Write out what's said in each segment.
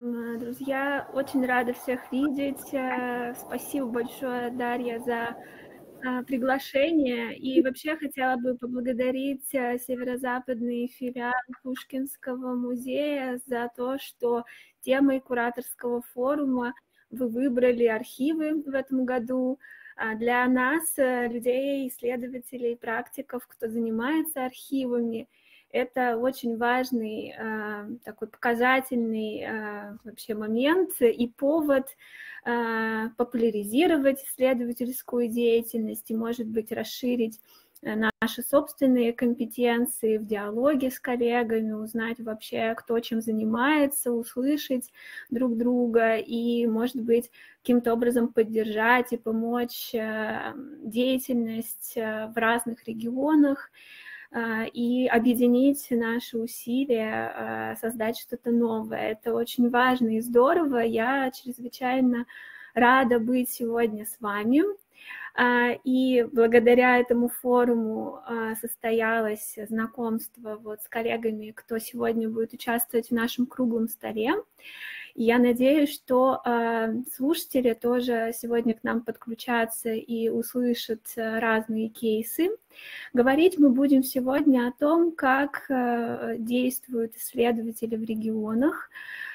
Друзья, очень рада всех видеть. Спасибо большое, Дарья, за приглашение. И вообще хотела бы поблагодарить северо-западный филиал Пушкинского музея за то, что темой кураторского форума вы выбрали архивы в этом году. Для нас, людей, исследователей, практиков, кто занимается архивами, это очень важный, такой показательный вообще момент и повод популяризировать исследовательскую деятельность и, может быть, расширить наши собственные компетенции в диалоге с коллегами, узнать вообще, кто чем занимается, услышать друг друга и, может быть, каким-то образом поддержать и помочь деятельность в разных регионах и объединить наши усилия, создать что-то новое. Это очень важно и здорово. Я чрезвычайно рада быть сегодня с вами. И благодаря этому форуму состоялось знакомство вот с коллегами, кто сегодня будет участвовать в нашем круглом столе. И я надеюсь, что слушатели тоже сегодня к нам подключатся и услышат разные кейсы. Говорить мы будем сегодня о том, как действуют исследователи в регионах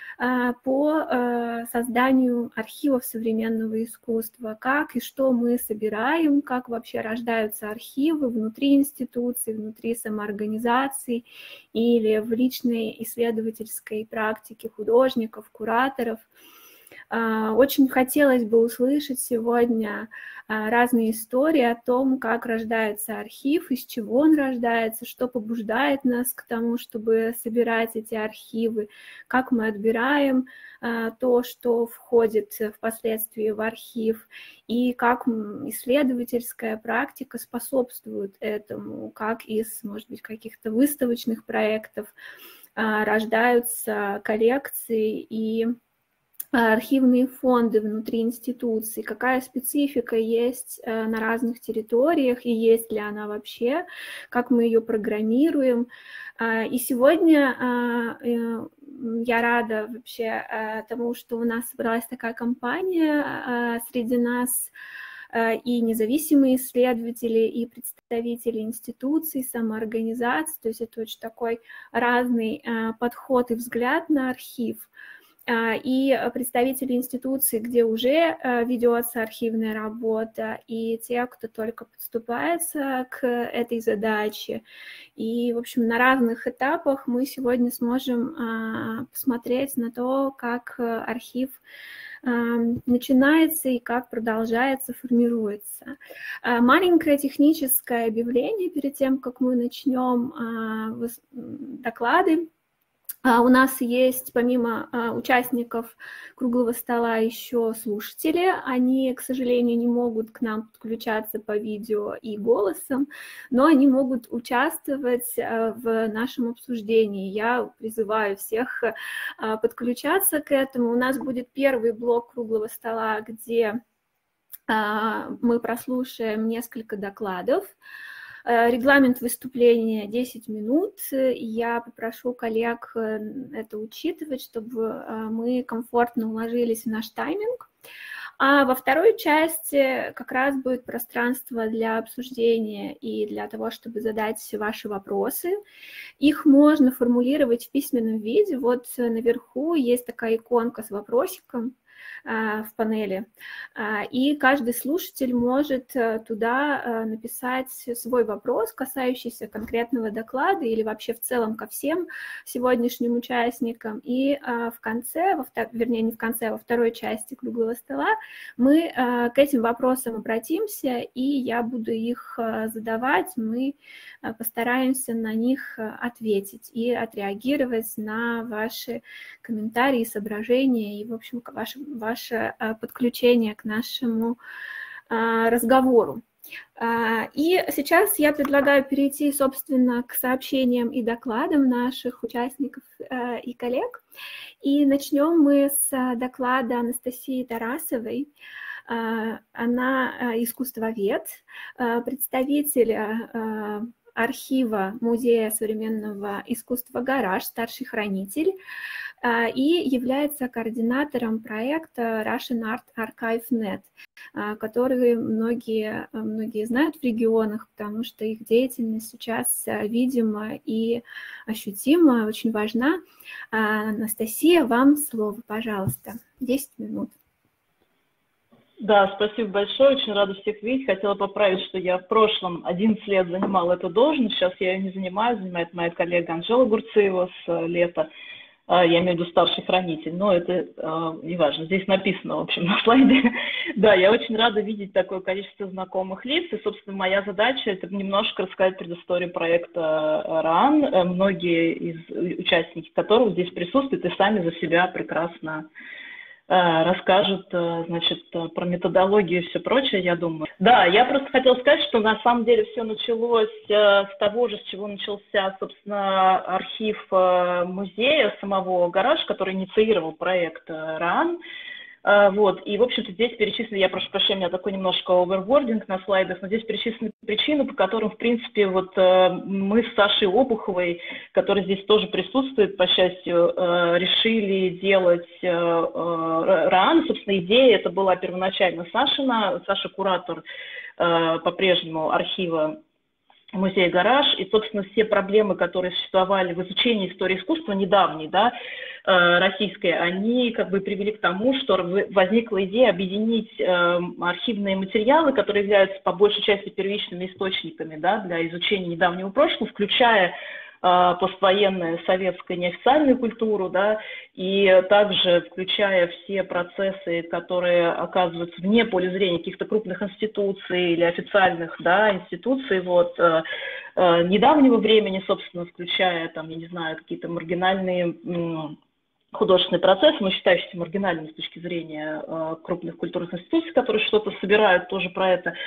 по созданию архивов современного искусства, как и что мы собираем, как вообще рождаются архивы внутри институций, внутри самоорганизаций или в личной исследовательской практике художников, кураторов. Очень хотелось бы услышать сегодня разные истории о том, как рождается архив, из чего он рождается, что побуждает нас к тому, чтобы собирать эти архивы, как мы отбираем то, что входит впоследствии в архив, и как исследовательская практика способствует этому, как из, может быть, каких-то выставочных проектов рождаются коллекции и архивные фонды внутри институций, какая специфика есть на разных территориях и есть ли она вообще, как мы ее программируем. И сегодня я рада вообще тому, что у нас собралась такая компания среди нас, и независимые исследователи, и представители институций, самоорганизаций, то есть это очень такой разный подход и взгляд на архив. И представители институций, где уже ведется архивная работа, и те, кто только подступается к этой задаче. И, в общем, на разных этапах мы сегодня сможем посмотреть на то, как архив начинается и как продолжается, формируется. Маленькое техническое объявление перед тем, как мы начнем доклады. У нас есть, помимо участников круглого стола, еще слушатели. Они, к сожалению, не могут к нам подключаться по видео и голосом, но они могут участвовать в нашем обсуждении. Я призываю всех подключаться к этому. У нас будет первый блок круглого стола, где мы прослушаем несколько докладов. Регламент выступления 10 минут. Я попрошу коллег это учитывать, чтобы мы комфортно уложились в наш тайминг. А во второй части как раз будет пространство для обсуждения и для того, чтобы задать ваши вопросы. Их можно формулировать в письменном виде. Вот наверху есть такая иконка с вопросиком в панели, и каждый слушатель может туда написать свой вопрос, касающийся конкретного доклада или вообще в целом ко всем сегодняшним участникам. И в конце, вернее, не в конце, а во второй части круглого стола мы к этим вопросам обратимся, и я буду их задавать, мы постараемся на них ответить и отреагировать на ваши комментарии, соображения и, в общем, ваше подключение к нашему разговору. И сейчас я предлагаю перейти, собственно, к сообщениям и докладам наших участников и коллег. И начнем мы с доклада Анастасии Тарасовой. Она искусствовед, представитель архива Музея современного искусства «Гараж», старший хранитель, и является координатором проекта Russian Art Archive.net, который многие знают в регионах, потому что их деятельность сейчас видима и ощутима, очень важна. Анастасия, вам слово, пожалуйста, 10 минут. Да, спасибо большое, очень рада всех видеть. Хотела поправить, что я в прошлом 11 лет занимала эту должность, сейчас я ее не занимаю, занимает моя коллега Анжела Гурцеева с лета. Я имею в виду старший хранитель, но это неважно, здесь написано, в общем, на слайде. Да, я очень рада видеть такое количество знакомых лиц, и, собственно, моя задача – это немножко рассказать предысторию проекта РАН, многие из участников которого здесь присутствуют и сами за себя прекрасно расскажут, значит, про методологию и все прочее, я думаю. Да, я просто хотела сказать, что на самом деле все началось с того же, с чего начался, собственно, архив музея самого «Гараж», который инициировал проект РАН. Вот, и, в общем-то, здесь перечислены, я прошу прощения, у меня такой немножко овервординг на слайдах, но здесь перечислены причины, по которым, в принципе, вот мы с Сашей Обуховой, который здесь тоже присутствует, по счастью, решили делать РАН. Собственно, идея это была первоначально Сашина, Саша куратор по-прежнему архива музея «Гараж», и, собственно, все проблемы, которые существовали в изучении истории искусства недавней, да, российской, они как бы привели к тому, что возникла идея объединить архивные материалы, которые являются по большей части первичными источниками, да, для изучения недавнего прошлого, включая поствоенную советскую неофициальную культуру, да, и также включая все процессы, которые оказываются вне поля зрения каких-то крупных институций или официальных, да, институций, вот, недавнего времени, собственно, включая, там, я не знаю, какие-то маргинальные художественные процессы, но считающиеся маргинальными с точки зрения крупных культурных институций, которые что-то собирают, тоже про это.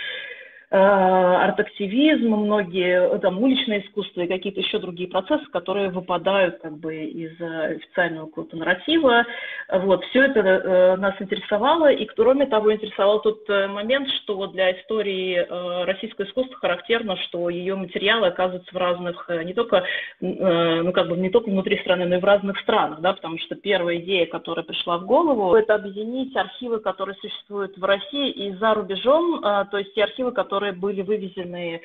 Арт-активизм, многие там уличное искусство и какие-то еще другие процессы, которые выпадают как бы из официального какого-то нарратива. Вот, все это нас интересовало, и кроме того интересовал тот момент, что для истории российского искусства характерно, что ее материалы оказываются в разных, не только, ну, как бы не только внутри страны, но и в разных странах, да, потому что первая идея, которая пришла в голову, это объединить архивы, которые существуют в России и за рубежом, то есть те архивы, которые были вывезены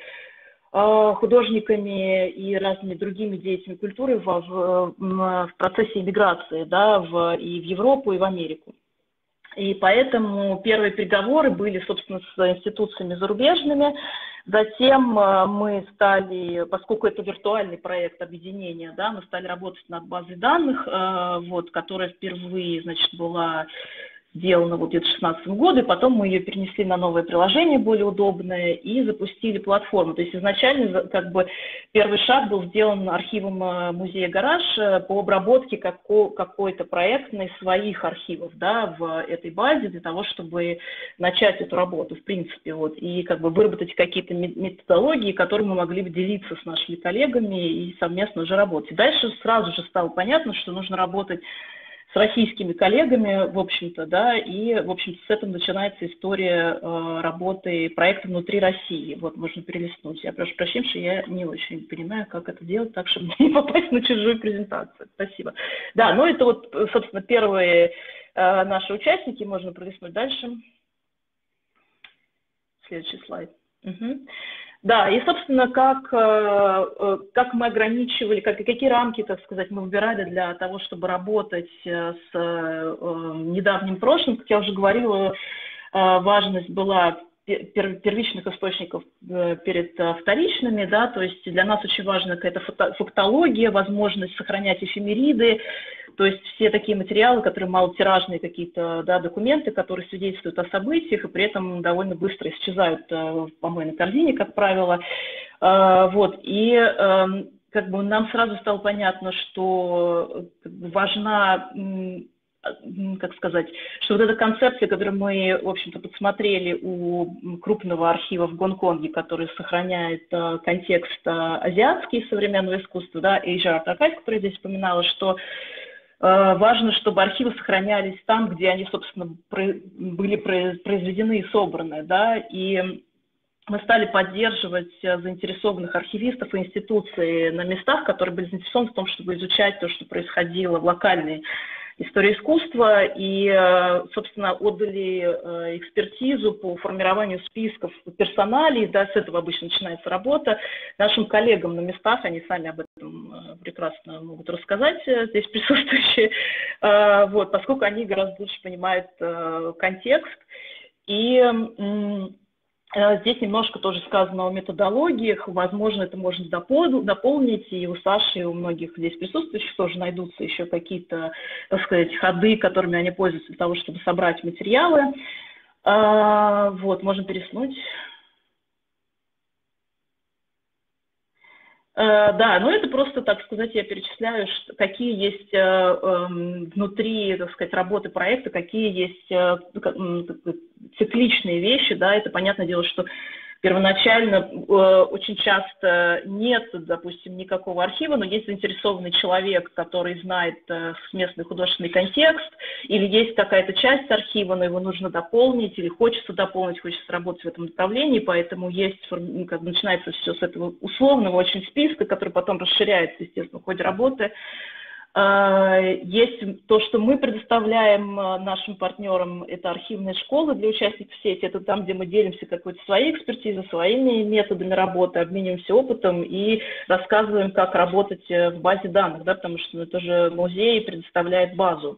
художниками и разными другими деятелями культуры в процессе иммиграции, да, и в Европу, и в Америку. И поэтому первые переговоры были, собственно, с институциями зарубежными. Затем мы стали, поскольку это виртуальный проект объединения, да, мы стали работать над базой данных, вот, которая впервые, значит, была сделана вот где-то в 2016 году, и потом мы ее перенесли на новое приложение, более удобное, и запустили платформу. То есть изначально как бы первый шаг был сделан архивом музея «Гараж» по обработке какой-то проектной своих архивов, да, в этой базе для того, чтобы начать эту работу, в принципе, вот, и как бы выработать какие-то методологии, которыми мы могли бы делиться с нашими коллегами и совместно уже работать. Дальше сразу же стало понятно, что нужно работать с российскими коллегами, в общем-то, да, и, в общем-то, с этим начинается история работы проекта внутри России. Вот, можно перелистнуть. Я прошу прощения, что я не очень понимаю, как это делать так, чтобы не попасть на чужую презентацию. Спасибо. Да, ну это вот, собственно, первые наши участники. Можно пролистнуть дальше. Следующий слайд. Угу. Да, и, собственно, как мы ограничивали, какие рамки, так сказать, мы выбирали для того, чтобы работать с недавним прошлым. Как я уже говорила, важность была первичных источников перед вторичными, да, то есть для нас очень важна какая-то фактология, возможность сохранять эфемериды, то есть все такие материалы, которые малотиражные какие-то, да, документы, которые свидетельствуют о событиях и при этом довольно быстро исчезают в помойной корзине, как правило. Вот, и как бы нам сразу стало понятно, что важна, как сказать, что вот эта концепция, которую мы, в общем-то, подсмотрели у крупного архива в Гонконге, который сохраняет контекст азиатский современного искусства, да, Asia Art Archive, который я здесь упоминала, что важно, чтобы архивы сохранялись там, где они, собственно, были произведены и собраны, да, и мы стали поддерживать заинтересованных архивистов и институций на местах, которые были заинтересованы в том, чтобы изучать то, что происходило в локальной истории искусства, и, собственно, отдали экспертизу по формированию списков персоналей, да, с этого обычно начинается работа, нашим коллегам на местах, они сами об этом прекрасно могут рассказать, здесь присутствующие, вот, поскольку они гораздо лучше понимают контекст, и здесь немножко тоже сказано о методологиях, возможно, это можно дополнить, и у Саши, и у многих здесь присутствующих тоже найдутся еще какие-то, так сказать, ходы, которыми они пользуются для того, чтобы собрать материалы. Вот, можно переснуть. Да, ну это просто, так сказать, я перечисляю, какие есть внутри, так сказать, работы проекта, какие есть цикличные вещи, да, это понятное дело, что первоначально очень часто нет, допустим, никакого архива, но есть заинтересованный человек, который знает местный художественный контекст, или есть какая-то часть архива, но его нужно дополнить, или хочется дополнить, хочется работать в этом направлении, поэтому есть, как бы начинается все с этого условного очень списка, который потом расширяется, естественно, в ходе работы. Есть то, что мы предоставляем нашим партнерам, это архивные школы для участников сети, это там, где мы делимся какой-то своей экспертизой, своими методами работы, обмениваемся опытом и рассказываем, как работать в базе данных, да, потому что это же музей предоставляет базу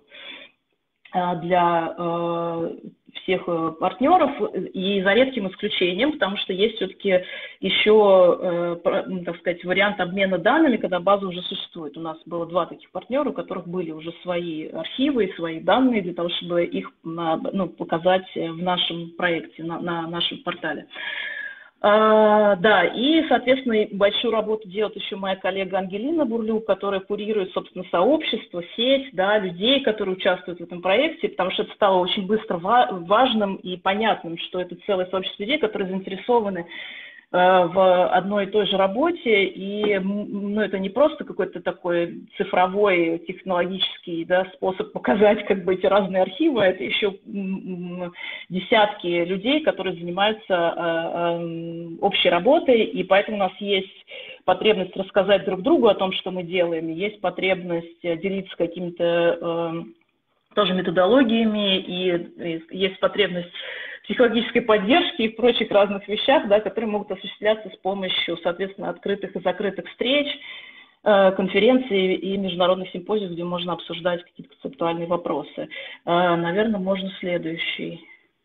для всех партнеров, и за редким исключением, потому что есть все-таки еще, так сказать, вариант обмена данными, когда база уже существует. У нас было 2 таких партнера, у которых были уже свои архивы и свои данные для того, чтобы их показать в нашем проекте, на нашем портале. Да, и, соответственно, большую работу делает еще моя коллега Ангелина Бурлюк, которая курирует, собственно, сообщество, сеть, да, людей, которые участвуют в этом проекте, потому что это стало очень быстро важным и понятным, что это целое сообщество людей, которые заинтересованы в одной и той же работе, и ну, это не просто какой-то такой цифровой, технологический, да, способ показать как бы эти разные архивы, это еще десятки людей, которые занимаются общей работой, и поэтому у нас есть потребность рассказать друг другу о том, что мы делаем, есть потребность делиться какими-то тоже методологиями, и есть потребность психологической поддержки и прочих разных вещах, да, которые могут осуществляться с помощью, соответственно, открытых и закрытых встреч, конференций и международных симпозиев, где можно обсуждать какие-то концептуальные вопросы. Наверное, можно следующий.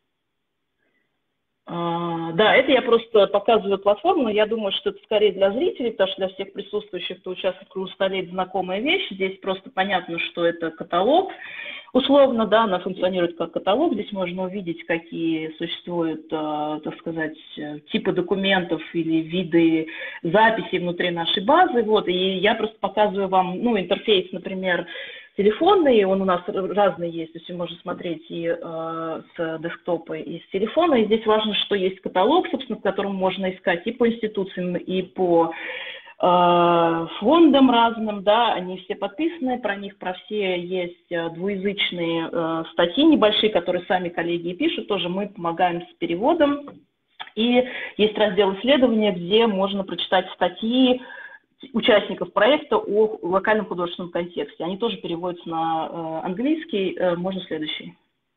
Да, это я просто показываю платформу, но я думаю, что это скорее для зрителей, потому что для всех присутствующих, кто участвует в круглом столе, это знакомая вещь. Здесь просто понятно, что это каталог. Условно, да, она функционирует как каталог. Здесь можно увидеть, какие существуют, так сказать, типы документов или виды записей внутри нашей базы. Вот, и я просто показываю вам, ну, интерфейс, например, телефонный, он у нас разный есть, то есть можно смотреть и с десктопа, и с телефона. И здесь важно, что есть каталог, собственно, в котором можно искать и по институциям, и по фондам разным, да, они все подписаны, про них, про все есть двуязычные статьи небольшие, которые сами коллеги пишут, тоже мы помогаем с переводом. И есть раздел исследования, где можно прочитать статьи участников проекта о локальном художественном контексте. Они тоже переводятся на английский. Можно следующий.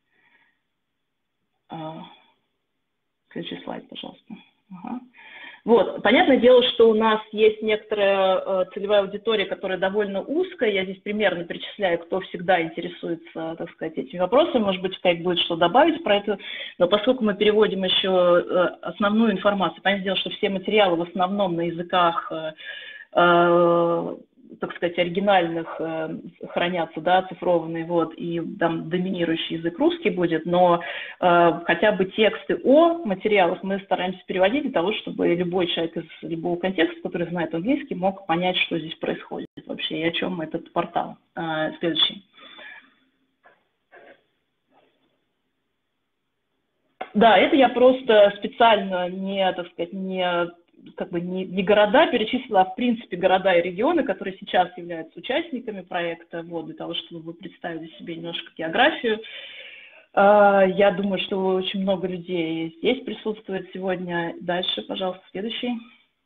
Следующий слайд, пожалуйста. Ага. Вот, понятное дело, что у нас есть некоторая целевая аудитория, которая довольно узкая. Я здесь примерно перечисляю, кто всегда интересуется, так сказать, этими вопросами. Может быть, как будет что добавить про это. Но поскольку мы переводим еще основную информацию, понятное дело, что все материалы в основном на языках, так сказать, оригинальных хранятся, да, оцифрованные, вот, и там доминирующий язык русский будет, но хотя бы тексты о материалах мы стараемся переводить для того, чтобы любой человек из любого контекста, который знает английский, мог понять, что здесь происходит вообще и о чем этот портал. Следующий. Да, это я просто специально не, так сказать, не города перечислила, а в принципе города и регионы, которые сейчас являются участниками проекта, вот, для того, чтобы вы представили себе немножко географию. Я думаю, что очень много людей здесь присутствует сегодня. Дальше, пожалуйста, следующий.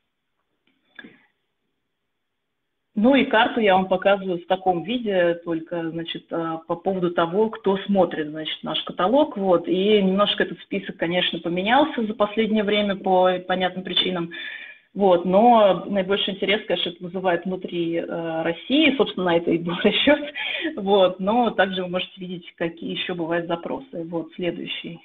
Ну и карту я вам показываю в таком виде, только, значит, по поводу того, кто смотрит, значит, наш каталог, вот, и немножко этот список, конечно, поменялся за последнее время по понятным причинам, вот, но наибольший интерес, конечно, это вызывает внутри России, собственно, на это и был расчет, вот, но также вы можете видеть, какие еще бывают запросы. Вот, следующий.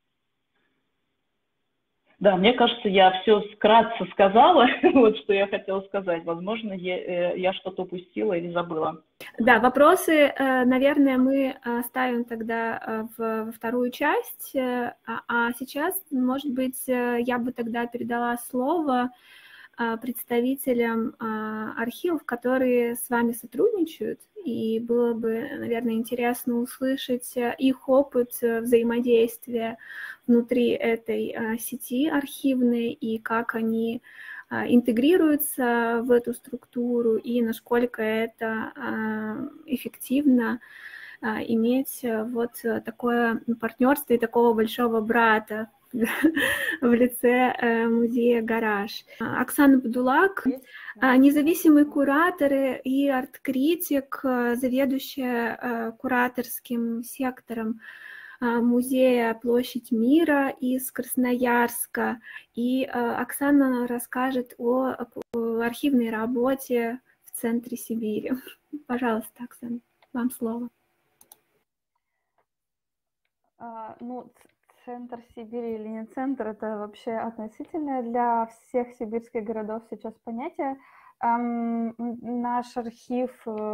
Да, мне кажется, я все вкратце сказала, вот что я хотела сказать. Возможно, я что-то упустила или забыла. Да, вопросы, наверное, мы ставим тогда во вторую часть, а сейчас, может быть, я бы тогда передала слово представителям архивов, которые с вами сотрудничают, и было бы, наверное, интересно услышать их опыт взаимодействия внутри этой сети архивной и как они интегрируются в эту структуру и насколько это эффективно иметь вот такое партнерство и такого большого брата в лице музея «Гараж». Оксана Будулак, независимый куратор и арт-критик, заведующая кураторским сектором музея «Площадь мира» из Красноярска. И Оксана расскажет о архивной работе в центре Сибири. Пожалуйста, Оксана, вам слово. Ну, центр Сибири или не центр, это вообще относительное для всех сибирских городов сейчас понятие. Наш архив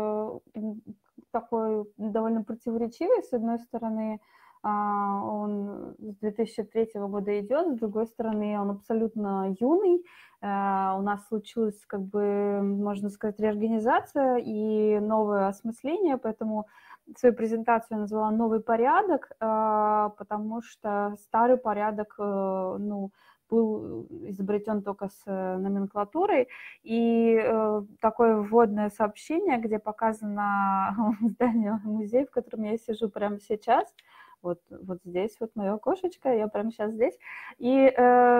такой довольно противоречивый. С одной стороны, он с 2003 года идет, с другой стороны, он абсолютно юный. У нас случилась, как бы, можно сказать, реорганизация и новое осмысление, поэтому свою презентацию я назвала «Новый порядок», потому что старый порядок, ну, был изобретен только с номенклатурой. И такое вводное сообщение, где показано здание музея, в котором я сижу прямо сейчас. Вот здесь вот мое окошечко, я прямо сейчас здесь. И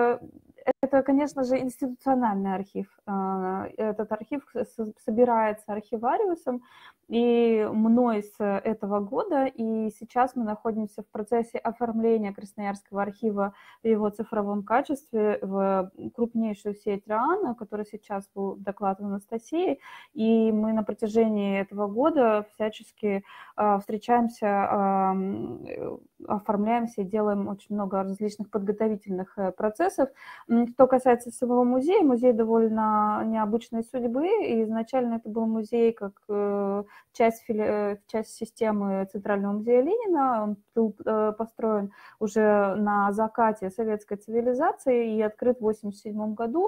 это, конечно же, институциональный архив. Этот архив собирается архивариусом и мной с этого года. И сейчас мы находимся в процессе оформления Красноярского архива в его цифровом качестве в крупнейшую сеть РААН, о которой сейчас был доклад Анастасии. И мы на протяжении этого года всячески встречаемся, оформляемся и делаем очень много различных подготовительных процессов. Что касается самого музея, музей довольно необычной судьбы. И изначально это был музей как часть системы Центрального музея Ленина. Он был построен уже на закате советской цивилизации и открыт в 1987 году.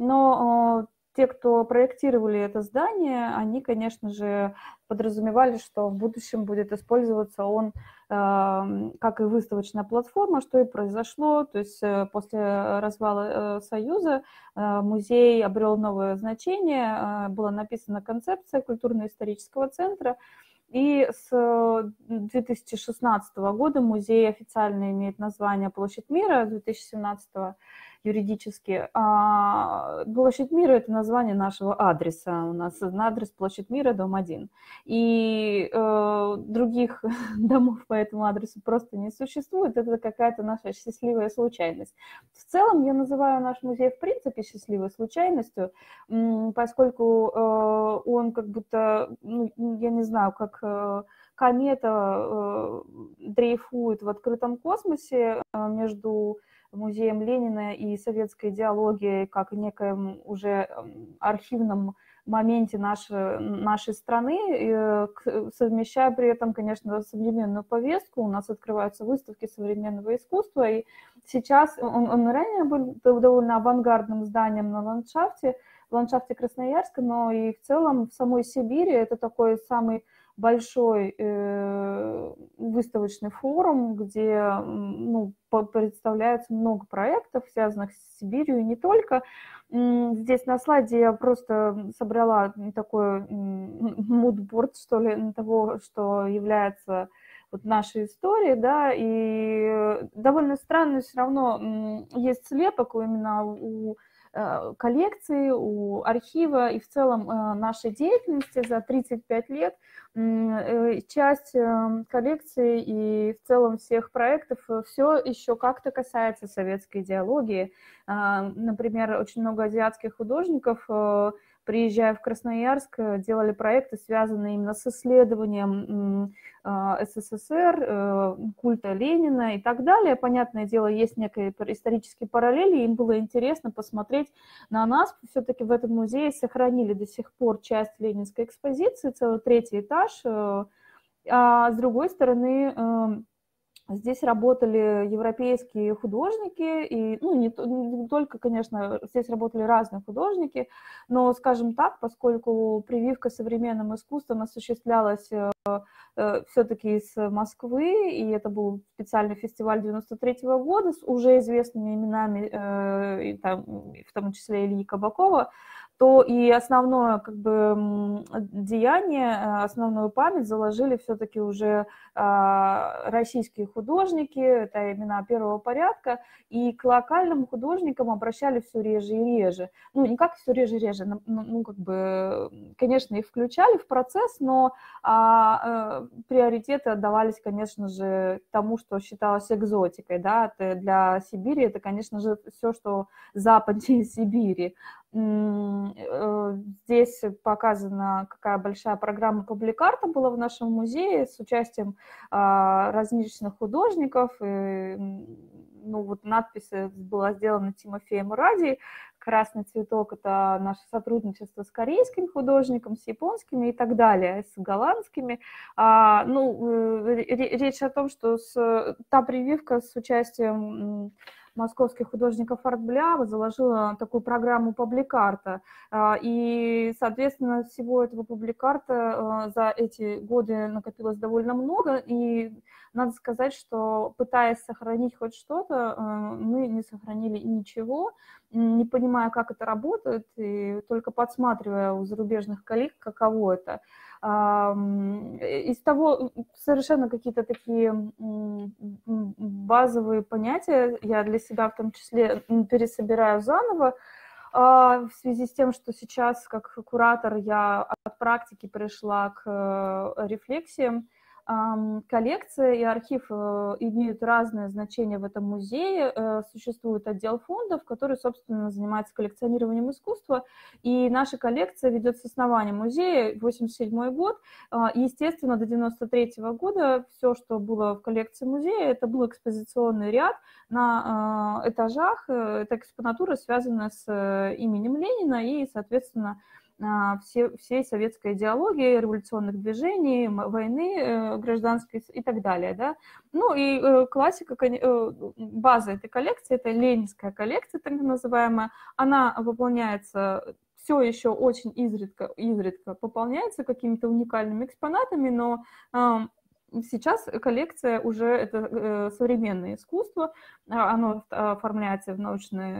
Но те, кто проектировали это здание, они, конечно же, подразумевали, что в будущем будет использоваться он как и выставочная платформа, что и произошло. То есть после развала Союза музей обрел новое значение, была написана концепция культурно-исторического центра. И с 2016 года музей официально имеет название «Площадь мира», 2017 юридически. Площадь мира – это название нашего адреса. У нас адрес Площадь мира, дом 1. И других домов по этому адресу просто не существует. Это какая-то наша счастливая случайность. В целом я называю наш музей в принципе счастливой случайностью, поскольку он как будто, ну, я не знаю, как комета дрейфует в открытом космосе между музеем Ленина и советской идеологией, как в некоем уже архивном моменте нашей страны, совмещая при этом, конечно, современную повестку. У нас открываются выставки современного искусства, и сейчас он ранее был довольно авангардным зданием на ландшафте, в ландшафте Красноярска, но и в целом в самой Сибири это такой самый большой выставочный форум, где представляется много проектов, связанных с Сибирью и не только. Здесь на слайде я просто собрала такой мудборд, что ли, того, что является вот нашей истории, да, и довольно странно все равно есть слепок именно у коллекции, у архива и в целом нашей деятельности за 35 лет. Часть коллекции и в целом всех проектов все еще как-то касается советской идеологии. Например, очень много азиатских художников, приезжая в Красноярск, делали проекты, связанные именно с исследованием СССР, культа Ленина и так далее. Понятное дело, есть некие исторические параллели, им было интересно посмотреть на нас. Все-таки в этом музее сохранили до сих пор часть ленинской экспозиции, целый 3-й этаж. А с другой стороны, здесь работали европейские художники, и, ну, не только, конечно, здесь работали разные художники, но, скажем так, поскольку прививка современным искусством осуществлялась все-таки из Москвы, и это был специальный фестиваль 93-го года с уже известными именами, в том числе Ильи Кабакова, то и основное как бы деяние, основную память заложили все-таки уже российские художники, это имена первого порядка, и к локальным художникам обращались все реже и реже. Ну, не как все реже и реже, ну, как бы, конечно, их включали в процесс, но приоритеты отдавались, конечно же, тому, что считалось экзотикой, да, для Сибири это, конечно же, все, что западнее Сибири. Здесь показана, какая большая программа паблик-арта была в нашем музее с участием различных художников. И, ну, вот надпись была сделана Тимофеем Ради. Красный цветок – это наше сотрудничество с корейским художником, с японскими и так далее, с голландскими. Речь о том, что та прививка с участием московских художников арт-бля заложила такую программу паблик-арта. И, соответственно, всего этого паблик-арта за эти годы накопилось довольно много. И надо сказать, что, пытаясь сохранить хоть что-то, мы не сохранили ничего, не понимая, как это работает, и только подсматривая у зарубежных коллег, каково это. Из того совершенно какие-то такие базовые понятия я для себя в том числе пересобираю заново, в связи с тем, что сейчас как куратор я от практики пришла к рефлексиям. Коллекция и архив имеют разное значение в этом музее. Существует отдел фондов, который, собственно, занимается коллекционированием искусства. И наша коллекция ведет с основания музея, 1987 год. Естественно, до 1993 года все, что было в коллекции музея, это был экспозиционный ряд на этажах. Это экспонатура, связанная с именем Ленина и, соответственно, всей советской идеологии, революционных движений, войны гражданской и так далее. Да? Ну и классика, база этой коллекции, это ленинская коллекция, так называемая, она выполняется все еще очень изредка пополняется какими-то уникальными экспонатами, но сейчас коллекция уже это современное искусство, оно оформляется в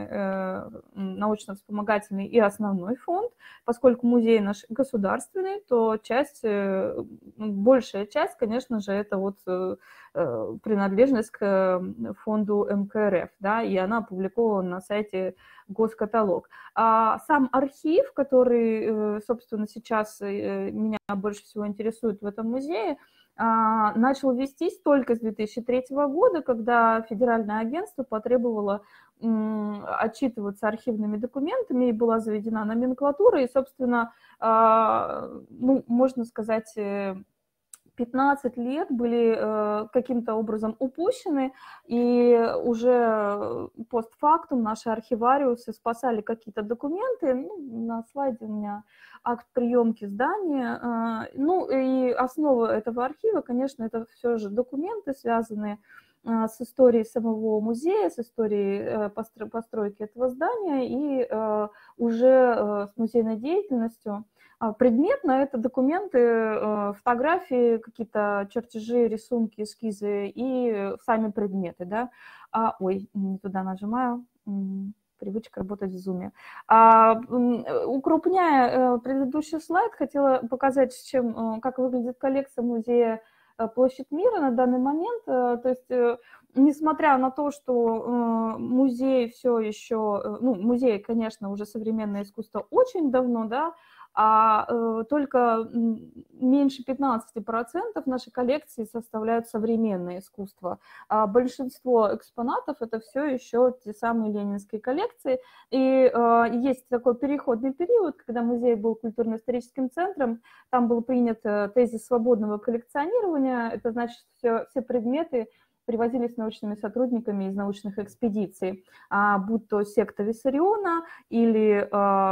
научно-вспомогательный и основной фонд. Поскольку музей наш государственный, то большая часть, конечно же, это вот принадлежность к фонду МКРФ, да, и она опубликована на сайте Госкаталог. А сам архив, который, собственно, сейчас меня больше всего интересует в этом музее, начал вестись только с 2003 года, когда федеральное агентство потребовало отчитываться архивными документами, и была заведена номенклатура, и, собственно, ну, можно сказать, 15 лет были каким-то образом упущены, и уже постфактум наши архивариусы спасали какие-то документы. Ну, на слайде у меня акт приемки здания. Ну и основа этого архива, конечно, это все же документы, связанные с историей самого музея, с историей постройки этого здания и уже с музейной деятельностью. Предметно это документы, фотографии, какие-то чертежи, рисунки, эскизы и сами предметы. Да? Ой, не туда нажимаю. Привычка работать в зуме. Укрупняя предыдущий слайд, хотела показать, как выглядит коллекция музея площадь Мира на данный момент. То есть, несмотря на то, что музей все еще, ну, музей, конечно, уже современное искусство очень давно, да, только меньше 15% нашей коллекции составляют современное искусство. А большинство экспонатов – это все еще те самые ленинские коллекции. И есть такой переходный период, когда музей был культурно-историческим центром, там был принят тезис свободного коллекционирования, это значит, все предметы привозились научными сотрудниками из научных экспедиций, будь то секта Виссариона или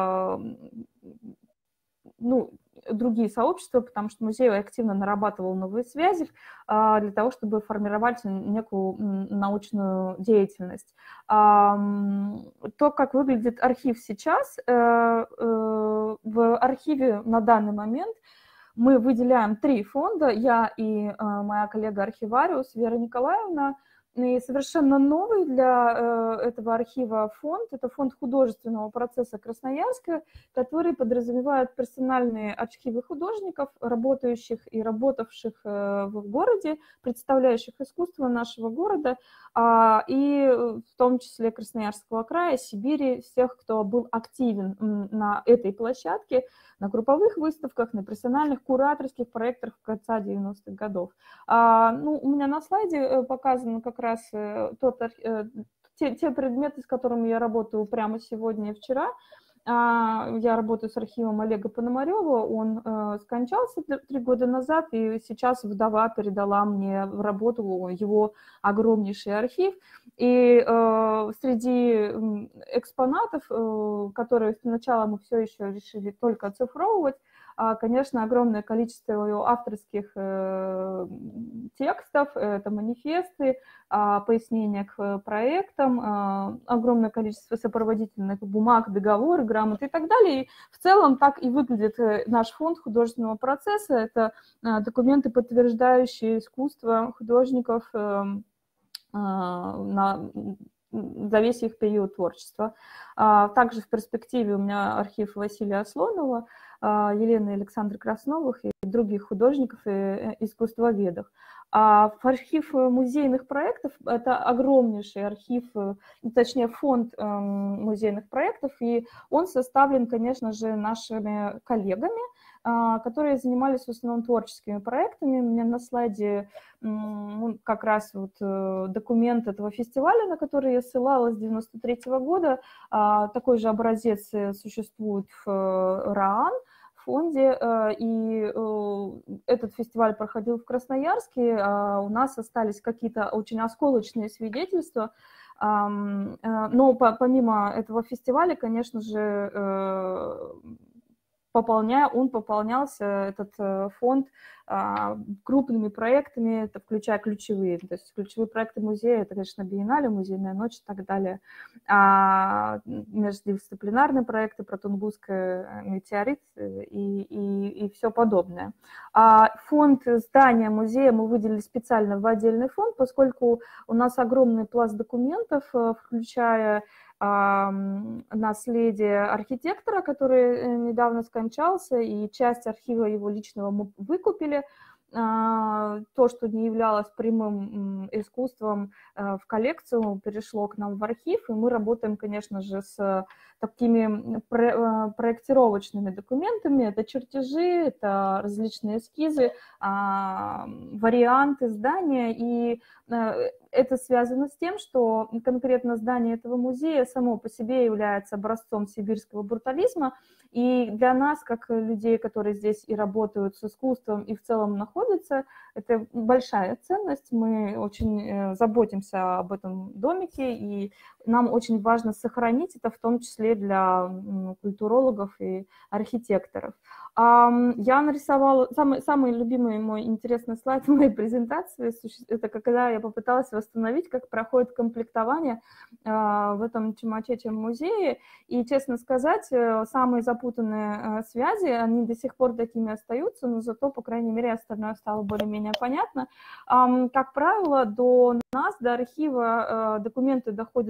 ну, другие сообщества, потому что музей активно нарабатывал новые связи для того, чтобы формировать некую научную деятельность. То, как выглядит архив сейчас, в архиве на данный момент мы выделяем 3 фонда, я и моя коллега-архивариус Вера Николаевна. И совершенно новый для этого архива фонд – это фонд художественного процесса Красноярска, который подразумевает персональные архивы художников, работающих и работавших в городе, представляющих искусство нашего города, и в том числе Красноярского края, Сибири, всех, кто был активен на этой площадке, на групповых выставках, на персональных кураторских проектах в конце 90-х годов. Ну, у меня на слайде показано как раз те предметы, с которыми я работаю прямо сегодня и вчера. Я работаю с архивом Олега Пономарева, он скончался 3 года назад, и сейчас вдова передала мне в работу его огромнейший архив. И среди экспонатов, которые сначала мы все еще решили только оцифровывать, конечно, огромное количество его авторских текстов, это манифесты, пояснения к проектам, огромное количество сопроводительных бумаг, договоры, грамоты и так далее. И в целом так и выглядит наш фонд художественного процесса. Это документы, подтверждающие искусство художников за весь их период творчества. Также в перспективе у меня архив Василия Аслонова, Елены и Александра Красновых и других художников и искусствоведов. В архив музейных проектов – это огромнейший архив, точнее фонд музейных проектов, и он составлен, конечно же, нашими коллегами, которые занимались в основном творческими проектами. У меня на слайде как раз вот документ этого фестиваля, на который я ссылалась с 1993 года. Такой же образец существует в РААН фонде, и этот фестиваль проходил в Красноярске. У нас остались какие-то очень осколочные свидетельства, но помимо этого фестиваля, конечно же, он пополнялся, этот фонд, крупными проектами, это включая ключевые. То есть ключевые проекты музея – это, конечно, биеннале, музейная ночь и так далее. Междисциплинарные проекты, Протонгусская, метеорит и все подобное. Фонд здания музея мы выделили специально в отдельный фонд, поскольку у нас огромный пласт документов, включая наследие архитектора, который недавно скончался, и часть архива его личного мы выкупили. То, что не являлось прямым искусством в коллекцию, перешло к нам в архив, и мы работаем, конечно же, с такими проектировочными документами. Это чертежи, это различные эскизы, варианты здания, и это связано с тем, что конкретно здание этого музея само по себе является образцом сибирского брутализма, и для нас, как людей, которые здесь и работают с искусством, и в целом находятся, это большая ценность. Мы очень заботимся об этом домике, и нам очень важно сохранить это, в том числе для культурологов и архитекторов. Я нарисовала самый любимый мой интересный слайд в моей презентации. Это когда я попыталась восстановить, как проходит комплектование в этом Чимачечем музее. И, честно сказать, самые запутанные связи, они до сих пор такими остаются, но зато, по крайней мере, остальное стало более-менее понятно. Как правило, до нас, до архива, документы доходят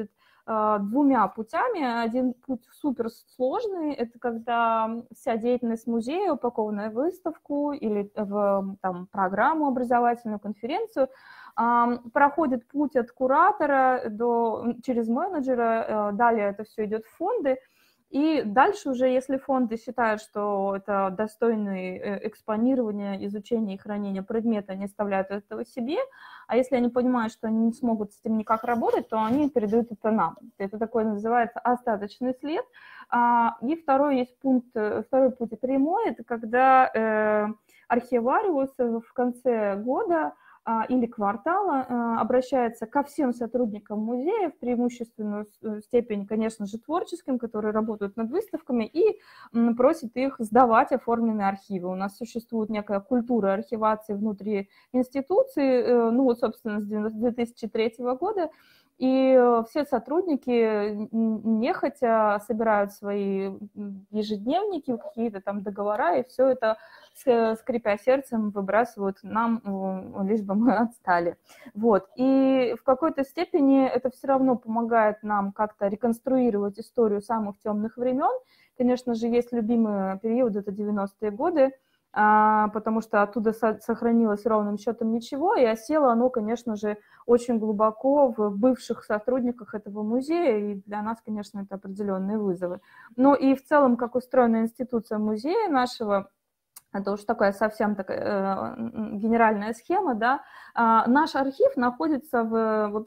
двумя путями. Один путь суперсложный, это когда вся деятельность музея, упакованная в выставку или в программу образовательную, конференцию, проходит путь от куратора через менеджера, далее это все идет в фонды, и дальше уже, если фонды считают, что это достойные экспонирования, изучения и хранения предмета, они оставляют этого себе, а если они понимают, что они не смогут с этим никак работать, то они передают это нам. Это такой называется остаточный след. И второй путь прямой, это когда архивариус в конце года или квартала обращается ко всем сотрудникам музея, в преимущественную степень, конечно же, творческим, которые работают над выставками, и просит их сдавать оформленные архивы. У нас существует некая культура архивации внутри институции, собственно, с 2003 года, и все сотрудники нехотя собирают свои ежедневники, какие-то там договора, и все это, скрипя сердцем, выбрасывают нам, лишь бы мы отстали. Вот. И в какой-то степени это все равно помогает нам как-то реконструировать историю самых темных времен. Конечно же, есть любимый период, это 90-е годы, потому что оттуда сохранилось ровным счетом ничего, и осело оно, конечно же, очень глубоко в бывших сотрудниках этого музея, и для нас, конечно, это определенные вызовы. Но и в целом, как устроена институция музея нашего, это уж такая совсем такая генеральная схема, да. Наш архив находится в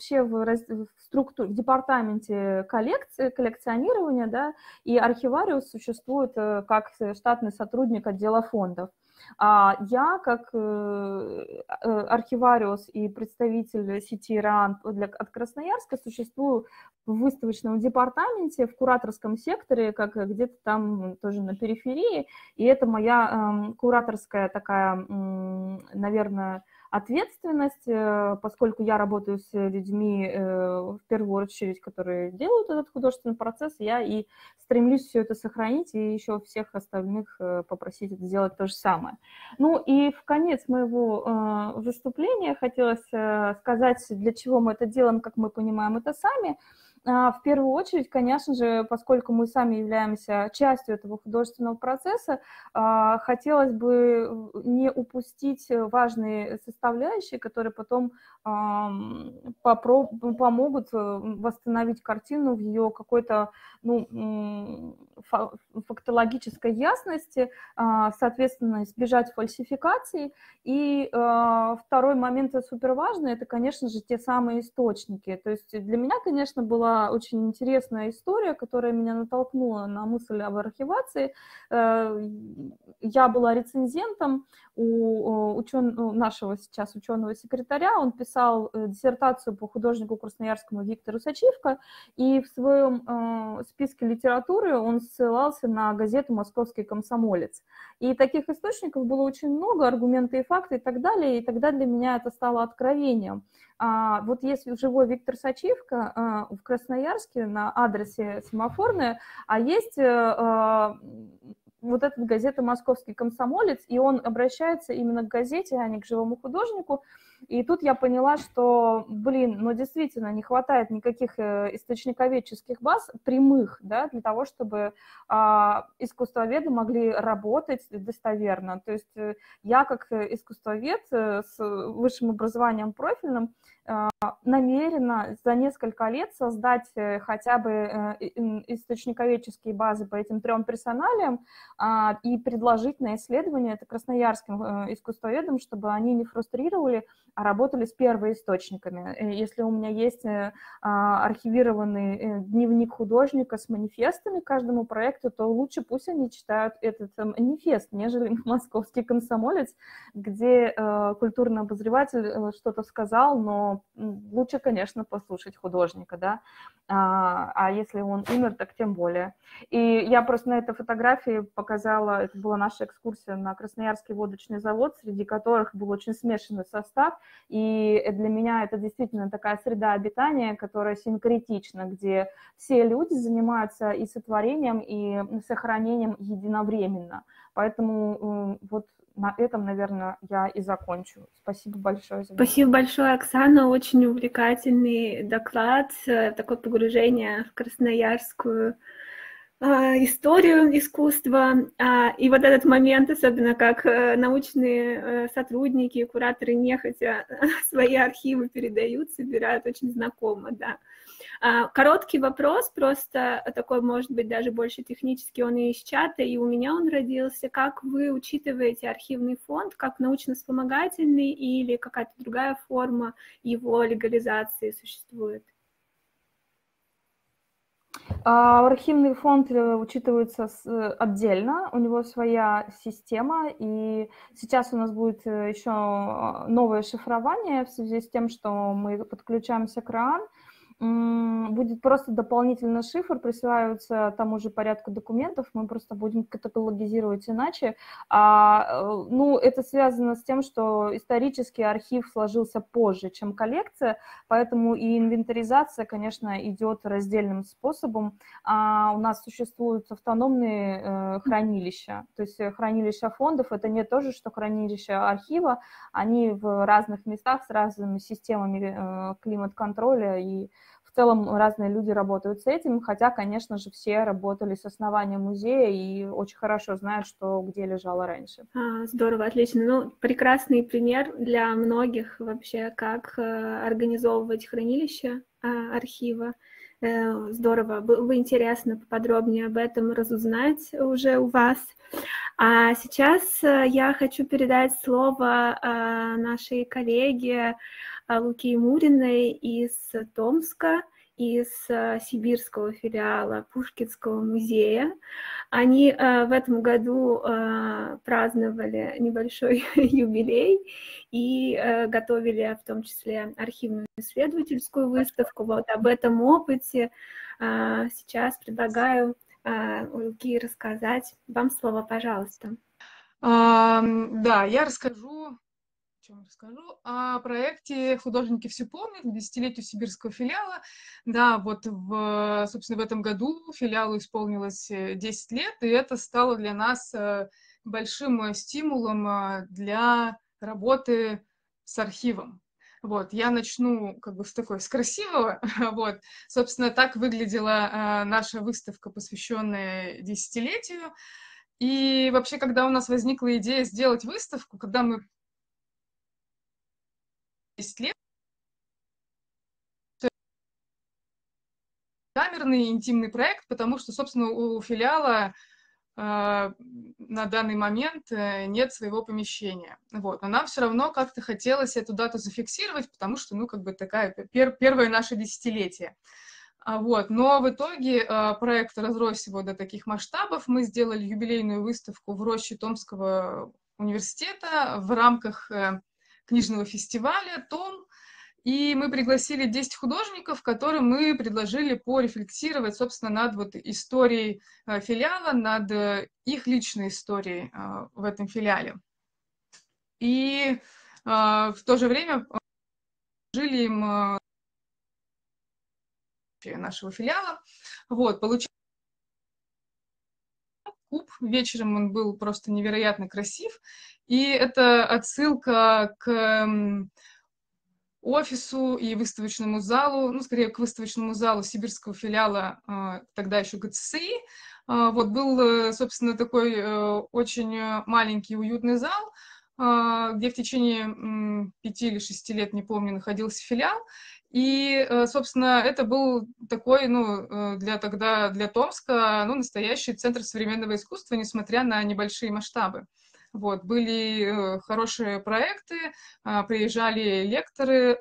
департаменте коллекционирования, да, и архивариус существует как штатный сотрудник отдела фондов. Я, как архивариус и представитель сети РАН от Красноярска, существую в выставочном департаменте, в кураторском секторе, как где-то там тоже на периферии, и это моя кураторская такая, наверное, ответственность, поскольку я работаю с людьми, в первую очередь, которые делают этот художественный процесс, я и стремлюсь все это сохранить и еще всех остальных попросить сделать то же самое. Ну и в конец моего выступления хотелось сказать, для чего мы это делаем, как мы понимаем это сами. В первую очередь, конечно же, поскольку мы сами являемся частью этого художественного процесса, хотелось бы не упустить важные составляющие, которые потом помогут восстановить картину в ее какой-то фактологической ясности, соответственно, избежать фальсификаций. И второй момент суперважный – это, конечно же, те самые источники. То есть для меня, конечно, была очень интересная история, которая меня натолкнула на мысль об архивации. Я была рецензентом у нашего сейчас ученого-секретаря. Он писал диссертацию по художнику красноярскому Виктору Сачивко, и в своем списке литературы он ссылался на газету «Московский комсомолец». И таких источников было очень много, аргументы и факты и так далее, и тогда для меня это стало откровением. Вот есть живой Виктор Сачивко в Красноярске на адресе Семафорная, а есть вот эта газета «Московский комсомолец», и он обращается именно к газете, а не к живому художнику. И тут я поняла, что, действительно не хватает никаких источниковедческих баз прямых, да, для того, чтобы искусствоведы могли работать достоверно. То есть я, как искусствовед с высшим образованием профильным, намерена за несколько лет создать хотя бы источниковедческие базы по этим 3 персоналиям и предложить на исследование это красноярским искусствоведам, чтобы они не фрустрировали, а работали с первоисточниками. Если у меня есть архивированный дневник художника с манифестами к каждому проекту, то лучше пусть они читают этот манифест, нежели «Московский комсомолец», где культурный обозреватель что-то сказал, но лучше, конечно, послушать художника, да, а если он умер, так тем более. И я просто на этой фотографии показала, это была наша экскурсия на Красноярский водочный завод, среди которых был очень смешанный состав, и для меня это действительно такая среда обитания, которая синкретична, где все люди занимаются и сотворением, и сохранением единовременно. Поэтому вот на этом, наверное, я и закончу. Спасибо большое за Спасибо большое, Оксана. Очень увлекательный доклад, такое погружение в красноярскую историю искусства. И вот этот момент, особенно как научные сотрудники, кураторы нехотя свои архивы передают, собирают, очень знакомо, да. Короткий вопрос, просто такой, может быть, даже больше технический, он и из чата, и у меня он родился. Как вы учитываете архивный фонд, как научно-вспомогательный или какая-то другая форма его легализации существует? Архивный фонд учитывается отдельно, у него своя система, и сейчас у нас будет еще новое шифрование в связи с тем, что мы подключаемся к РАН. Будет просто дополнительный шифр, присваивается тому же порядку документов, мы просто будем каталогизировать иначе. Ну, это связано с тем, что исторический архив сложился позже, чем коллекция, поэтому и инвентаризация, конечно, идет раздельным способом. У нас существуют автономные хранилища, то есть хранилища фондов, это не то же, что хранилища архива, они в разных местах с разными системами климат-контроля, и в целом разные люди работают с этим, хотя, конечно же, все работали с основания музея и очень хорошо знают, что где лежало раньше. Здорово, отлично. Ну, прекрасный пример для многих вообще, как организовывать хранилище архива. Здорово, было бы интересно поподробнее об этом разузнать уже у вас. А сейчас я хочу передать слово нашей коллеге Луки Муриной из Томска, из сибирского филиала Пушкинского музея. Они в этом году праздновали небольшой юбилей и готовили в том числе архивную исследовательскую выставку. Вот об этом опыте сейчас предлагаю Луки рассказать. Вам слово, пожалуйста. Да, я расскажу о проекте «Художники все помнят» к десятилетию сибирского филиала. Да, вот, собственно, в этом году филиалу исполнилось 10 лет, и это стало для нас большим стимулом для работы с архивом. Вот, я начну как бы с красивого. Вот, собственно, так выглядела наша выставка, посвященная десятилетию. И вообще, когда у нас возникла идея сделать выставку, когда мы 10 лет, камерный интимный проект, потому что, собственно, у филиала на данный момент нет своего помещения. Вот. Но нам все равно как-то хотелось эту дату зафиксировать, потому что, ну, как бы такая первое наше десятилетие. Вот. Но в итоге проект разросся до таких масштабов. Мы сделали юбилейную выставку в роще Томского университета в рамках книжного фестиваля «Том». И мы пригласили 10 художников, которым мы предложили порефлексировать, собственно, над вот историей филиала, над их личной историей в этом филиале. И в то же время жили им нашего филиала. Вот, получили куб. Вечером он был просто невероятно красив. И это отсылка к офису и выставочному залу, ну, скорее, к выставочному залу сибирского филиала, тогда еще ГЦСИ. Вот был, собственно, такой очень маленький, уютный зал, где в течение 5 или 6 лет, не помню, находился филиал. И, собственно, это был такой, ну, для Томска, ну, настоящий центр современного искусства, несмотря на небольшие масштабы. Вот, были хорошие проекты, приезжали лекторы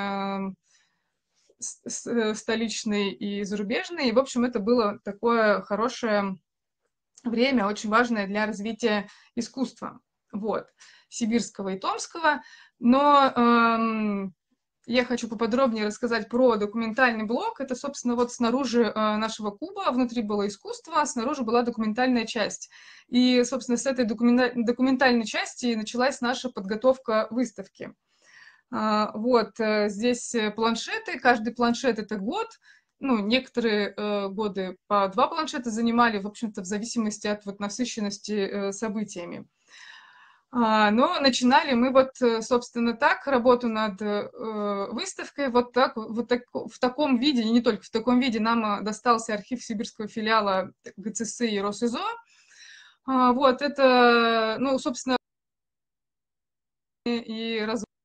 столичные и зарубежные. И, в общем, это было такое хорошее время, очень важное для развития искусства, вот, сибирского и томского. Но я хочу поподробнее рассказать про документальный блок. Это, собственно, вот снаружи нашего куба, внутри было искусство, а снаружи была документальная часть. И, собственно, с этой документальной части началась наша подготовка выставки. Вот, здесь планшеты, каждый планшет — это год. Ну, некоторые годы по 2 планшета занимали, в общем-то, в зависимости от вот насыщенности событиями. Но начинали мы вот, собственно, так, работу над выставкой, вот так, в таком виде, и не только в таком виде, нам достался архив сибирского филиала ГЦСИ и Росизо. Вот это, ну, собственно, и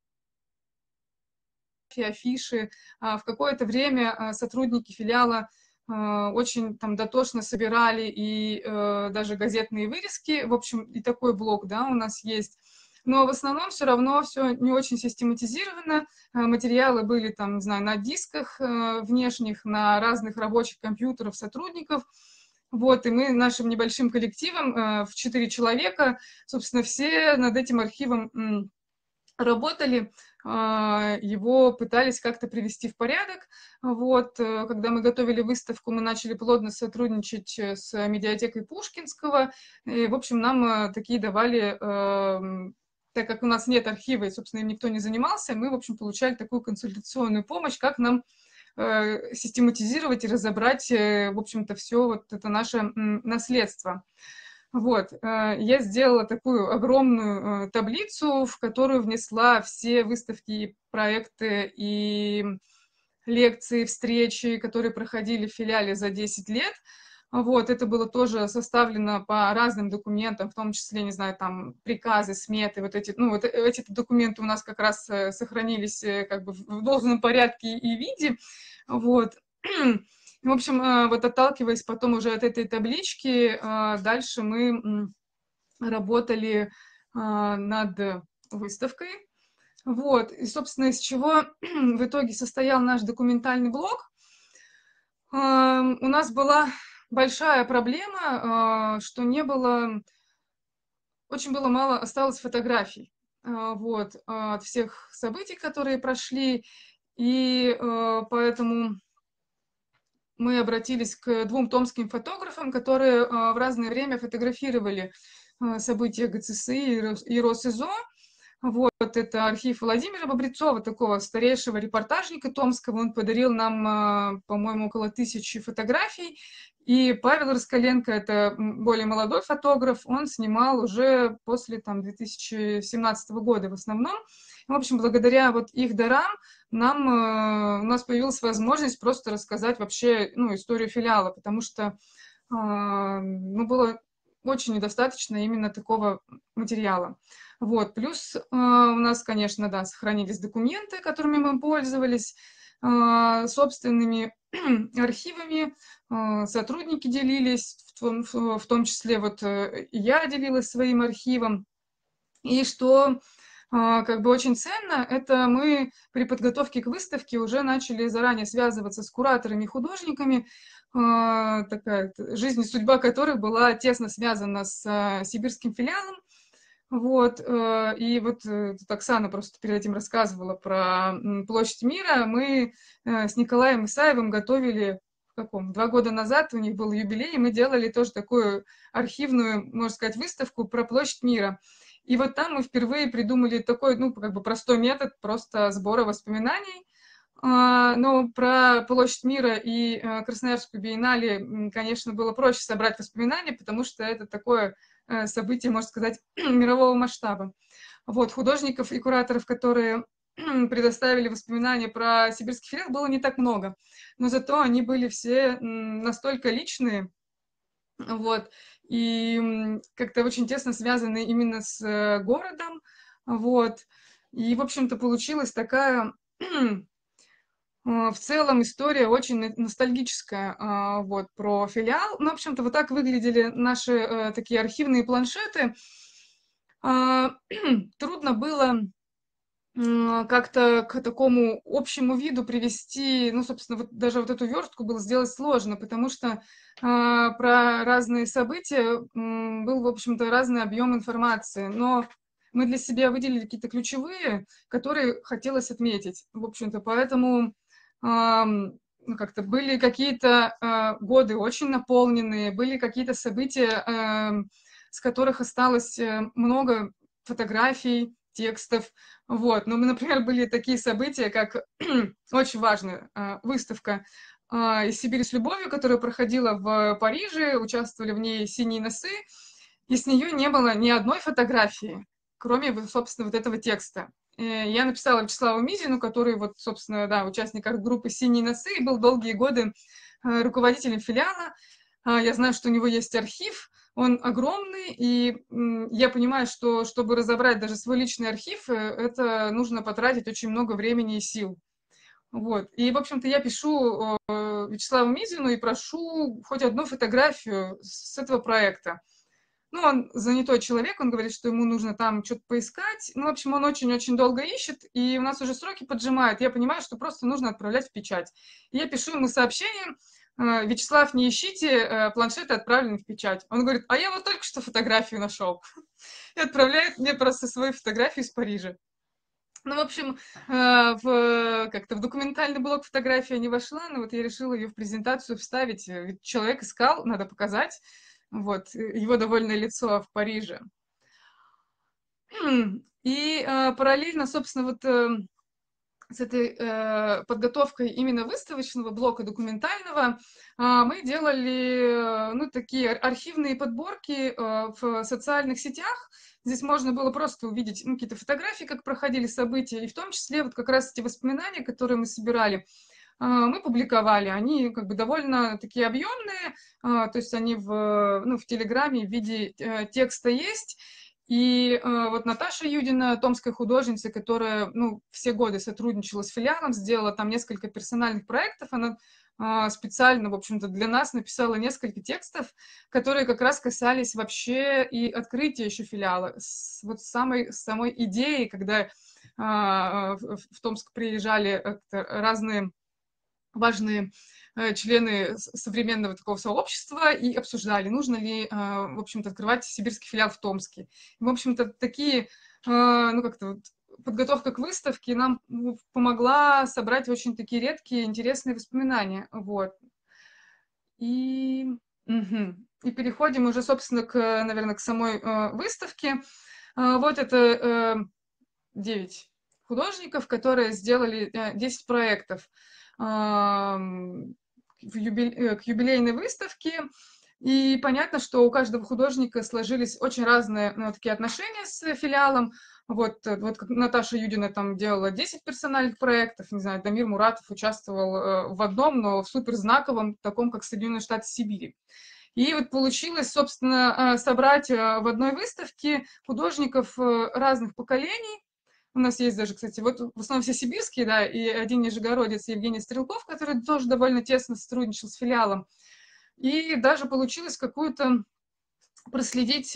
афиши. В какое-то время сотрудники филиала очень там дотошно собирали и даже газетные вырезки. В общем, и такой блок, да, у нас есть. Но в основном все равно все не очень систематизировано. Материалы были там, не знаю, на дисках внешних, на разных рабочих компьютерах сотрудников. Вот, и мы нашим небольшим коллективом в 4 человека, собственно, все над этим архивом работали, его пытались как-то привести в порядок. Вот, когда мы готовили выставку, мы начали плотно сотрудничать с медиатекой Пушкинского. И, в общем, нам такие давали, так как у нас нет архива, и, собственно, им никто не занимался, мы, в общем, получали такую консультационную помощь, как нам систематизировать и разобрать, в общем-то, все вот это наше наследство. Вот, я сделала такую огромную таблицу, в которую внесла все выставки, проекты и лекции, встречи, которые проходили в филиале за 10 лет. Вот, это было тоже составлено по разным документам, в том числе, не знаю, там, приказы, сметы, вот эти, ну, вот эти документы у нас как раз сохранились как бы в должном порядке и виде, вот. В общем, вот отталкиваясь потом уже от этой таблички, дальше мы работали над выставкой. Вот, и, собственно, из чего в итоге состоял наш документальный блок. У нас была большая проблема, что очень было мало осталось фотографий, вот, от всех событий, которые прошли, и поэтому мы обратились к 2 томским фотографам, которые в разное время фотографировали события ГЦСИ и Росизо. Вот, это архив Владимира Бобрецова, такого старейшего репортажника томского. Он подарил нам, по-моему, около 1000 фотографий. И Павел Раскаленко, это более молодой фотограф, он снимал уже после там 2017 года в основном. В общем, благодаря вот их дарам у нас появилась возможность просто рассказать вообще, ну, историю филиала, потому что ну, было очень недостаточно именно такого материала. Вот. Плюс у нас, конечно, да, сохранились документы, которыми мы пользовались, собственными архивами, сотрудники делились, в том числе вот я делилась своим архивом. И что как бы очень ценно, это мы при подготовке к выставке уже начали заранее связываться с кураторами и художниками, такая жизнь и судьба которых была тесно связана с сибирским филиалом. Вот, и вот тут Оксана просто перед этим рассказывала про Площадь Мира. Мы с Николаем Исаевым готовили, 2 года назад у них был юбилей, и мы делали тоже такую архивную, можно сказать, выставку про Площадь Мира. И вот там мы впервые придумали такой, ну, как бы простой метод просто сбора воспоминаний. Но про Площадь Мира и Красноярскую биеннале, конечно, было проще собрать воспоминания, потому что это такое событие, можно сказать, мирового масштаба. Вот, художников и кураторов, которые предоставили воспоминания про сибирский филиал, было не так много, но зато они были все настолько личные, вот, и как-то очень тесно связаны именно с городом, вот, и, в общем-то, получилась такая в целом история очень ностальгическая, вот, про филиал. Ну, в общем-то, вот так выглядели наши такие архивные планшеты. Трудно было как-то к такому общему виду привести, ну, собственно, вот даже вот эту верстку было сделать сложно, потому что про разные события был, в общем-то, разный объем информации, но мы для себя выделили какие-то ключевые, которые хотелось отметить, в общем-то, поэтому ну, как-то были какие-то годы очень наполненные, были какие-то события, с которых осталось много фотографий, текстов. Вот. Но, например, были такие события, как очень важная выставка «Из Сибири с любовью», которая проходила в Париже, участвовали в ней «Синие носы», и с нее не было ни одной фотографии, кроме, собственно, вот этого текста. Я написала Вячеславу Мизину, который, вот, собственно, да, участник группы «Синие носы», и был долгие годы руководителем филиала. Я знаю, что у него есть архив, он огромный, и я понимаю, что чтобы разобрать даже свой личный архив, это нужно потратить очень много времени и сил. Вот. И, в общем-то, я пишу Вячеславу Мизину и прошу хоть одну фотографию с этого проекта. Ну, он занятой человек, он говорит, что ему нужно там что-то поискать. Ну, в общем, он очень-очень долго ищет, и у нас уже сроки поджимают. Я понимаю, что просто нужно отправлять в печать. И я пишу ему сообщение: Вячеслав, не ищите, планшеты отправлены в печать. Он говорит: а я вот только что фотографию нашел. И отправляет мне просто свою фотографию из Парижа. Ну, в общем, как-то в документальный блок фотография не вошла, но вот я решила ее в презентацию вставить. Ведь человек искал, надо показать, вот, его довольное лицо в Париже. И параллельно, собственно, вот с этой подготовкой именно выставочного блока документального мы делали, ну, такие архивные подборки в социальных сетях. Здесь можно было просто увидеть, ну, какие-то фотографии, как проходили события, и в том числе вот как раз эти воспоминания, которые мы собирали, мы публиковали. Они как бы довольно такие объемные, то есть они в Телеграме в виде текста есть. И вот Наташа Юдина, томская художница, которая, ну, все годы сотрудничала с филиалом, сделала там несколько персональных проектов, она специально, в общем-то, для нас написала несколько текстов, которые как раз касались вообще и открытия еще филиала, вот самой идеи, когда в Томск приезжали разные важные члены современного такого сообщества и обсуждали, нужно ли, в общем-то, открывать сибирский филиал в Томске. И, в общем-то, такие, ну, как-то вот подготовка к выставке нам помогла собрать очень такие редкие, интересные воспоминания. Вот. И переходим уже, собственно, наверное, к самой выставке. Вот это 9 художников, которые сделали 10 проектов к юбилейной выставке. И понятно, что у каждого художника сложились очень разные, ну, такие отношения с филиалом. Вот как Наташа Юдина там делала 10 персональных проектов, не знаю, Дамир Муратов участвовал в одном, но в суперзнаковом, таком, как Соединенные Штаты Сибири. И вот получилось, собственно, собрать в одной выставке художников разных поколений. У нас есть даже, кстати, вот в основном все сибирские, да, и один нижегородец Евгений Стрелков, который тоже довольно тесно сотрудничал с филиалом. И даже получилось какую-то проследить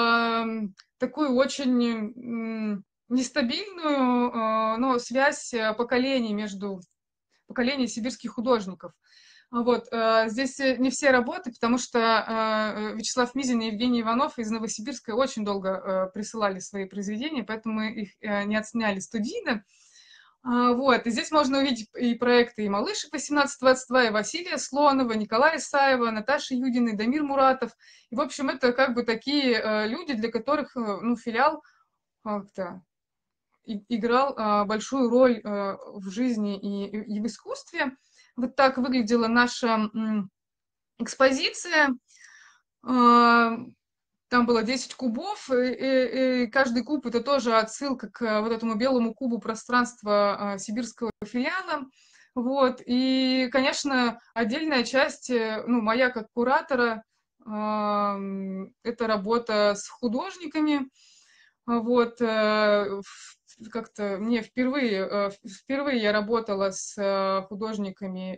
такую очень нестабильную, но связь поколений между поколений сибирских художников. Вот. Здесь не все работы, потому что Вячеслав Мизин и Евгений Иванов из Новосибирска очень долго присылали свои произведения, поэтому мы их не отсняли студийно. Вот. И здесь можно увидеть и проекты и Малышек 1822, и Василия Слонова, Николая Исаева, Наташи Юдиной, Дамир Муратов. И, в общем, это как бы такие люди, для которых, ну, филиал как-то играл большую роль в жизни и в искусстве. Вот так выглядела наша экспозиция. Там было 10 кубов, и каждый куб — это тоже отсылка к вот этому белому кубу пространства сибирского филиала. Вот. И, конечно, отдельная часть, ну, моя как куратора, это работа с художниками. Вот. Как-то мне впервые я работала с художниками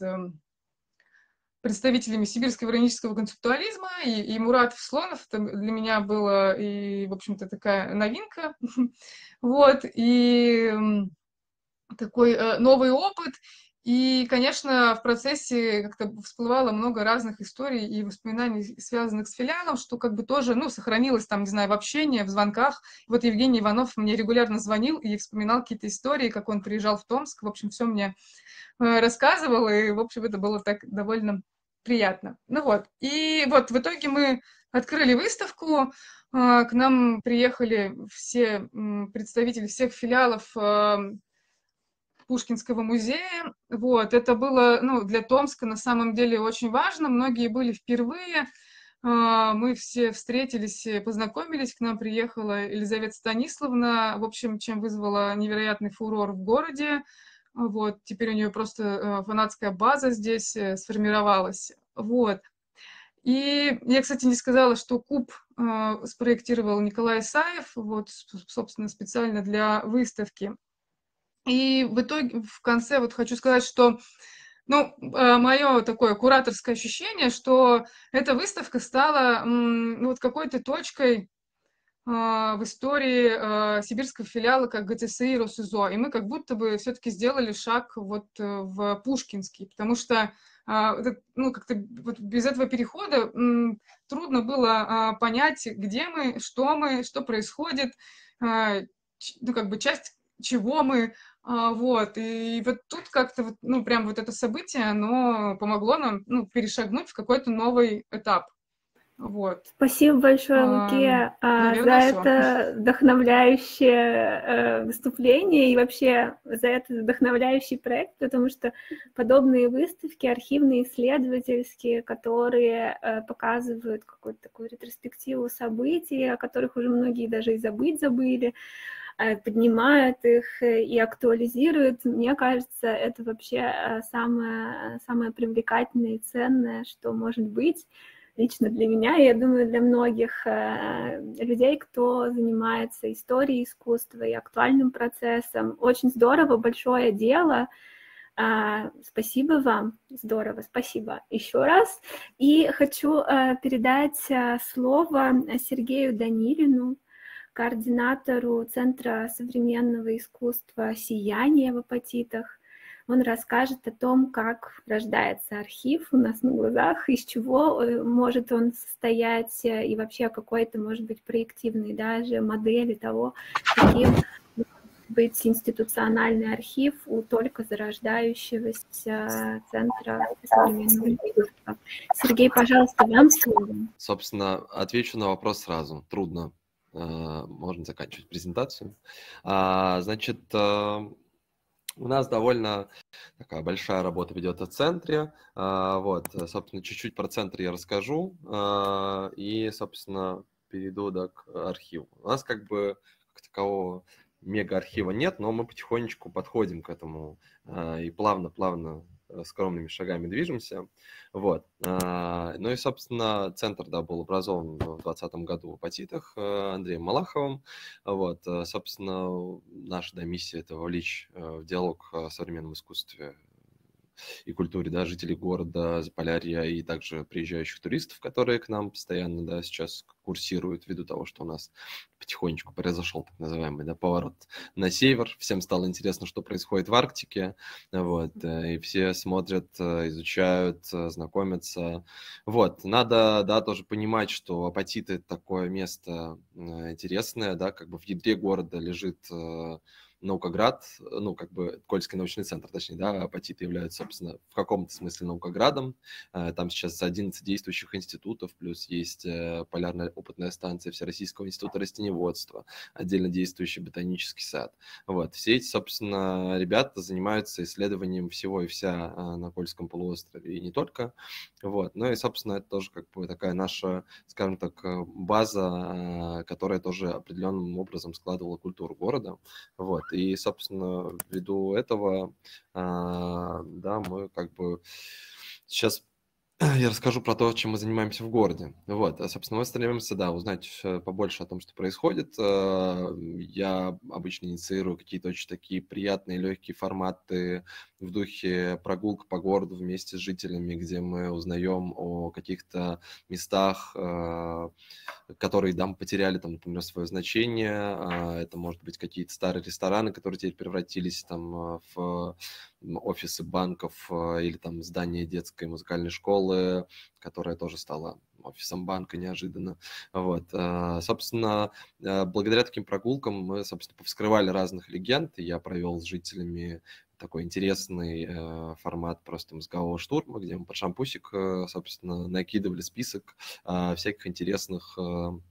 представителями сибирского иронического концептуализма, и Муратов, Слонов, это для меня было, и, в общем-то, такая новинка. Вот, и такой новый опыт. И, конечно, в процессе как-то всплывало много разных историй и воспоминаний, связанных с филиалом, что как бы тоже, ну, сохранилось там, не знаю, в общении, в звонках. Вот Евгений Иванов мне регулярно звонил и вспоминал какие-то истории, как он приезжал в Томск. В общем, все мне рассказывал, и, в общем, это было так довольно приятно. Ну вот, и вот в итоге мы открыли выставку. К нам приехали все представители всех филиалов Пушкинского музея. Вот, это было, ну, для Томска на самом деле очень важно. Многие были впервые. Мы все встретились, познакомились. К нам приехала Елизавета Станиславна, в общем, чем вызвала невероятный фурор в городе. Вот, теперь у нее просто фанатская база здесь сформировалась. Вот. И я, кстати, не сказала, что куб спроектировал Николай Исаев, вот, собственно, специально для выставки. И в итоге, в конце, вот хочу сказать, что, ну, мое такое кураторское ощущение, что эта выставка стала ну, вот какой-то точкой в истории сибирского филиала как ГТСИ и Росизо. И мы как будто бы все-таки сделали шаг вот в Пушкинский, потому что ну, как-то вот без этого перехода трудно было понять, где мы, что происходит, ну, как бы часть чего мы, вот. И вот тут как-то, вот, ну, прям вот это событие, оно помогло нам, ну, перешагнуть в какой-то новый этап. Вот. Спасибо большое, Луке, за Наверное, всё. это вдохновляющее выступление и вообще за этот вдохновляющий проект, потому что подобные выставки, архивные, исследовательские, которые показывают какую-то такую ретроспективу событий, о которых уже многие даже и забыть забыли, поднимают их и актуализируют, мне кажется, это вообще самое привлекательное и ценное, что может быть. Лично для меня, и я думаю, для многих людей, кто занимается историей искусства и актуальным процессом. Очень здорово, большое дело. Спасибо вам, здорово, спасибо еще раз. И хочу передать слово Сергею Данилину, координатору Центра современного искусства «Сияние» в Апатитах. Он расскажет о том, как рождается архив у нас на глазах, из чего может он состоять, и вообще какой-то, может быть, проективной даже модели того, каким может быть институциональный архив у только зарождающегося Центра современного искусства. Сергей, пожалуйста, вам слово. Собственно, отвечу на вопрос сразу. Трудно. Можно заканчивать презентацию. Значит, у нас довольно такая большая работа ведется в центре. Вот, собственно, чуть-чуть про центр я расскажу. И, собственно, перейду к архиву. У нас как бы как такового мега-архива нет, но мы потихонечку подходим к этому и плавно скромными шагами движемся. Вот. Ну и, собственно, центр, да, был образован в 2020 году в Апатитах Андреем Малаховым. Вот. Собственно, наша, да, миссия – это вовлечь в диалог о современном искусстве и культуре, да, жителей города, Заполярья и также приезжающих туристов, которые к нам постоянно, да, сейчас курсируют ввиду того, что у нас потихонечку произошел так называемый, да, поворот на север. Всем стало интересно, что происходит в Арктике, вот, и все смотрят, изучают, знакомятся. Вот, надо, да, тоже понимать, что Апатиты – это такое место интересное, да, как бы в ядре города лежит Наукоград, ну, как бы Кольский научный центр, точнее, да, Апатиты являются, собственно, в каком-то смысле Наукоградом. Там сейчас 11 действующих институтов, плюс есть полярная опытная станция Всероссийского института растениеводства, отдельно действующий ботанический сад. Вот, все эти, собственно, ребята занимаются исследованием всего и вся на Кольском полуострове, и не только. Вот, ну и, собственно, это тоже как бы такая наша, скажем так, база, которая тоже определенным образом складывала культуру города. Вот. И, собственно, ввиду этого, да, мы как бы сейчас я расскажу про то, чем мы занимаемся в городе. Вот, собственно, мы стремимся, да, узнать побольше о том, что происходит. Я обычно инициирую какие-то очень такие приятные, легкие форматы в духе прогулок по городу вместе с жителями, где мы узнаем о каких-то местах, которые, да, потеряли, там, например, свое значение. Это, может быть, какие-то старые рестораны, которые теперь превратились там в офисы банков или там здание детской музыкальной школы, которая тоже стала офисом банка неожиданно. Вот. Собственно, благодаря таким прогулкам мы, собственно, повскрывали разных легенд, и я провел с жителями такой интересный формат просто мозгового штурма, где мы под шампусик, собственно, накидывали список всяких интересных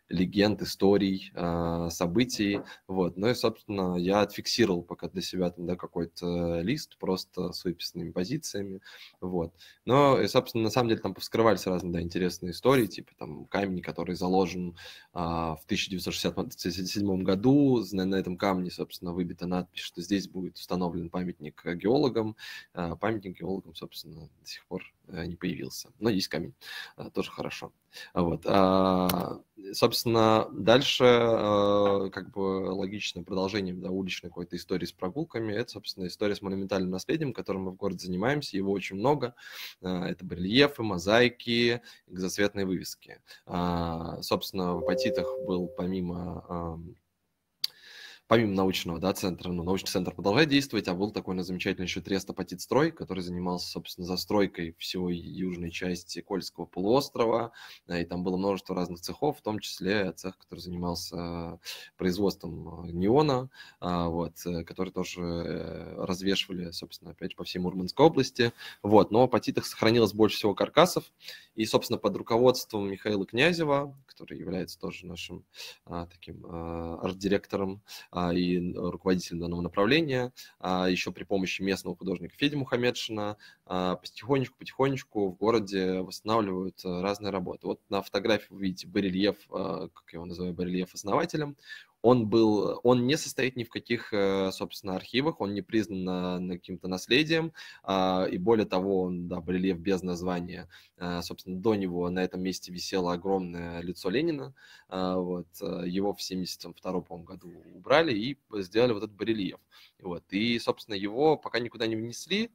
легенд, историй, событий. Вот. Ну и, собственно, я отфиксировал пока для себя там, да, какой-то лист просто с выписанными позициями. Вот. Но, и, собственно, на самом деле там повскрывались разные, да, интересные истории, типа там камень, который заложен в 1967 году. На этом камне, собственно, выбита надпись, что здесь будет установлен памятник геологам. Памятник геологам, собственно, до сих пор не появился. Но есть камень, тоже хорошо. Вот. Собственно, дальше как бы логичное продолжение, да, уличной какой-то истории с прогулками. Это, собственно, история с монументальным наследием, которым мы в городе занимаемся. Его очень много. Это барельефы, мозаики, газосветные вывески. Собственно, в Апатитах был помимо научного, да, центра, ну, научный центр продолжает действовать, а был такой замечательный еще трест Апатитстрой, который занимался, собственно, застройкой всего южной части Кольского полуострова, и там было множество разных цехов, в том числе цех, который занимался производством неона, вот, который тоже развешивали, собственно, опять по всей Мурманской области, вот, но в Апатитах сохранилось больше всего каркасов, и, собственно, под руководством Михаила Князева, который является тоже нашим таким арт-директором, и руководителем данного направления, еще при помощи местного художника Феди Мухаммедшина потихонечку в городе восстанавливают разные работы. Вот на фотографии вы видите барельеф, как я его называю, барельеф основателем. Он не состоит ни в каких, собственно, архивах, он не признан каким-то наследием, и более того, барельеф без названия. Собственно, до него на этом месте висело огромное лицо Ленина, вот, его в 1972 году убрали и сделали вот этот барельеф. Вот, и, собственно, его пока никуда не внесли.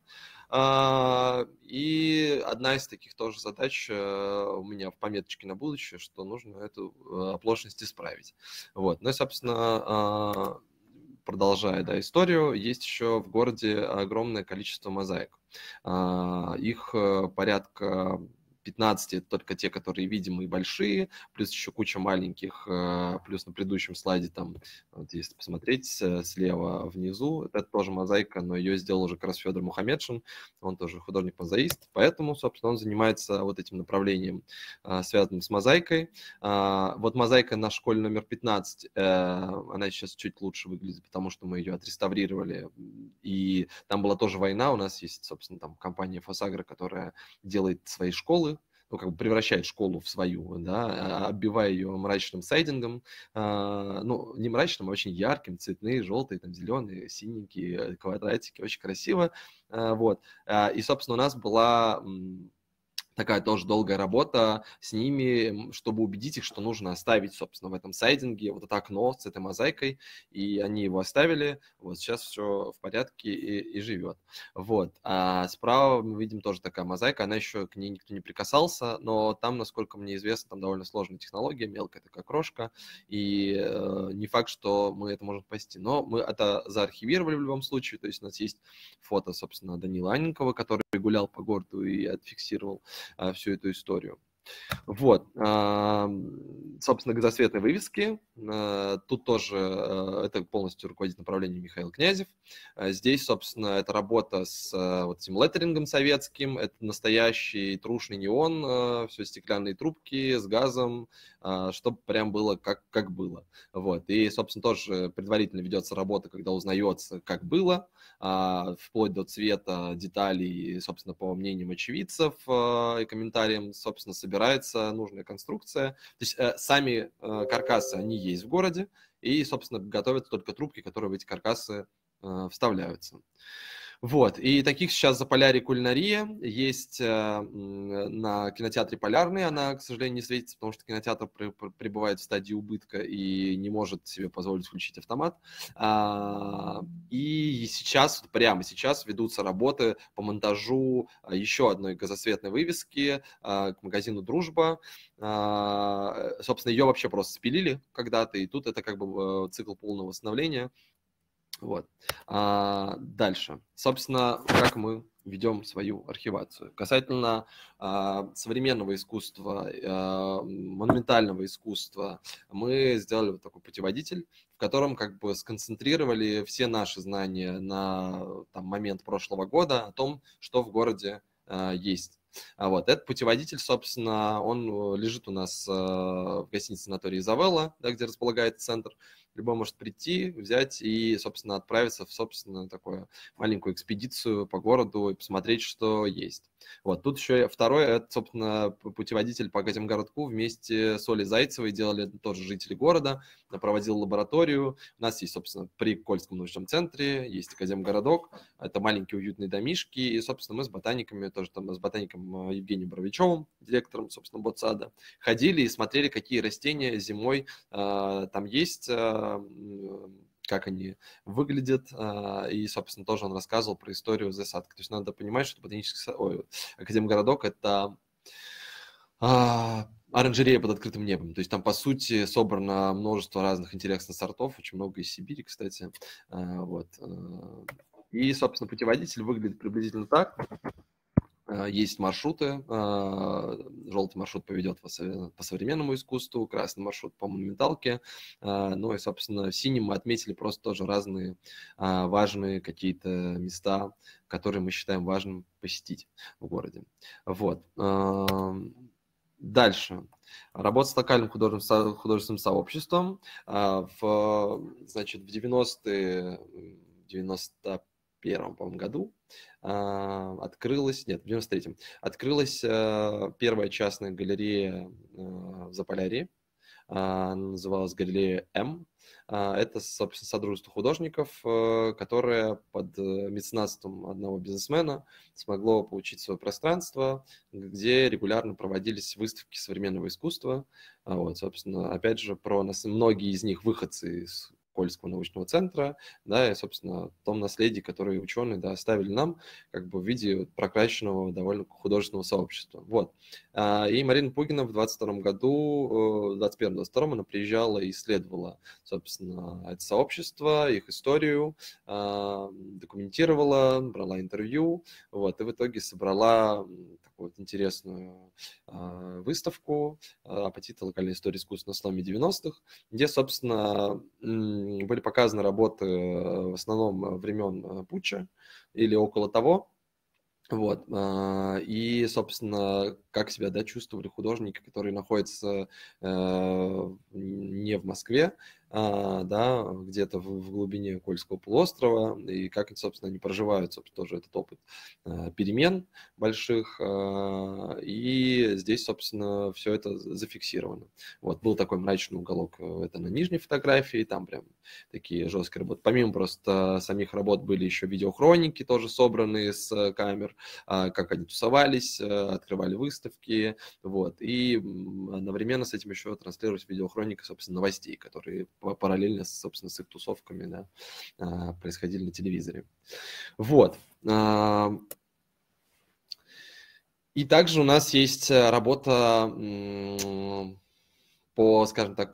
И одна из таких тоже задач у меня в пометочке на будущее, что нужно эту оплошность исправить. Вот. Ну и, собственно, продолжая, да, историю, есть еще в городе огромное количество мозаик. Их порядка 15, это только те, которые видимые и большие, плюс еще куча маленьких, плюс на предыдущем слайде там, вот если посмотреть слева внизу, это тоже мозаика, но ее сделал уже как раз Федор Мухаммедшин, он тоже художник-мозаист, поэтому, собственно, он занимается вот этим направлением, связанным с мозаикой. Вот мозаика на школе номер 15, она сейчас чуть лучше выглядит, потому что мы ее отреставрировали, и там была тоже война, у нас есть, собственно, там компания Фосагро, которая делает свои школы, ну, как бы превращает школу в свою, да, оббивая ее мрачным сайдингом, ну, не мрачным, а очень ярким, цветные, желтые, там, зеленые, синенькие квадратики, очень красиво, вот, и, собственно, у нас была такая тоже долгая работа с ними, чтобы убедить их, что нужно оставить, собственно, в этом сайдинге вот это окно с этой мозаикой, и они его оставили, вот сейчас все в порядке и живет. Вот. А справа мы видим тоже такая мозаика, она еще к ней никто не прикасался, но там, насколько мне известно, там довольно сложная технология, мелкая такая крошка, и не факт, что мы это можем спасти, но мы это заархивировали в любом случае, то есть у нас есть фото, собственно, Данила Анненкова, который гулял по городу и отфиксировал всю эту историю. Вот, собственно, газосветные вывески. Тут тоже это полностью руководит направлением Михаил Князев. Здесь, собственно, это работа с вот этим леттерингом советским. Это настоящий трушный неон, все стеклянные трубки с газом, чтобы прям было как было. Вот. И, собственно, тоже предварительно ведется работа, когда узнается, как было, вплоть до цвета, деталей, собственно, по мнениям очевидцев и комментариям, собственно, собирается нужная конструкция. То есть сами каркасы, они есть в городе, и, собственно, готовятся только трубки, которые в эти каркасы вставляются. Вот, и таких сейчас «Заполярье кулинария» есть на кинотеатре «Полярный», она, к сожалению, не светится, потому что кинотеатр пребывает в стадии убытка и не может себе позволить включить автомат. И сейчас, прямо сейчас ведутся работы по монтажу еще одной газосветной вывески к магазину «Дружба». Собственно, ее вообще просто спилили когда-то, и тут это как бы цикл полного восстановления. Вот. Дальше. Собственно, как мы ведем свою архивацию. Касательно современного искусства, монументального искусства, мы сделали вот такой путеводитель, в котором как бы сконцентрировали все наши знания на момент прошлого года о том, что в городе есть. Вот. Этот путеводитель, собственно, он лежит у нас в гостинице «Санаторий Изавелла», да, где располагается центр. Любой может прийти, взять и, собственно, отправиться в, собственно, такую маленькую экспедицию по городу и посмотреть, что есть. Вот. Тут еще второй, это, собственно, путеводитель по Академгородку вместе с Олей Зайцевой делали тоже жители города, проводил лабораторию. У нас есть, собственно, при Кольском научном центре, есть Академгородок, это маленькие уютные домишки, и, собственно, мы с ботаниками, тоже там с ботаником Евгением Боровичевым, директором, собственно, ботсада, ходили и смотрели, какие растения зимой там есть, как они выглядят, и, собственно, тоже он рассказывал про историю засадки. То есть надо понимать, что Академгородок – это оранжерея под открытым небом. То есть там, по сути, собрано множество разных интересных сортов, очень много из Сибири, кстати. Вот. И, собственно, путеводитель выглядит приблизительно так. Есть маршруты. Желтый маршрут поведет вас по современному искусству, красный маршрут по монументалке. Ну и, собственно, в синем мы отметили просто тоже разные важные какие-то места, которые мы считаем важным посетить в городе. Вот. Дальше. Работа с локальным художественным сообществом. Значит, в 91-м, по-моему, году открылась, нет, в 93-м, открылась первая частная галерея в Заполярье. Она называлась галерея М. Это, собственно, содружество художников, которое под меценатством одного бизнесмена смогло получить свое пространство, где регулярно проводились выставки современного искусства. Вот, собственно, опять же, про нас многие из них выходцы из Кольского научного центра, да, и, собственно, в том наследии, которое ученые, да, оставили нам, как бы в виде прокращенного довольно художественного сообщества. Вот. И Марина Пугина в 22 году, 21-22 она приезжала и исследовала, собственно, это сообщество, их историю, документировала, брала интервью, вот, и в итоге собрала такую вот интересную выставку «Апатиты локальной истории искусства на сломе 90-х», где, собственно, были показаны работы в основном времен путча или около того. Вот. И, собственно, как себя, да, чувствовали художники, которые находятся не в Москве, да, где-то в глубине Кольского полуострова, и как, собственно, они проживают, собственно, тоже этот опыт перемен больших. И здесь, собственно, все это зафиксировано. Вот, был такой мрачный уголок, это на нижней фотографии, там прям такие жесткие работы. Помимо просто самих работ были еще видеохроники, тоже собранные с камер, как они тусовались, открывали выставки, вот, и одновременно с этим еще транслировалась видеохроника, собственно, новостей, которые параллельно, собственно, с их тусовками, да, происходили на телевизоре. Вот. И также у нас есть работа по, скажем так,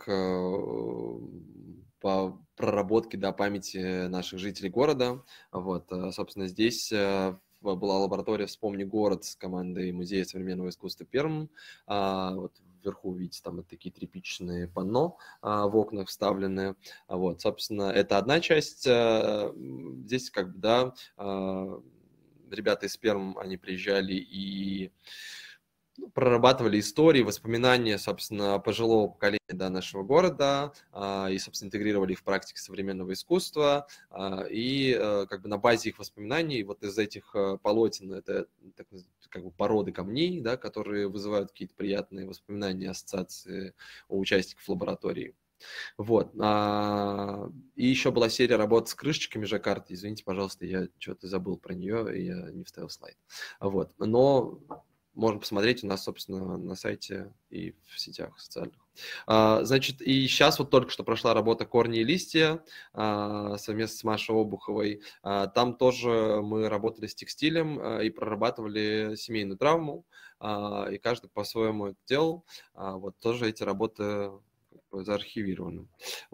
по проработке, да, памяти наших жителей города. Вот, собственно, здесь была лаборатория «Вспомни город» с командой Музея современного искусства Пермь. Вот вверху, видите, там вот такие тряпичные панно в окнах вставлены. Вот, собственно, это одна часть. Здесь, как бы, да, ребята из Пермь, они приезжали и прорабатывали истории, воспоминания, собственно, пожилого поколения, да, нашего города, и, собственно, интегрировали их в практике современного искусства, и как бы на базе их воспоминаний, вот из этих полотен, это так, как бы породы камней, да, которые вызывают какие-то приятные воспоминания, ассоциации у участников лаборатории. Вот. И еще была серия работ с крышечками жаккард. Извините, пожалуйста, я что-то забыл про нее, и я не вставил слайд. Вот. Но можно посмотреть у нас, собственно, на сайте и в сетях социальных. Значит, и сейчас вот только что прошла работа «Корни и листья» совместно с Машей Обуховой. Там тоже мы работали с текстилем и прорабатывали семейную травму, и каждый по-своему это делал. Вот тоже эти работы заархивированы. Вот.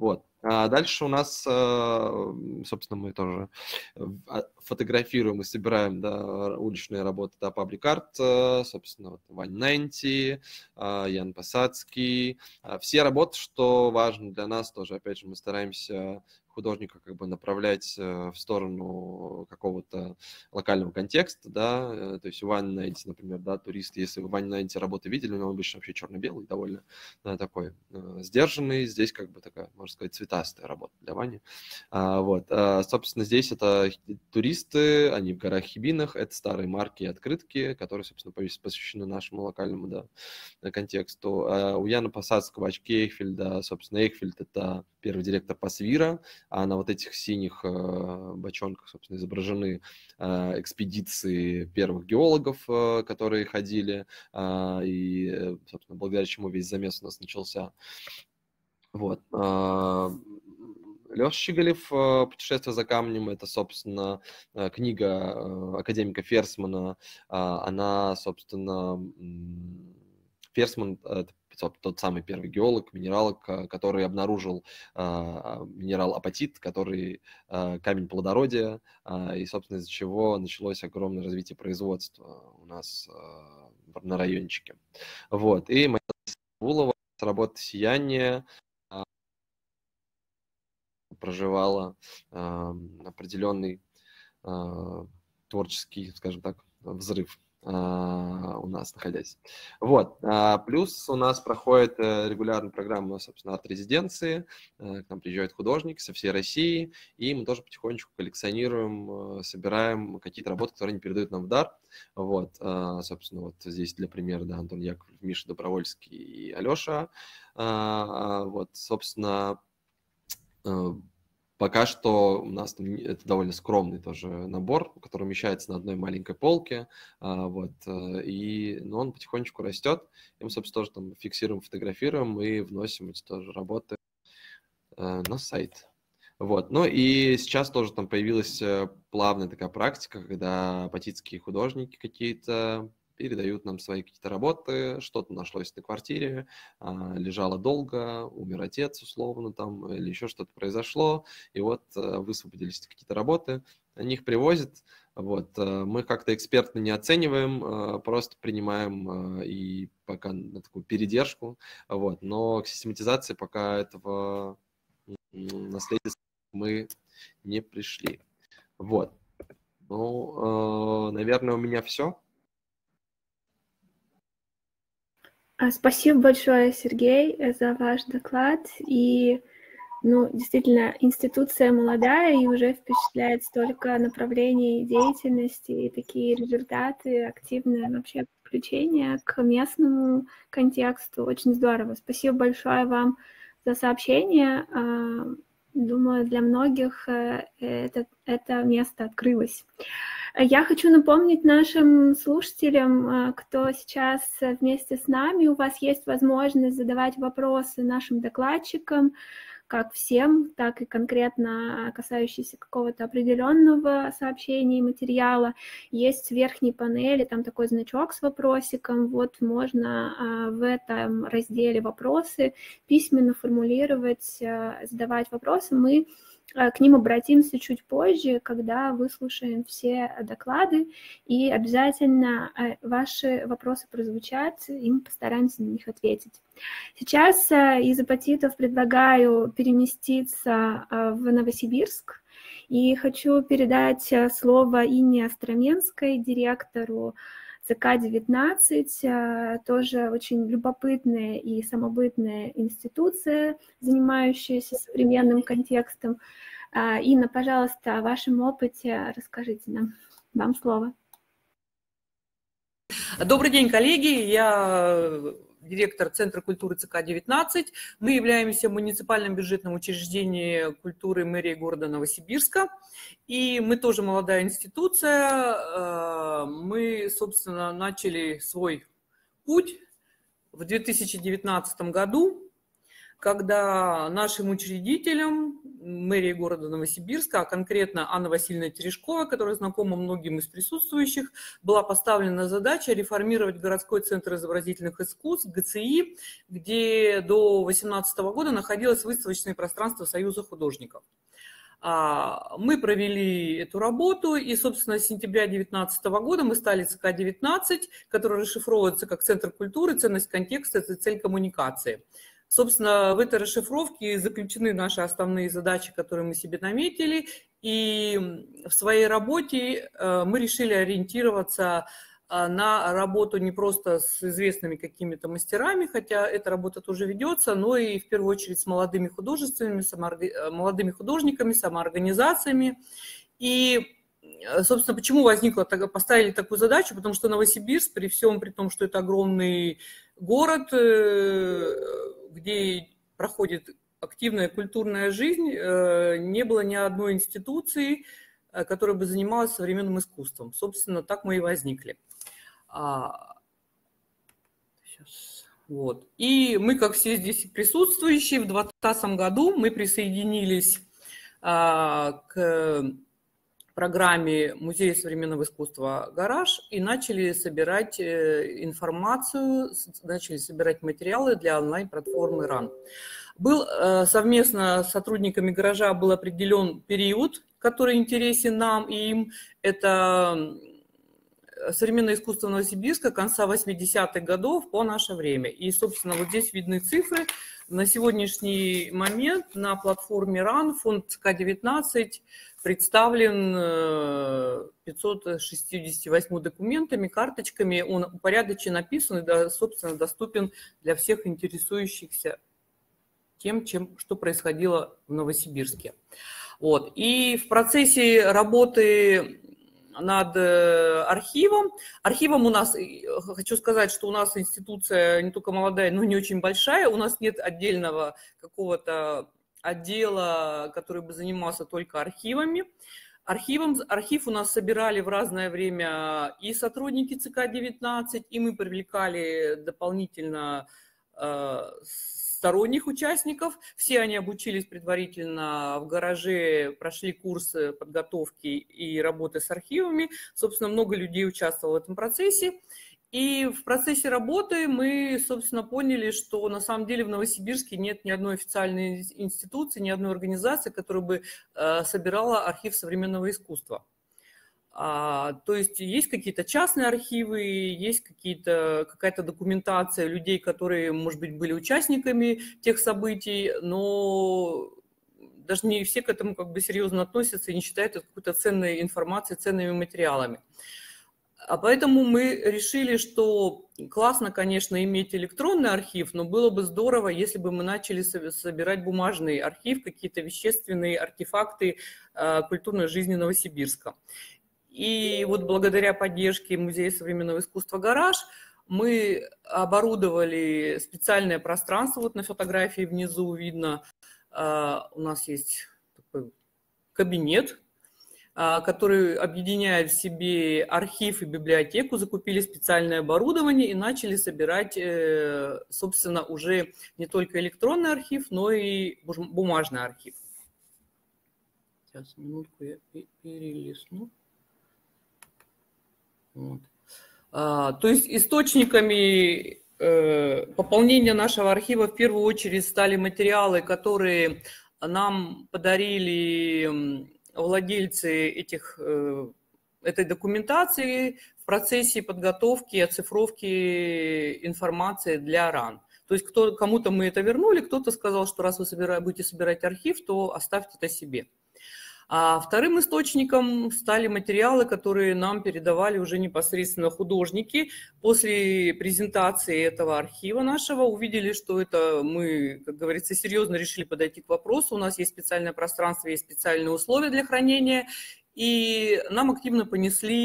А дальше у нас, собственно, мы тоже фотографируем и собираем, да, уличные работы, да, паблик-арт, собственно, вот, Вань Нэнти, Ян Посадский. Все работы, что важно для нас тоже, опять же, мы стараемся художника как бы направлять в сторону какого-то локального контекста, да, то есть у Вани Нэнти, например, да, турист, если вы Вани Нэнти работы видели, он обычно вообще черно-белый, довольно такой сдержанный, здесь как бы такая, можно сказать, цветастая работа для Вани. Вот, собственно, здесь это туристы, они в горах Хибинах, это старые марки и открытки, которые, собственно, посвящены нашему локальному, да, контексту. У Яна Посадского очки Эйхфельд, да, собственно, Эйхфельд — это первый директор Пасвира, а на вот этих синих бочонках, собственно, изображены экспедиции первых геологов, которые ходили, и, собственно, благодаря чему весь замес у нас начался. Вот. Леша Щеголев «Путешествие за камнем» — это, собственно, книга академика Ферсмана. Она, собственно, Ферсман — это тот самый первый геолог, минералог, который обнаружил минерал апатит, который камень плодородия, и, собственно, из-за чего началось огромное развитие производства у нас на райончике. Вот. И Марина Савулова с работы «Сияние» проживала определенный творческий, скажем так, взрыв у нас находясь. Вот. Плюс у нас проходит регулярная программа, собственно, от резиденции. К нам приезжают художники со всей России, и мы тоже потихонечку коллекционируем, собираем какие-то работы, которые они передают нам в дар. Вот. Собственно, вот здесь для примера, да, Антон Яковлев, Миша Добровольский и Алеша. Вот, собственно, пока что у нас это довольно скромный тоже набор, который умещается на одной маленькой полке, вот, но он потихонечку растет, и мы, собственно, тоже там фиксируем, фотографируем и вносим эти тоже работы на сайт. Вот. Ну и сейчас тоже там появилась плавная такая практика, когда апатитские художники какие-то передают нам свои какие-то работы, что-то нашлось на квартире, лежало долго, умер отец условно там, или еще что-то произошло, и вот высвободились какие-то работы, они их привозят, вот, мы как-то экспертно не оцениваем, просто принимаем и пока на такую передержку, вот, но к систематизации пока этого наследия мы не пришли. Вот. Ну, наверное, у меня все. Спасибо большое, Сергей, за ваш доклад. И, действительно, институция молодая и уже впечатляет столько направлений деятельности и такие результаты, активное вообще включение к местному контексту. Очень здорово. Спасибо большое вам за сообщение. Думаю, для многих это место открылось. Я хочу напомнить нашим слушателям, кто сейчас вместе с нами, у вас есть возможность задавать вопросы нашим докладчикам, как всем, так и конкретно касающиеся какого-то определенного сообщения и материала. Есть в верхней панели там такой значок с вопросиком, вот можно в этом разделе «Вопросы» письменно формулировать, задавать вопросы. Мы к ним обратимся чуть позже, когда выслушаем все доклады, и обязательно ваши вопросы прозвучат, и мы постараемся на них ответить. Сейчас из апатитов предлагаю переместиться в Новосибирск, и хочу передать слово Инне Остроменской, директору ЦК-19, тоже очень любопытная и самобытная институция, занимающаяся современным контекстом. Инна, пожалуйста, о вашем опыте расскажите нам. Вам слово. Добрый день, коллеги. Я директор Центра культуры ЦК-19. Мы являемся муниципальным бюджетным учреждением культуры мэрии города Новосибирска. И мы тоже молодая институция. Мы, собственно, начали свой путь в 2019 году, когда нашим учредителям, мэрии города Новосибирска, а конкретно Анна Васильевна Терешкова, которая знакома многим из присутствующих, была поставлена задача реформировать городской центр изобразительных искусств, ГЦИ, где до 2018 года находилось выставочное пространство Союза художников. Мы провели эту работу, и, собственно, с сентября 2019 года мы стали ЦК-19, который расшифровывается как Центр культуры, ценность контекста, это цель коммуникации. Собственно, в этой расшифровке заключены наши основные задачи, которые мы себе наметили, и в своей работе мы решили ориентироваться на работу не просто с известными какими-то мастерами, хотя эта работа тоже ведется, но и в первую очередь с молодыми молодыми художниками, самоорганизациями. И, собственно, почему поставили такую задачу? Потому что Новосибирск, при том, что это огромный город, где проходит активная культурная жизнь, не было ни одной институции, которая бы занималась современным искусством. Собственно, так мы и возникли. Вот. И мы, как все здесь присутствующие, в 2020 году мы присоединились к программе Музея современного искусства «Гараж» и начали собирать информацию, начали собирать материалы для онлайн-платформы РАН. Совместно с сотрудниками «Гаража» был определен период, который интересен нам и им. Это современное искусство Новосибирска конца 80-х годов по наше время. И, собственно, вот здесь видны цифры. На сегодняшний момент на платформе РАН фонд ЦК-19 представлен 568 документами, карточками. Он упорядочен, написан и, собственно, доступен для всех интересующихся тем, что происходило в Новосибирске. Вот. И в процессе работы над архивом у нас, хочу сказать, что у нас институция не только молодая, но и не очень большая. У нас нет отдельного какого-то отдела, который бы занимался только архивами. Архив у нас собирали в разное время и сотрудники ЦК-19, и мы привлекали дополнительно сторонних участников. Все они обучились предварительно в гараже, прошли курсы подготовки и работы с архивами. Собственно, много людей участвовало в этом процессе. И в процессе работы мы, собственно, поняли, что на самом деле в Новосибирске нет ни одной официальной институции, ни одной организации, которая бы собирала архив современного искусства. То есть есть какие-то частные архивы, есть какая-то документация людей, которые, может быть, были участниками тех событий, но даже не все к этому как бы серьезно относятся и не считают это какой-то ценной информацией, ценными материалами. Поэтому мы решили, что классно, конечно, иметь электронный архив, но было бы здорово, если бы мы начали собирать бумажный архив, какие-то вещественные артефакты культурной жизни Новосибирска. И вот благодаря поддержке Музея современного искусства «Гараж» мы оборудовали специальное пространство, вот на фотографии внизу видно, у нас есть такой кабинет, который объединяет в себе архив и библиотеку, закупили специальное оборудование и начали собирать, собственно, уже не только электронный архив, но и бумажный архив. Сейчас, минутку, я перелистну. Вот. То есть источниками пополнения нашего архива в первую очередь стали материалы, которые нам подарили владельцы этой документации в процессе подготовки и оцифровки информации для РАН. То есть кому-то мы это вернули, кто-то сказал, что раз вы будете собирать архив, то оставьте это себе. А вторым источником стали материалы, которые нам передавали уже непосредственно художники. После презентации этого архива нашего увидели, что это мы, как говорится, серьезно решили подойти к вопросу. У нас есть специальное пространство, есть специальные условия для хранения. И нам активно понесли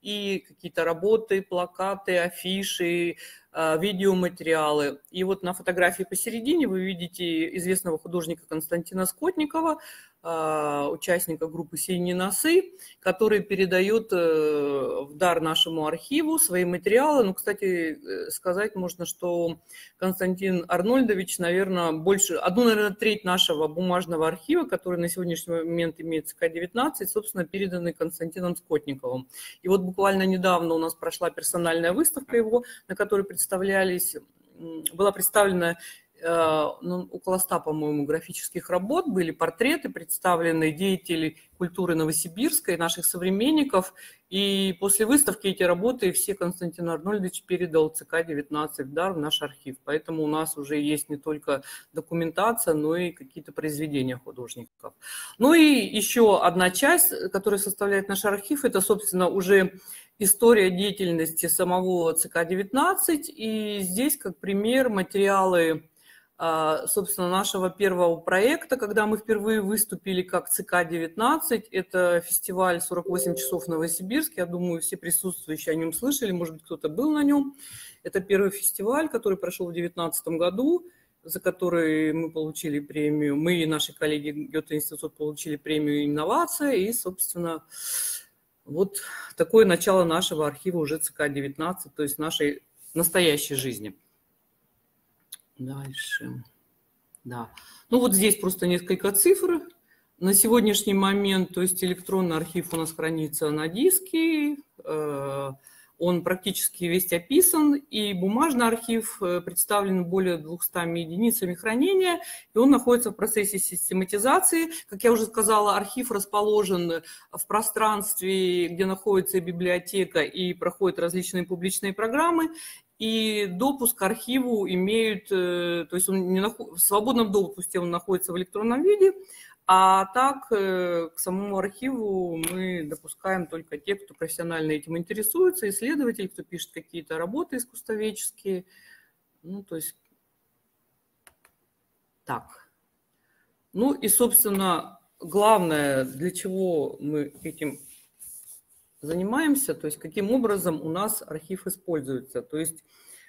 и какие-то работы, плакаты, афиши, видеоматериалы. И вот на фотографии посередине вы видите известного художника Константина Скотникова, участника группы «Синие носы», который передает в дар нашему архиву свои материалы. Ну, кстати, сказать можно, что Константин Арнольдович, наверное, наверное, треть нашего бумажного архива, который на сегодняшний момент имеет ЦК-19, собственно, переданы Константином Скотниковым. И вот буквально недавно у нас прошла персональная выставка его, на которой была представлена около 100, по-моему, графических работ, были портреты, представлены деятелей культуры Новосибирска и наших современников. И после выставки эти работы все Константин Арнольдович передал ЦК-19 в дар в наш архив. Поэтому у нас уже есть не только документация, но и какие-то произведения художников. Ну и еще одна часть, которая составляет наш архив, это, собственно, уже история деятельности самого ЦК-19. И здесь, как пример, материалы, собственно, нашего первого проекта, когда мы впервые выступили как ЦК-19. Это фестиваль «48 часов в Новосибирске». Я думаю, все присутствующие о нем слышали, может быть, кто-то был на нем. Это первый фестиваль, который прошел в 2019 году, за который мы получили премию. Мы и наши коллеги Гёте-институт получили премию «Инновация». И, собственно, вот такое начало нашего архива уже ЦК-19, то есть нашей настоящей жизни. Дальше. Да. Ну вот здесь просто несколько цифр. На сегодняшний момент, то есть электронный архив у нас хранится на диске, он практически весь описан, и бумажный архив представлен более 200 единицами хранения, и он находится в процессе систематизации. Как я уже сказала, архив расположен в пространстве, где находится библиотека и проходят различные публичные программы. И допуск к архиву имеют, то есть он в свободном допуске он находится в электронном виде, а так к самому архиву мы допускаем только те, кто профессионально этим интересуется, исследователи, кто пишет какие-то работы искусствоведческие. Ну, то есть так. Ну и, собственно, главное, для чего мы этим занимаемся, то есть каким образом у нас архив используется. То есть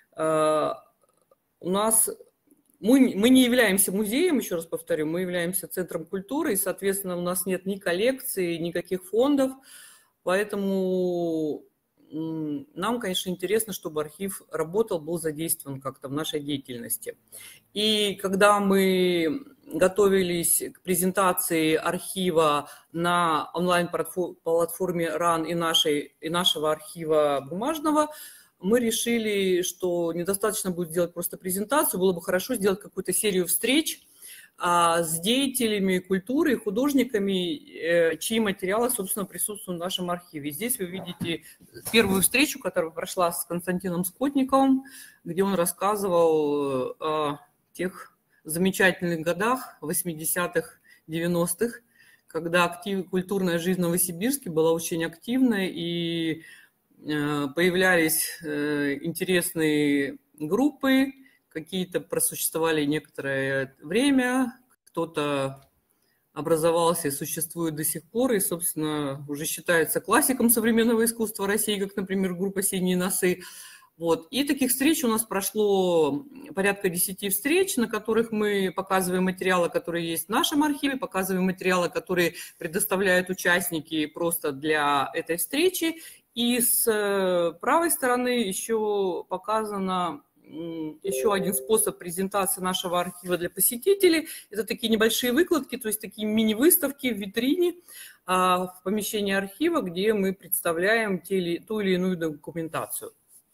у нас мы не являемся музеем, еще раз повторю, мы являемся центром культуры, и, соответственно, у нас нет ни коллекции, никаких фондов, поэтому нам, конечно, интересно, чтобы архив работал, был задействован как-то в нашей деятельности. И когда мы готовились к презентации архива на онлайн-платформе RAN и нашего архива бумажного, мы решили, что недостаточно будет сделать просто презентацию, было бы хорошо сделать какую-то серию встреч с деятелями культуры и художниками, чьи материалы, собственно, присутствуют в нашем архиве. Здесь вы видите первую встречу, которая прошла с Константином Скотниковым, где он рассказывал о тех замечательных годах 80-х, 90-х, когда культурная жизнь в Новосибирске была очень активной, и появлялись интересные группы, какие-то просуществовали некоторое время, кто-то образовался и существует до сих пор, и, собственно, уже считается классиком современного искусства России, как, например, группа «Синие носы». Вот. И таких встреч у нас прошло порядка 10 встреч, на которых мы показываем материалы, которые есть в нашем архиве, показываем материалы, которые предоставляют участники просто для этой встречи. И с правой стороны еще показано еще один способ презентации нашего архива для посетителей. Это такие небольшие выкладки, то есть такие мини-выставки в витрине в помещении архива, где мы представляем ту или иную документацию.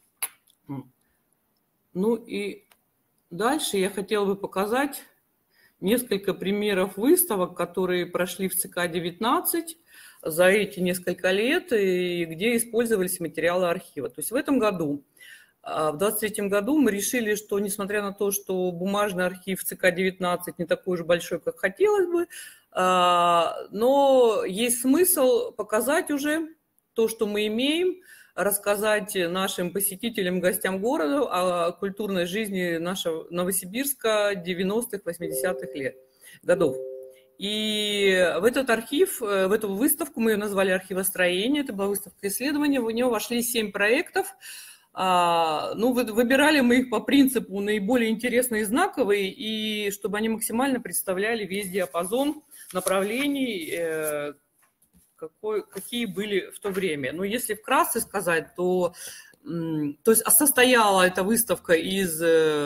Ну и дальше я хотела бы показать несколько примеров выставок, которые прошли в ЦК-19 за эти несколько лет, и где использовались материалы архива. То есть в этом году, в 2023 году, мы решили, что несмотря на то, что бумажный архив ЦК-19 не такой уж большой, как хотелось бы, но есть смысл показать уже то, что мы имеем, рассказать нашим посетителям, гостям города о культурной жизни нашего Новосибирска 90-х, 80-х годов. И в этот архив, в эту выставку, мы ее назвали «Архивостроение», это была выставка исследования, в нее вошли 7 проектов. Выбирали мы их по принципу наиболее интересные и знаковые, и чтобы они максимально представляли весь диапазон направлений, какие были в то время. Но если вкратце сказать, то есть состояла эта выставка из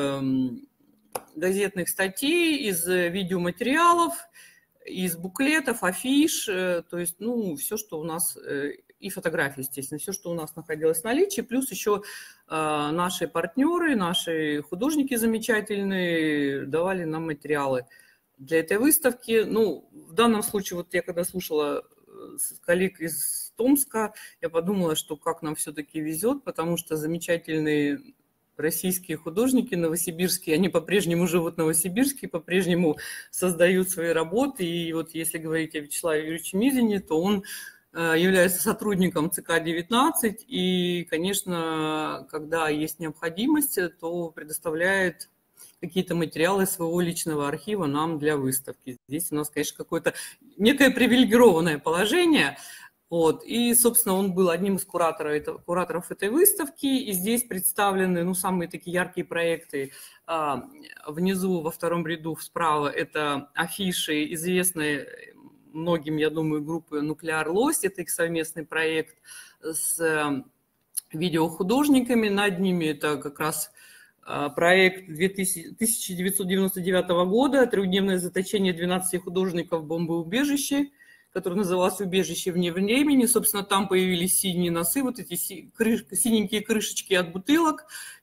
газетных статей, из видеоматериалов, из буклетов, афиш, то есть, все, что у нас, и фотографии, естественно, все, что у нас находилось в наличии, плюс еще наши партнеры, наши художники замечательные давали нам материалы для этой выставки. В данном случае, вот я когда слушала коллег из Томска, я подумала, что как нам все-таки везет, потому что замечательные российские художники новосибирские, они по-прежнему живут в Новосибирске, по-прежнему создают свои работы. И вот если говорить о Вячеславе Юрьевиче Мизине, то он является сотрудником ЦК-19 и, конечно, когда есть необходимость, то предоставляет какие-то материалы своего личного архива нам для выставки. Здесь у нас, конечно, какое-то некое привилегированное положение. И, собственно, он был одним из кураторов этой выставки. И здесь представлены самые такие яркие проекты. Внизу, во втором ряду справа, это афиши известной многим, я думаю, группы «Нуклеар Лось». Это их совместный проект с видеохудожниками. Над ними это как раз проект 1999 года «Трехдневное заточение 12 художников в бомбоубежище», который назывался «Убежище вне времени». Собственно, там появились синие носы, вот эти синенькие крышечки от бутылок.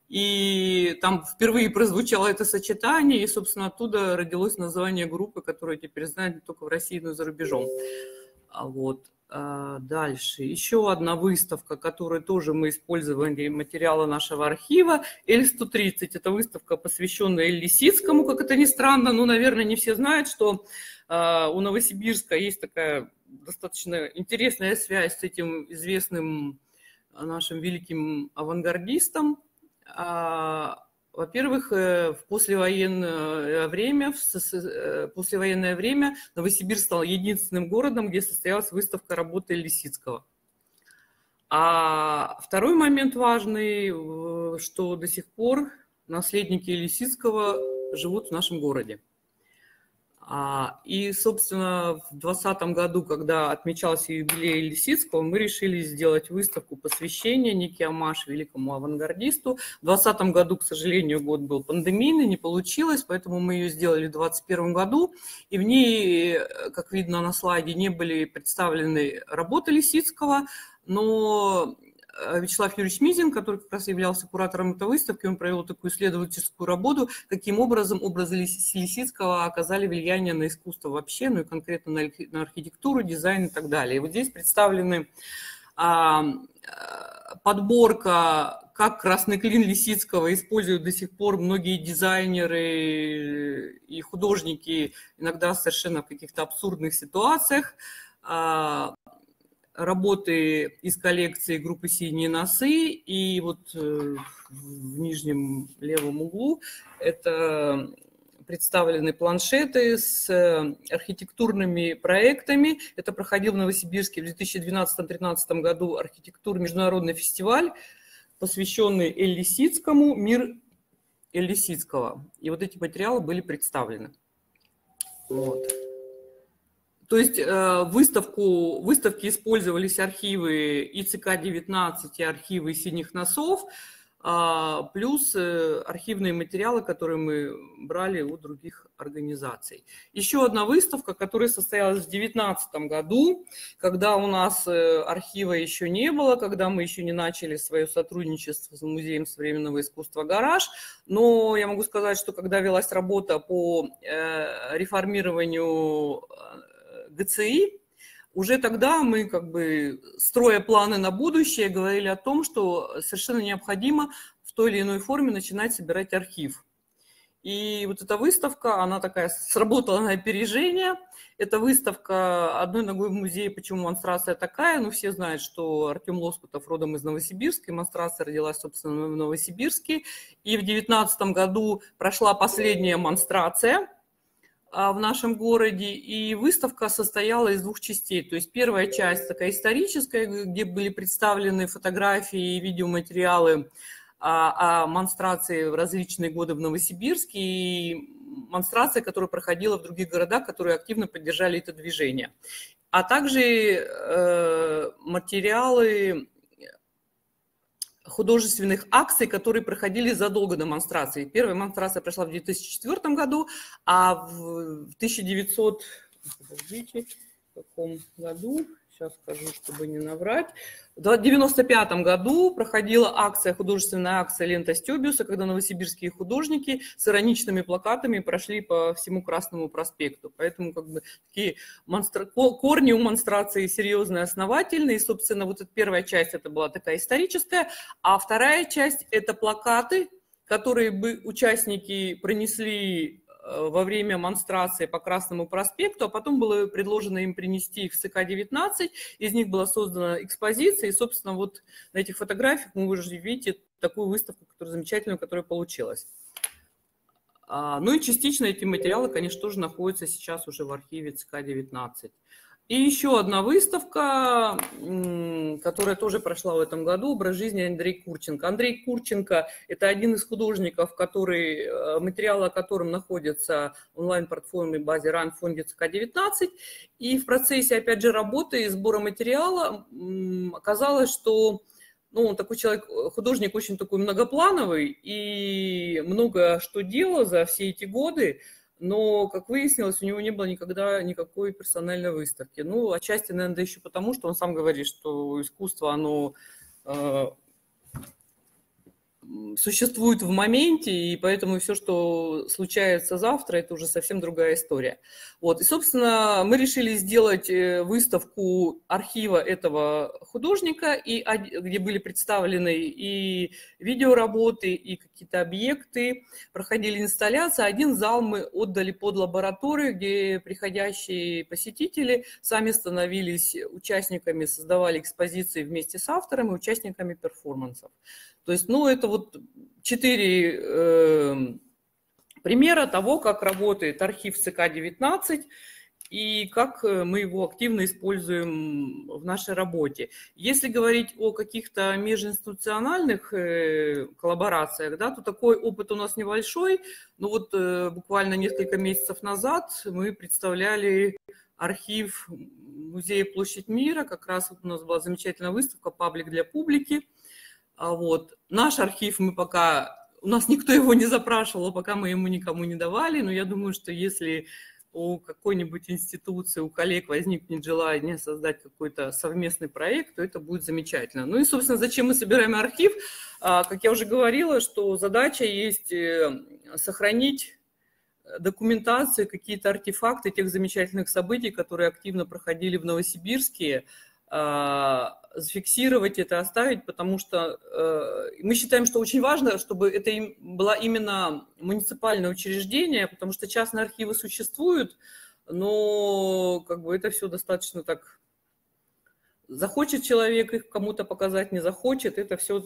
И там впервые прозвучало это сочетание, и, собственно, оттуда родилось название группы, которую теперь знают не только в России, но и за рубежом. Дальше. Еще одна выставка, которую тоже мы использовали материалы нашего архива. Л-130. Это выставка, посвященная Лисицкому, как это ни странно. Наверное, не все знают, что у Новосибирска есть такая достаточно интересная связь с этим известным нашим великим авангардистом. Во-первых, в послевоенное время Новосибирск стал единственным городом, где состоялась выставка работы Лисицкого. А второй момент важный, что до сих пор наследники Лисицкого живут в нашем городе. И, собственно, в 2020 году, когда отмечался юбилей Лисицкого, мы решили сделать выставку посвящения некий омаж великому авангардисту. В 2020 году, к сожалению, год был пандемийный, не получилось, поэтому мы ее сделали в 2021 году. И в ней, как видно на слайде, не были представлены работы Лисицкого, но Вячеслав Юрьевич Мизин, который как раз являлся куратором этой выставки, он провел такую исследовательскую работу, каким образом образы Лисицкого оказали влияние на искусство вообще, и конкретно на архитектуру, дизайн и так далее. И вот здесь представлены подборка, как красный клин Лисицкого используют до сих пор многие дизайнеры и художники, иногда совершенно в каких-то абсурдных ситуациях. Работы из коллекции группы «Синие носы», и вот в нижнем левом углу это представлены планшеты с архитектурными проектами. Это проходил в Новосибирске в 2012-2013 году международный фестиваль, посвященный Лисицкому, «Мир Лисицкого». И вот эти материалы были представлены. То есть в выставке использовались архивы и ЦК-19, и архивы «Синих носов», плюс архивные материалы, которые мы брали у других организаций. Еще одна выставка, которая состоялась в 2019 году, когда у нас архива еще не было, когда мы еще не начали свое сотрудничество с Музеем современного искусства «Гараж». Но я могу сказать, что когда велась работа по реформированию ГЦИ, уже тогда мы, строя планы на будущее, говорили о том, что совершенно необходимо в той или иной форме начинать собирать архив. И вот эта выставка, она такая, сработала на опережение. Эта выставка одной ногой в музее, почему монстрация такая? Все знают, что Артем Лоскутов родом из Новосибирска, и монстрация родилась, собственно, в Новосибирске. И в 2019 году прошла последняя монстрация. в нашем городе, и выставка состояла из двух частей. То есть первая часть такая историческая, где были представлены фотографии и видеоматериалы о монстрации в различные годы в Новосибирске и монстрация, которая проходила в других городах, которые активно поддержали это движение. А также материалы художественных акций, которые проходили задолго до монстрации. Первая монстрация прошла в 2004 году, а в 1900... Подождите, в каком году? Сейчас скажу, чтобы не наврать. В 1995 году проходила художественная акция «Лента Стёбиуса», когда новосибирские художники с ироничными плакатами прошли по всему Красному проспекту. Поэтому как бы такие корни у монстрации серьезные, основательные. И, собственно, вот эта первая часть это была такая историческая, а вторая часть это плакаты, которые бы участники пронесли во время монстрации по Красному проспекту, а потом было предложено им принести их в ЦК-19, из них была создана экспозиция, и, собственно, вот на этих фотографиях вы уже видите такую выставку, замечательную, которая получилась. Ну и частично эти материалы, конечно, тоже находятся сейчас уже в архиве ЦК-19. И еще одна выставка, которая тоже прошла в этом году, «Образ жизни Андрей Курченко». Андрей Курченко – это один из художников, материалы о котором находятся в онлайн-платформе базе РАН в фонде ЦК-19. И в процессе, опять же, работы и сбора материала оказалось, что он такой человек, художник очень такой многоплановый и много что делал за все эти годы. Но, как выяснилось, у него не было никогда никакой персональной выставки. Ну, отчасти, наверное, еще потому, что он сам говорит, что искусство, оно существует в моменте, и поэтому все, что случается завтра, это уже совсем другая история. Вот. И, собственно, мы решили сделать выставку архива этого художника, где были представлены и видеоработы, и какие-то объекты, проходили инсталляции. Один зал мы отдали под лабораторию, где приходящие посетители сами становились участниками, создавали экспозиции вместе с автором и участниками перформансов. То есть, это вот 4 примера того, как работает архив ЦК-19 и как мы его активно используем в нашей работе. Если говорить о каких-то межинституциональных коллаборациях, то такой опыт у нас небольшой. Но вот буквально несколько месяцев назад мы представляли архив музея «Площадь мира». Как раз вот у нас была замечательная выставка «Паблик для публики». Вот. Наш архив у нас никто его не запрашивал, пока мы ему никому не давали, но я думаю, что если у какой-нибудь институции, у коллег возникнет желание создать какой-то совместный проект, то это будет замечательно. Ну и, собственно, зачем мы собираем архив? Как я уже говорила, что задача есть сохранить документацию, какие-то артефакты тех замечательных событий, которые активно проходили в Новосибирске, зафиксировать это, оставить, потому что мы считаем, что очень важно, чтобы это было именно муниципальное учреждение, потому что частные архивы существуют, но это все достаточно так... Захочет человек их кому-то показать, не захочет, это все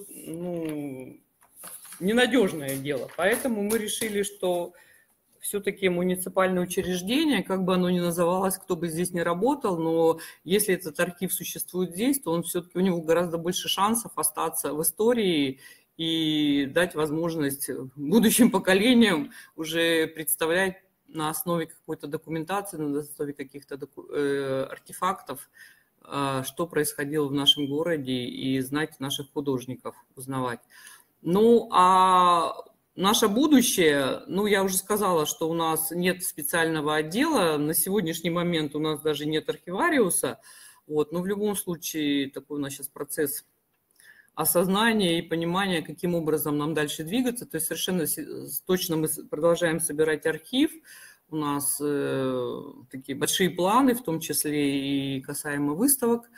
ненадежное дело. Поэтому мы решили, что все-таки муниципальное учреждение, как бы оно ни называлось, кто бы здесь ни работал, но если этот архив существует здесь, то у него гораздо больше шансов остаться в истории и дать возможность будущим поколениям уже представлять на основе какой-то документации, на основе каких-то артефактов, что происходило в нашем городе, и знать наших художников, узнавать. Наше будущее, я уже сказала, что у нас нет специального отдела, на сегодняшний момент у нас даже нет архивариуса, но в любом случае такой у нас сейчас процесс осознания и понимания, каким образом нам дальше двигаться, то есть совершенно точно мы продолжаем собирать архив, у нас такие большие планы, в том числе и касаемо выставок,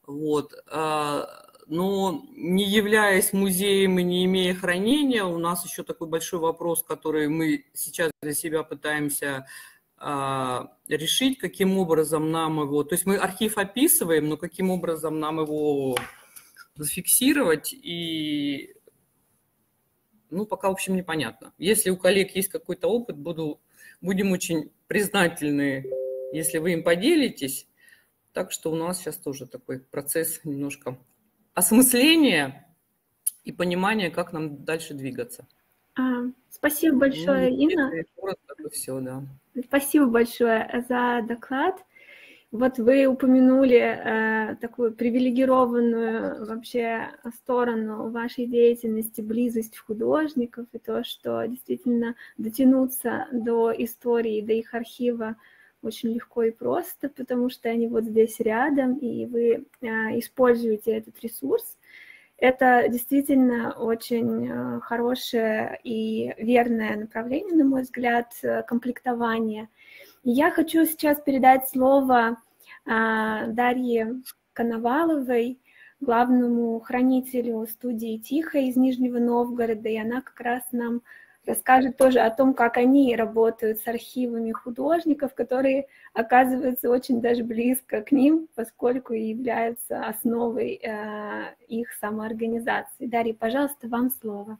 но не являясь музеем и не имея хранения, у нас еще такой большой вопрос, который мы сейчас для себя пытаемся решить, каким образом нам его... То есть мы архив описываем, но каким образом нам его зафиксировать, и пока, в общем, непонятно. Если у коллег есть какой-то опыт, буду будем очень признательны, если вы им поделитесь. Так что у нас сейчас тоже такой процесс немножко осмысления и понимания, как нам дальше двигаться. Спасибо большое, Инна. Коротко, все, да. Спасибо большое за доклад. Вот вы упомянули такую привилегированную вообще сторону вашей деятельности, близость художников и то, что действительно дотянуться до истории, до их архива очень легко и просто, потому что они вот здесь рядом, и вы используете этот ресурс. Это действительно очень хорошее и верное направление, на мой взгляд, комплектования. Я хочу сейчас передать слово Дарье Коноваловой, главному хранителю студии «Тихо» из Нижнего Новгорода, и она как раз нам расскажет тоже о том, как они работают с архивами художников, которые оказываются очень даже близко к ним, поскольку и являются основой их самоорганизации. Дарья, пожалуйста, вам слово.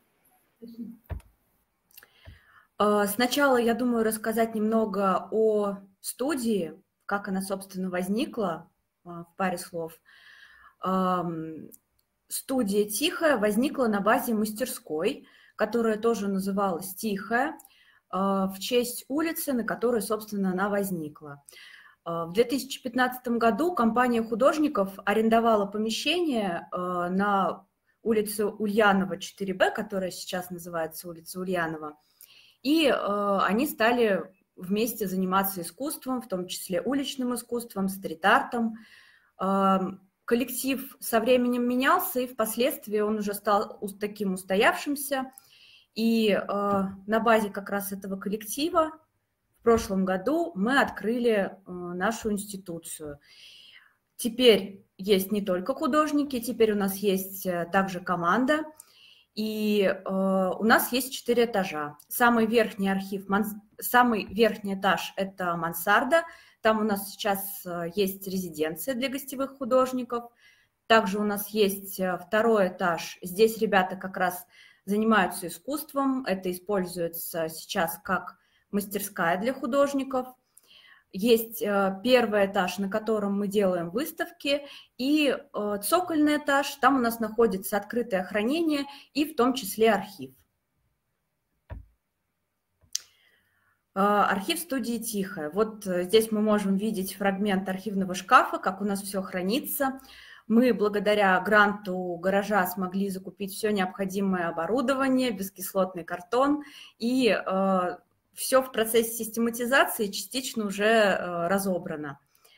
Сначала я думаю рассказать немного о студии, как она, собственно, возникла, в паре слов. Студия «Тихо» возникла на базе мастерской, которая тоже называлась «Тихая», в честь улицы, на которой, собственно, она возникла. В 2015 году компания художников арендовала помещение на улице Ульянова, 4Б, которая сейчас называется улица Ульянова, и они стали вместе заниматься искусством, в том числе уличным искусством, стрит-артом. Коллектив со временем менялся, и впоследствии он уже стал таким устоявшимся. И на базе как раз этого коллектива в прошлом году мы открыли нашу институцию. Теперь есть не только художники, теперь у нас есть также команда. И у нас есть 4 этажа. Самый верхний этаж – это мансарда. Там у нас сейчас есть резиденция для гостевых художников. Также у нас есть 2-й этаж. Здесь ребята как раз занимаются искусством. Это используется сейчас как мастерская для художников. Есть 1-й этаж, на котором мы делаем выставки, и цокольный этаж, там у нас находится открытое хранение и в том числе архив. Архив студии «Тихо». Вот здесь мы можем видеть фрагмент архивного шкафа, как у нас все хранится. Мы благодаря гранту гаража смогли закупить все необходимое оборудование, бескислотный картон, и все в процессе систематизации частично уже разобрано.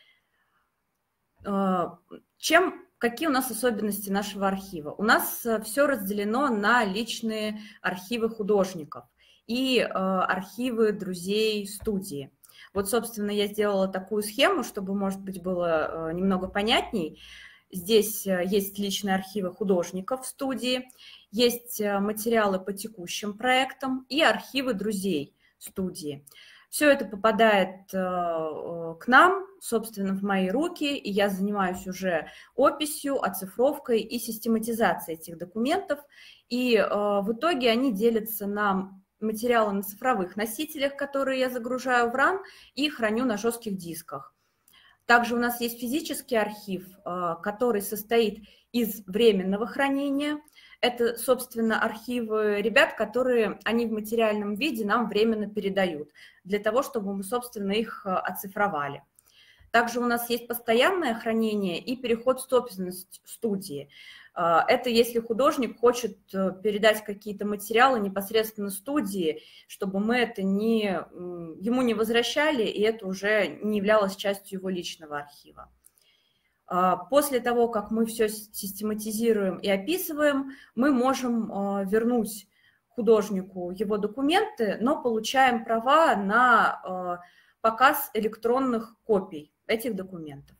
Какие у нас особенности нашего архива? У нас все разделено на личные архивы художников и архивы друзей студии. Вот, собственно, я сделала такую схему, чтобы, может быть, было немного понятней. Здесь есть личные архивы художников в студии, есть материалы по текущим проектам и архивы друзей студии. Все это попадает к нам, собственно, в мои руки, и я занимаюсь уже описью, оцифровкой и систематизацией этих документов. И в итоге они делятся на материалы на цифровых носителях, которые я загружаю в RAN и храню на жестких дисках. Также у нас есть физический архив, который состоит из временного хранения. Это, собственно, архивы ребят, которые они в материальном виде нам временно передают, для того, чтобы мы, собственно, их оцифровали. Также у нас есть постоянное хранение и переход в собственность студии. Это если художник хочет передать какие-то материалы непосредственно студии, чтобы мы это ему не возвращали, и это уже не являлось частью его личного архива. После того, как мы все систематизируем и описываем, мы можем вернуть художнику его документы, но получаем права на показ электронных копий этих документов.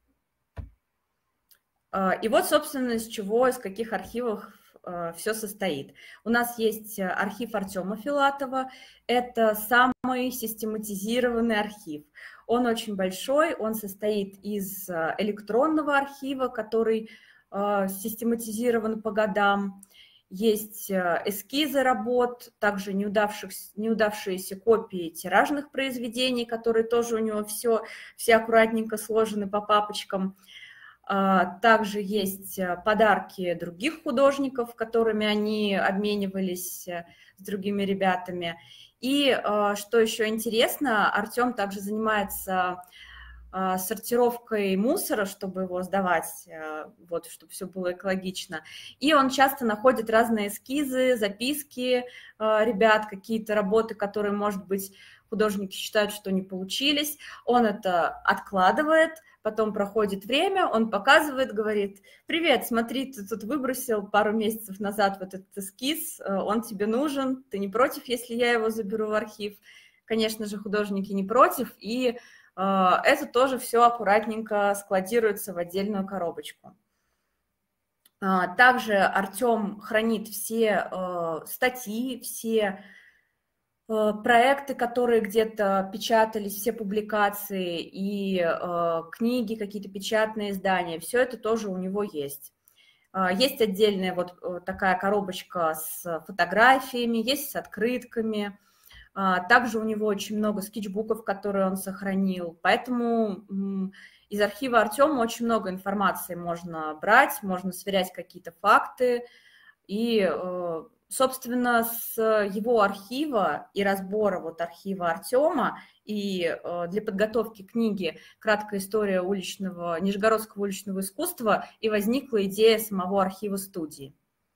И вот, собственно, из каких архивов все состоит. У нас есть архив Артема Филатова. Это самый систематизированный архив. Он очень большой, он состоит из электронного архива, который систематизирован по годам. есть эскизы работ, также неудавшиеся копии тиражных произведений, которые тоже у него все аккуратненько сложены по папочкам. Также есть подарки других художников, которыми они обменивались с другими ребятами. И что еще интересно, Артем также занимается сортировкой мусора, чтобы его сдавать, вот, чтобы все было экологично. И он часто находит разные эскизы, записки ребят, какие-то работы, которые, может быть, художники считают, что не получились. Он это откладывает, потом проходит время, он показывает, говорит: привет, смотри, ты тут выбросил пару месяцев назад вот этот эскиз, он тебе нужен, ты не против, если я его заберу в архив? Конечно же, художники не против, и это тоже все аккуратненько складируется в отдельную коробочку. Также Артем хранит все статьи, все проекты, которые где-то печатались, все публикации и книги, какие-то печатные издания, все это тоже у него есть. Есть отдельная вот такая коробочка с фотографиями, есть с открытками. Также у него очень много скетчбуков, которые он сохранил, поэтому из архива Артема очень много информации можно брать, можно сверять какие-то факты. И, собственно, с его архива и разбора вот архива Артема и для подготовки книги «Краткая история нижегородского уличного искусства» и возникла идея самого архива студии.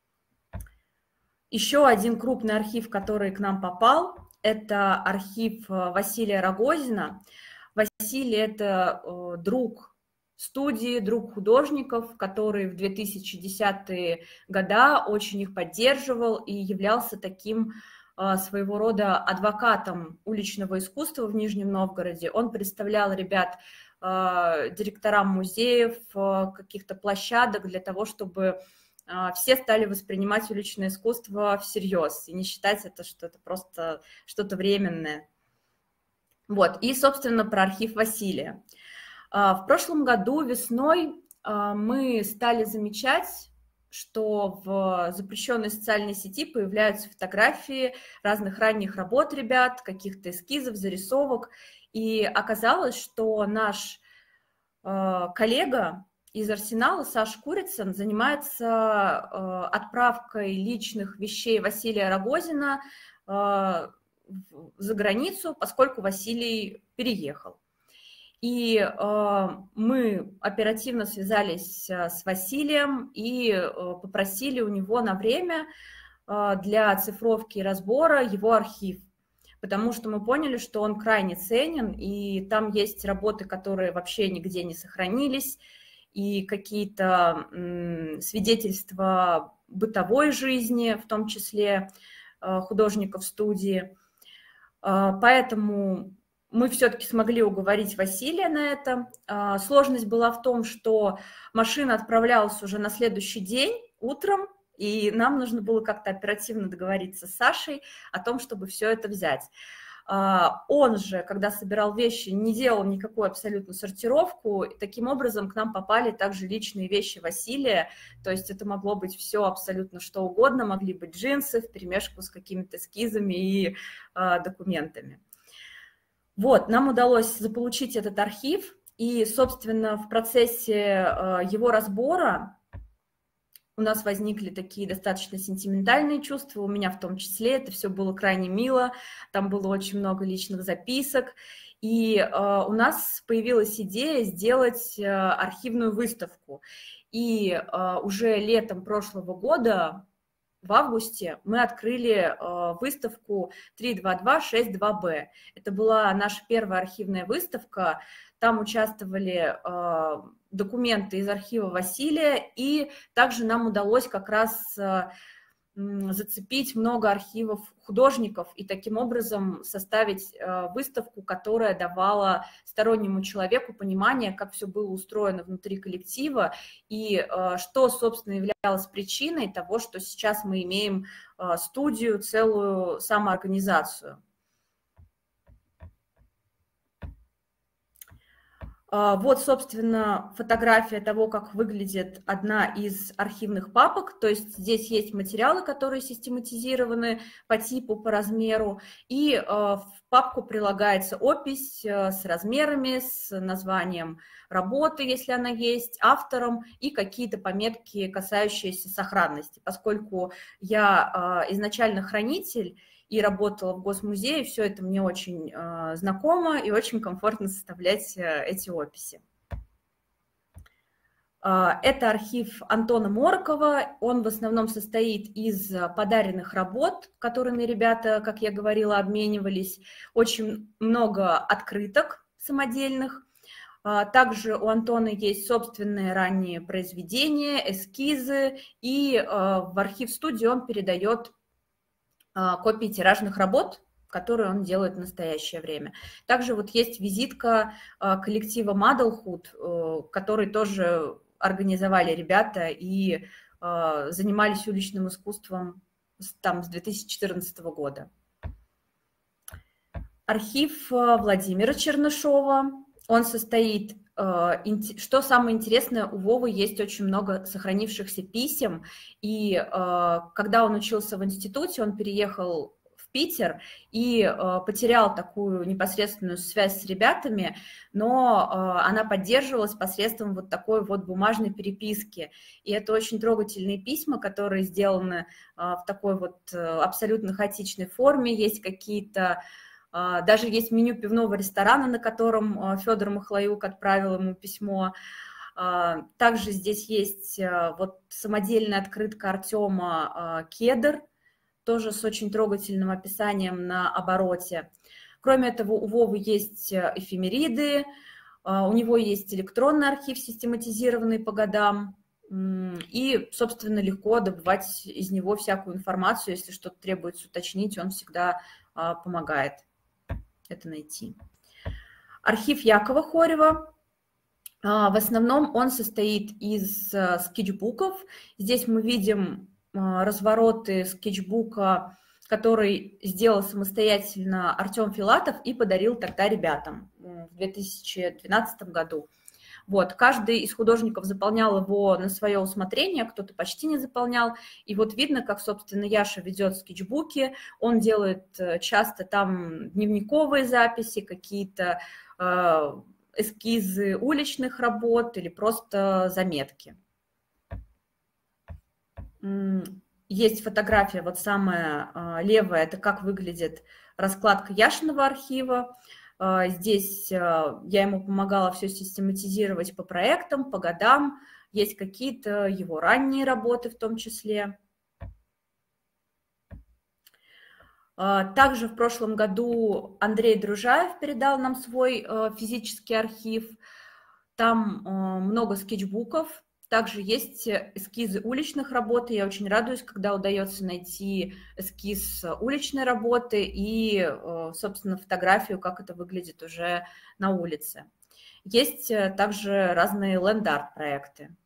Еще один крупный архив, который к нам попал, это архив Василия Рогозина. Василий – это друг студии, друг художников, который в 2010-е годы очень их поддерживал и являлся таким своего рода адвокатом уличного искусства в Нижнем Новгороде. Он представлял ребят директорам музеев, каких-то площадок для того, чтобы все стали воспринимать уличное искусство всерьез и не считать это, что это просто что-то временное. Вот, и, собственно, про архив Василия. В прошлом году весной мы стали замечать, что в запрещенной социальной сети появляются фотографии разных ранних работ ребят, каких-то эскизов, зарисовок, и оказалось, что наш коллега из Арсенала, Саша Курицын, занимается отправкой личных вещей Василия Рогозина за границу, поскольку Василий переехал. И мы оперативно связались с Василием и попросили у него на время для оцифровки и разбора его архив, потому что мы поняли, что он крайне ценен, и там есть работы, которые вообще нигде не сохранились, и какие-то свидетельства бытовой жизни, в том числе художников студии. Поэтому мы все-таки смогли уговорить Василия на это. Сложность была в том, что машина отправлялась уже на следующий день утром, и нам нужно было как-то оперативно договориться с Сашей о том, чтобы все это взять. Он же, когда собирал вещи, не делал никакую абсолютно сортировку. И таким образом к нам попали также личные вещи Василия. То есть это могло быть все абсолютно что угодно. Могли быть джинсы вперемешку с какими-то эскизами и документами. Вот, нам удалось заполучить этот архив. И, собственно, в процессе его разбора у нас возникли такие достаточно сентиментальные чувства, у меня в том числе, это все было крайне мило, там было очень много личных записок, и у нас появилась идея сделать архивную выставку. И уже летом прошлого года, в августе, мы открыли выставку 32262Б. Это была наша первая архивная выставка, там участвовали документы из архива Василия, и также нам удалось как раз зацепить много архивов художников и таким образом составить выставку, которая давала стороннему человеку понимание, как все было устроено внутри коллектива и что, собственно, являлось причиной того, что сейчас мы имеем студию, целую самоорганизацию. Вот, собственно, фотография того, как выглядит одна из архивных папок. То есть здесь есть материалы, которые систематизированы по типу, по размеру, и в папку прилагается опись с размерами, с названием работы, если она есть, автором, и какие-то пометки, касающиеся сохранности. Поскольку я изначально хранитель и работала в Госмузее, все это мне очень знакомо и очень комфортно составлять эти описи. Это архив Антона Морокова. Он в основном состоит из подаренных работ, которыми ребята, как я говорила, обменивались. Очень много открыток самодельных. Также у Антона есть собственные ранние произведения, эскизы, и в архив-студию он передает копии тиражных работ, которые он делает в настоящее время. Также вот есть визитка коллектива Motherhood, который тоже организовали ребята и занимались уличным искусством там с 2014 года. Архив Владимира Чернышова. Он состоит, что самое интересное, у Вовы есть очень много сохранившихся писем, и когда он учился в институте, он переехал в Питер и потерял такую непосредственную связь с ребятами, но она поддерживалась посредством вот такой вот бумажной переписки. И это очень трогательные письма, которые сделаны в такой вот абсолютно хаотичной форме. Есть какие-то... Даже есть меню пивного ресторана, на котором Федор Махлаюк отправил ему письмо. Также здесь есть вот самодельная открытка Артема «Кедр», тоже с очень трогательным описанием на обороте. Кроме этого, у Вовы есть эфемериды, у него есть электронный архив, систематизированный по годам, и, собственно, легко добывать из него всякую информацию. Если что-то требуется уточнить, он всегда помогает это найти. Архив Якова Хорева. В основном он состоит из скетчбуков. Здесь мы видим развороты скетчбука, который сделал самостоятельно Артем Филатов и подарил тогда ребятам в 2012 году. Вот, каждый из художников заполнял его на свое усмотрение, кто-то почти не заполнял. И вот видно, как, собственно, Яша ведет скетчбуки. Он делает часто там дневниковые записи, какие-то эскизы уличных работ или просто заметки. Есть фотография, вот самая левая, это как выглядит раскладка Яшиного архива. Здесь я ему помогала все систематизировать по проектам, по годам. Есть какие-то его ранние работы в том числе. Также в прошлом году Андрей Дружаев передал нам свой физический архив. Там много скетчбуков. Также есть эскизы уличных работ. Я очень радуюсь, когда удается найти эскиз уличной работы и, собственно, фотографию, как это выглядит уже на улице. Есть также разные ленд-арт проекты.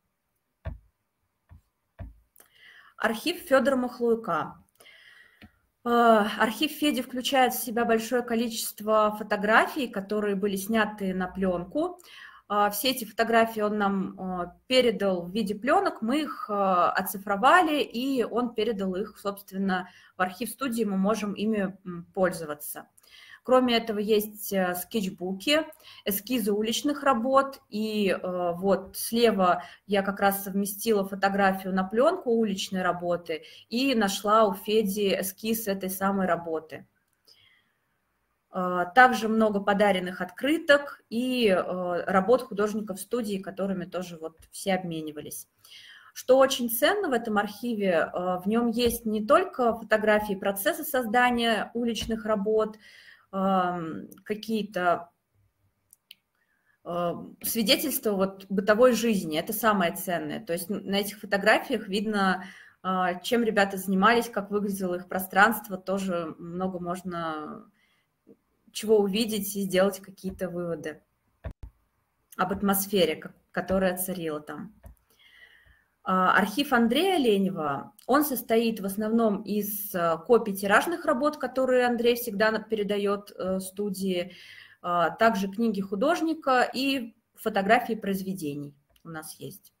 Архив Федора Махлаюка. Архив Феди включает в себя большое количество фотографий, которые были сняты на пленку. Все эти фотографии он нам передал в виде пленок, мы их оцифровали, и он передал их, собственно, в архив студии, мы можем ими пользоваться. Кроме этого, есть скетчбуки, эскизы уличных работ, и вот слева я как раз совместила фотографию на пленку уличной работы и нашла у Феди эскиз этой самой работы. Также много подаренных открыток и работ художников студии, которыми тоже вот все обменивались. Что очень ценно в этом архиве, в нем есть не только фотографии процесса создания уличных работ, какие-то свидетельства вот бытовой жизни, это самое ценное. То есть на этих фотографиях видно, чем ребята занимались, как выглядело их пространство, тоже много можно чего увидеть и сделать какие-то выводы об атмосфере, которая царила там. Архив Андрея Ленева, он состоит в основном из копий тиражных работ, которые Андрей всегда передает студии, также книги художника и фотографии произведений у нас есть.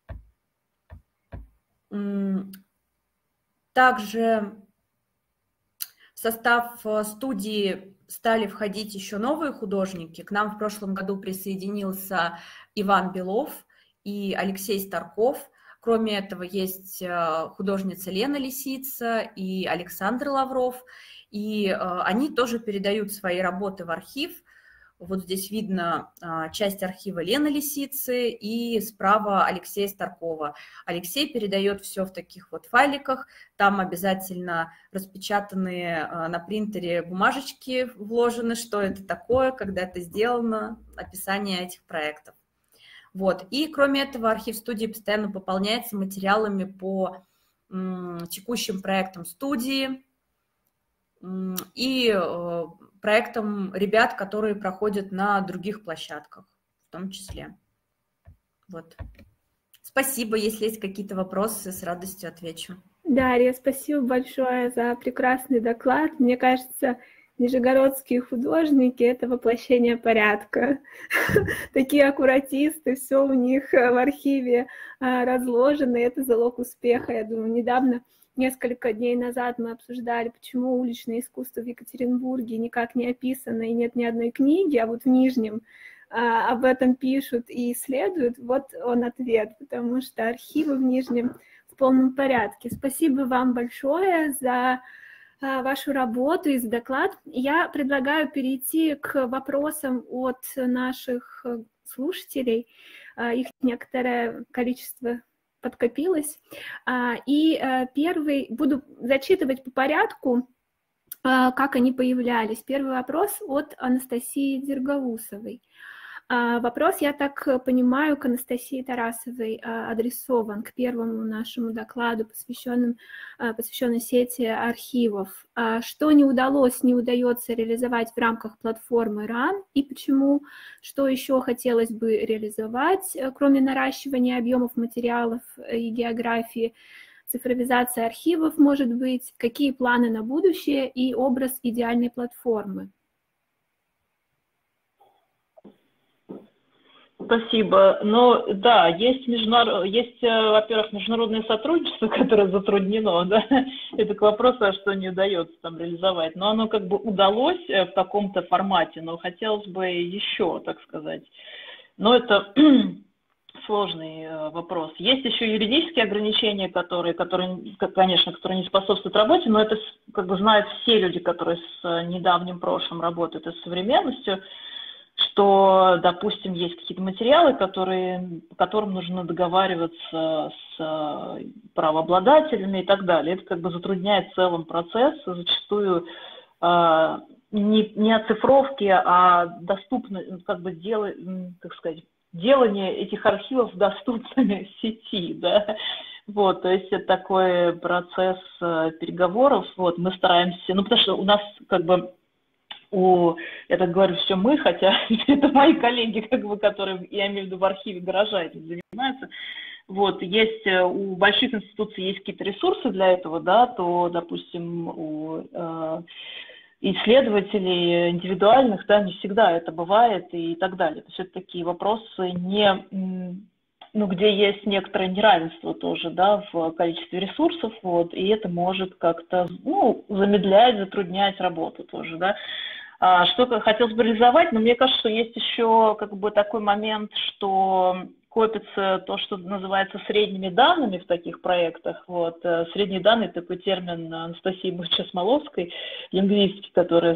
Также в состав студии стали входить еще новые художники. К нам в прошлом году присоединился Иван Белов и Алексей Старков. Кроме этого, есть художница Лена Лисица и Александр Лавров. И они тоже передают свои работы в архив. Вот здесь видно часть архива Лены Лисицы и справа Алексея Старкова. Алексей передает все в таких вот файликах. Там обязательно распечатанные на принтере бумажечки вложены, что это такое, когда это сделано, описание этих проектов. Вот. И кроме этого, архив студии постоянно пополняется материалами по текущим проектам студии и проектам ребят, которые проходят на других площадках в том числе. Вот. Спасибо. Если есть какие-то вопросы, с радостью отвечу. Дарья, спасибо большое за прекрасный доклад. Мне кажется, нижегородские художники – это воплощение порядка. Такие аккуратисты, все у них в архиве разложено, и это залог успеха. Я думаю, недавно, несколько дней назад мы обсуждали, почему уличное искусство в Екатеринбурге никак не описано, и нет ни одной книги, а вот в Нижнем об этом пишут и исследуют. Вот он ответ, потому что архивы в Нижнем в полном порядке. Спасибо вам большое за вашу работу и за доклад. Я предлагаю перейти к вопросам от наших слушателей. Их некоторое количество подкопилось. И первый буду зачитывать по порядку, как они появлялись. Первый вопрос от Анастасии Дергаусовой. Вопрос, я так понимаю, к Анастасии Тарасовой адресован, к первому нашему докладу, посвященной сети архивов. Что не удалось, не удается реализовать в рамках платформы РАН и почему? Что еще хотелось бы реализовать, кроме наращивания объемов материалов и географии? Цифровизация архивов, может быть? Какие планы на будущее и образ идеальной платформы? Спасибо. Ну, да, есть, во-первых, международное сотрудничество, которое затруднено, да, это к вопросу, что не удается там реализовать, но оно как бы удалось в каком-то формате, но хотелось бы еще, так сказать. Но это сложный вопрос. Есть еще юридические ограничения, которые, конечно, не способствуют работе, но это как бы знают все люди, которые с недавним прошлым работают и с современностью, что, допустим, есть какие-то материалы, по которым нужно договариваться с правообладателями и так далее. Это как бы затрудняет в целом процесс, зачастую не оцифровки, а доступность, как бы делание этих архивов доступными в сети, да. Вот, то есть это такой процесс переговоров. Вот, мы стараемся, потому что у нас как бы я так говорю, все мы, хотя это мои коллеги, как бы, которые, я имею в виду, в архиве гаража этим занимаются. Вот, есть у больших институций есть какие-то ресурсы для этого, да, то, допустим, у исследователей индивидуальных, да, не всегда это бывает и так далее. То есть это такие вопросы, где есть некоторое неравенство тоже, да, в количестве ресурсов, вот, и это может как-то, замедлять, затруднять работу тоже, да. Что хотелось бы реализовать, но мне кажется, что есть еще как бы такой момент, что копится то, что называется средними данными в таких проектах. Вот. Средние данные – такой термин Анастасии Быча-Смоловской, лингвистки, которая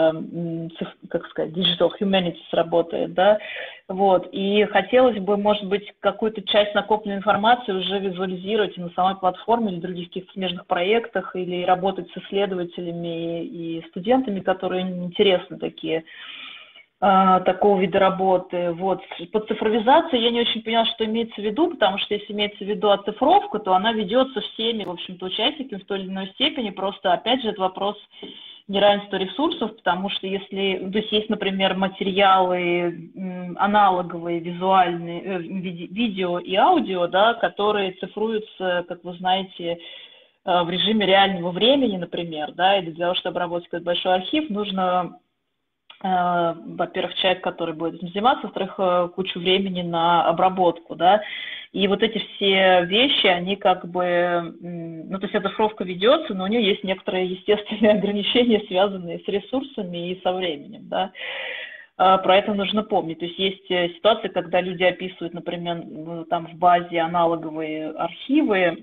Digital Humanities работает, да. Вот. И хотелось бы, может быть, какую-то часть накопленной информации уже визуализировать и на самой платформе, или в других каких-то смежных проектах, или работать с исследователями и студентами, которые интересны такие. Такого вида работы. Вот. Под цифровизацией я не очень поняла, что имеется в виду, потому что если имеется в виду оцифровка, то она ведется всеми, в общем-то, участниками в той или иной степени. Просто, опять же, это вопрос неравенства ресурсов, потому что если, то есть, например, материалы аналоговые, визуальные, видео и аудио, да, которые цифруются, как вы знаете, в режиме реального времени, например, да, и для того, чтобы обработать какой-то большой архив, нужно во-первых, человек, который будет этим заниматься, во-вторых, кучу времени на обработку, да. И вот эти все вещи, они как бы, ну, то есть оцифровка ведется, но у нее есть некоторые естественные ограничения, связанные с ресурсами и со временем, да. Про это нужно помнить. То есть есть ситуации, когда люди описывают, например, там в базе аналоговые архивы,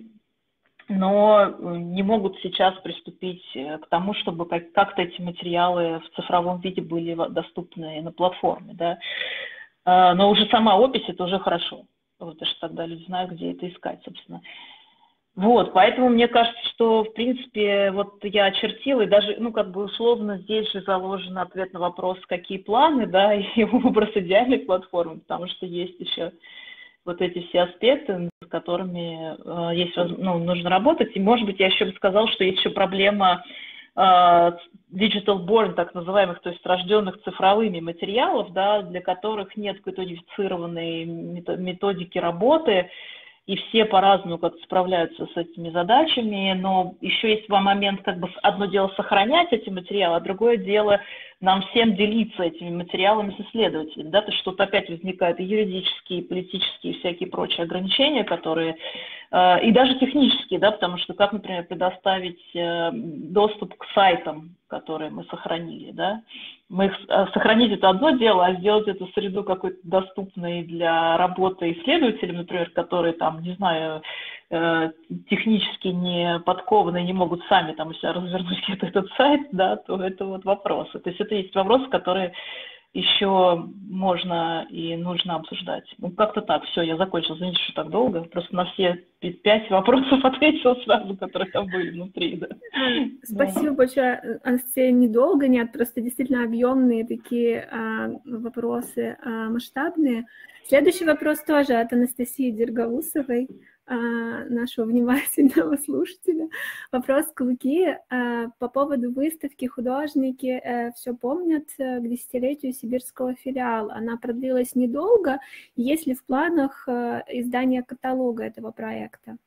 но не могут сейчас приступить к тому, чтобы как-то эти материалы в цифровом виде были доступны на платформе, да. Но уже сама опись – это уже хорошо, потому что тогда люди знают, где это искать, собственно. Вот, поэтому мне кажется, что, в принципе, вот я очертила, и даже, ну, как бы условно здесь же заложен ответ на вопрос, какие планы, да, и образ идеальной платформы, потому что есть еще вот эти все аспекты, с которыми нужно работать. И, может быть, я еще бы сказала, что есть еще проблема digital born, так называемых, то есть рожденных цифровыми материалов, да, для которых нет какой-то унифицированной методики работы, и все по-разному как-то справляются с этими задачами, но еще есть момент, как бы одно дело сохранять эти материалы, а другое дело нам всем делиться этими материалами с исследователями, да, то есть тут опять возникают и юридические, и политические, и всякие прочие ограничения, которые, и даже технические, да, потому что как, например, предоставить доступ к сайтам, которые мы сохранили, да, мы сохранить это одно дело, а сделать эту среду какой-то доступной для работы исследователям, например, которые там, не знаю, технически не подкованные, не могут сами там у себя развернуть этот сайт, да, то это вот вопросы. То есть это есть вопросы, которые еще можно и нужно обсуждать. Ну, как-то так, все, я закончила. Извините, что так долго. Просто на все 5 вопросов ответила сразу, которые там были внутри. Да. Спасибо большое, Анастасия. Недолго, нет, просто действительно объемные такие вопросы, масштабные. Следующий вопрос тоже от Анастасии Дергаусовой, нашего внимательного слушателя. Вопрос к Луки по поводу выставки. Художники все помнят к десятилетию сибирского филиала. Она продлилась недолго. Есть ли в планах издание каталога этого проекта?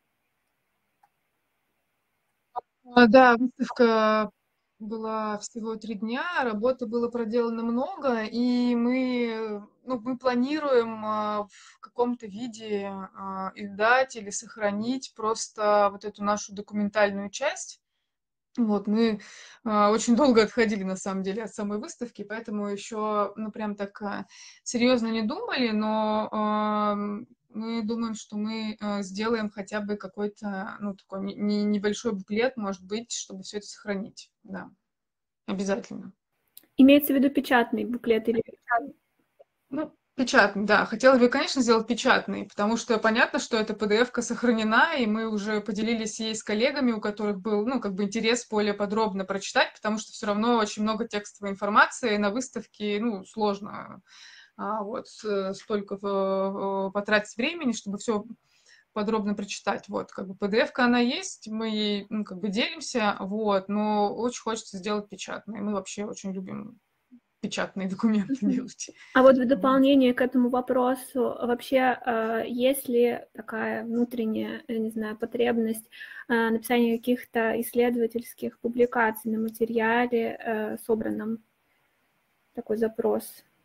Да, выставка была всего 3 дня, работы было проделано много, и мы планируем в каком-то виде издать или сохранить просто вот эту нашу документальную часть. Вот, мы очень долго отходили, на самом деле, от самой выставки, поэтому еще, прям так серьезно не думали, но мы думаем, что мы сделаем хотя бы какой-то, такой небольшой буклет, может быть, чтобы все это сохранить, да, обязательно. Имеется в виду печатный буклет или... Печатный, да. Хотелось бы, конечно, сделать печатный, потому что понятно, что эта PDF-ка сохранена, и мы уже поделились ей с коллегами, у которых был, интерес более подробно прочитать, потому что все равно очень много текстовой информации на выставке, сложно столько потратить времени, чтобы все подробно прочитать. Вот, PDF-ка она есть, мы ей, делимся, вот, но очень хочется сделать печатный. Мы вообще очень любим печатные документы делать. А вот в дополнение к этому вопросу, вообще, есть ли такая внутренняя, не знаю, потребность написания каких-то исследовательских публикаций на материале, собранном, такой запрос?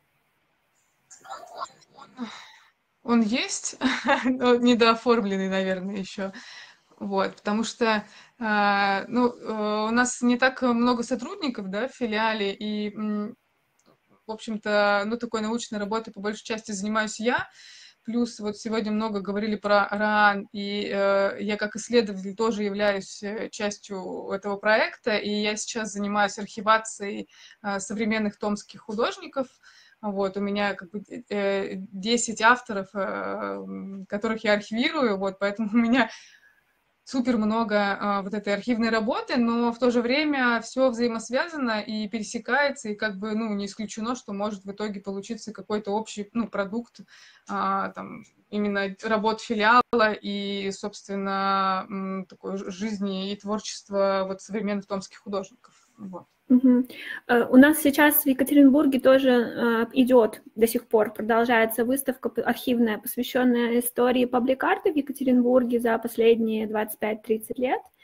Он есть, но недооформленный, наверное, еще. Вот, потому что у нас не так много сотрудников, да, в филиале, и в общем-то, такой научной работой по большей части занимаюсь я. Плюс вот сегодня много говорили про РАН, и я как исследователь тоже являюсь частью этого проекта, и я сейчас занимаюсь архивацией современных томских художников. Вот, у меня 10 авторов, которых я архивирую, вот, поэтому у меня супер много вот этой архивной работы, но в то же время все взаимосвязано и пересекается, и не исключено, что может в итоге получиться какой-то общий продукт именно работ филиала и, собственно, такой жизни и творчества вот современных томских художников. Вот. Угу. У нас сейчас в Екатеринбурге тоже идет до сих пор, продолжается выставка архивная, посвященная истории паблик-арта в Екатеринбурге за последние 25-30 лет.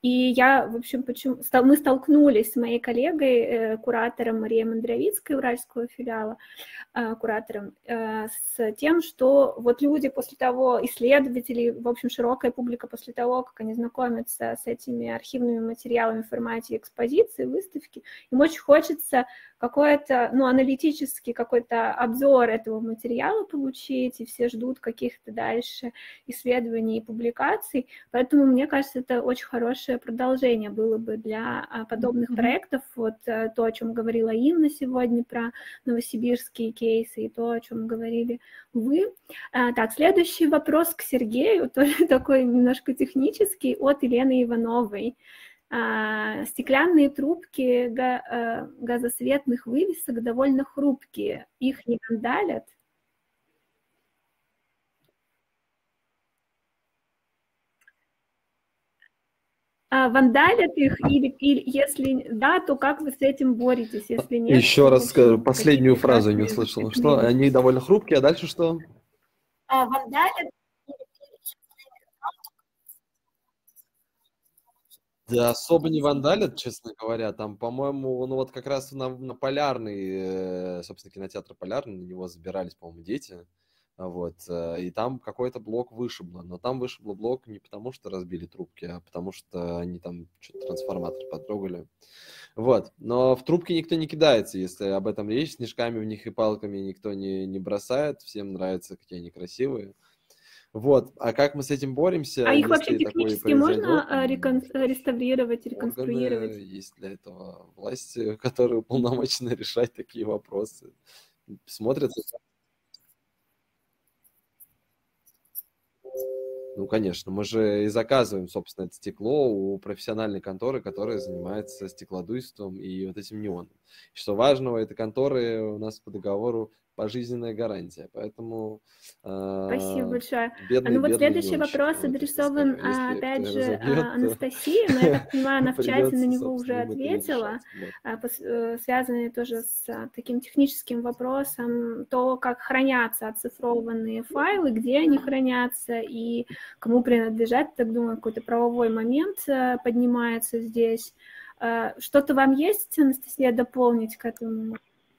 И я, в общем, мы столкнулись с моей коллегой, куратором Марией Мандровицкой Уральского филиала, куратором, с тем, что вот люди после того, исследователи, в общем, широкая публика после того, как они знакомятся с этими архивными материалами в формате экспозиции, выставки, им очень хочется какой-то, ну, аналитический какой-то обзор этого материала получить, и все ждут каких-то дальше исследований и публикаций, поэтому, мне кажется, это очень хорошее продолжение было бы для подобных проектов, вот то, о чем говорила Инна сегодня про новосибирские кейсы, и то, о чем говорили вы. Так, следующий вопрос к Сергею, тоже такой немножко технический, от Елены Ивановой. Стеклянные трубки газосветных вывесок довольно хрупкие. Их не вандалят? Вандалят их, или если да, то как вы с этим боретесь, если нет? Еще раз скажу, последнюю фразу не услышала. Что они довольно хрупкие, а дальше что? Вандалят. Да, особо не вандалят, честно говоря. Там, по-моему, ну вот как раз на Полярный, собственно, кинотеатр Полярный, на него забирались, по-моему, дети. Вот, и там какой-то блок вышибло. Но там вышибло блок не потому, что разбили трубки, а потому что они там что-то трансформатор потрогали. Вот, но в трубки никто не кидается, если об этом речь. Снежками в них и палками никто не бросает. Всем нравится, какие они красивые. Вот, а как мы с этим боремся? А их вообще технически можно реставрировать, реконструировать? Есть для этого власти, которые уполномочены решать такие вопросы. Смотрят. Ну, конечно, мы же и заказываем, собственно, это стекло у профессиональной конторы, которая занимается стеклодуйством и вот этим неоном. Что важного, этой конторы у нас по договору пожизненная гарантия, поэтому... Спасибо большое. Бедный, ну вот следующий вопрос адресован, опять же, Анастасии, но я так понимаю, она в чате на него уже ответила, связанный тоже с таким техническим вопросом, то, как хранятся оцифрованные файлы, где они хранятся и кому принадлежат, так думаю, какой-то правовой момент поднимается здесь. Что-то вам есть, Анастасия, дополнить к этому?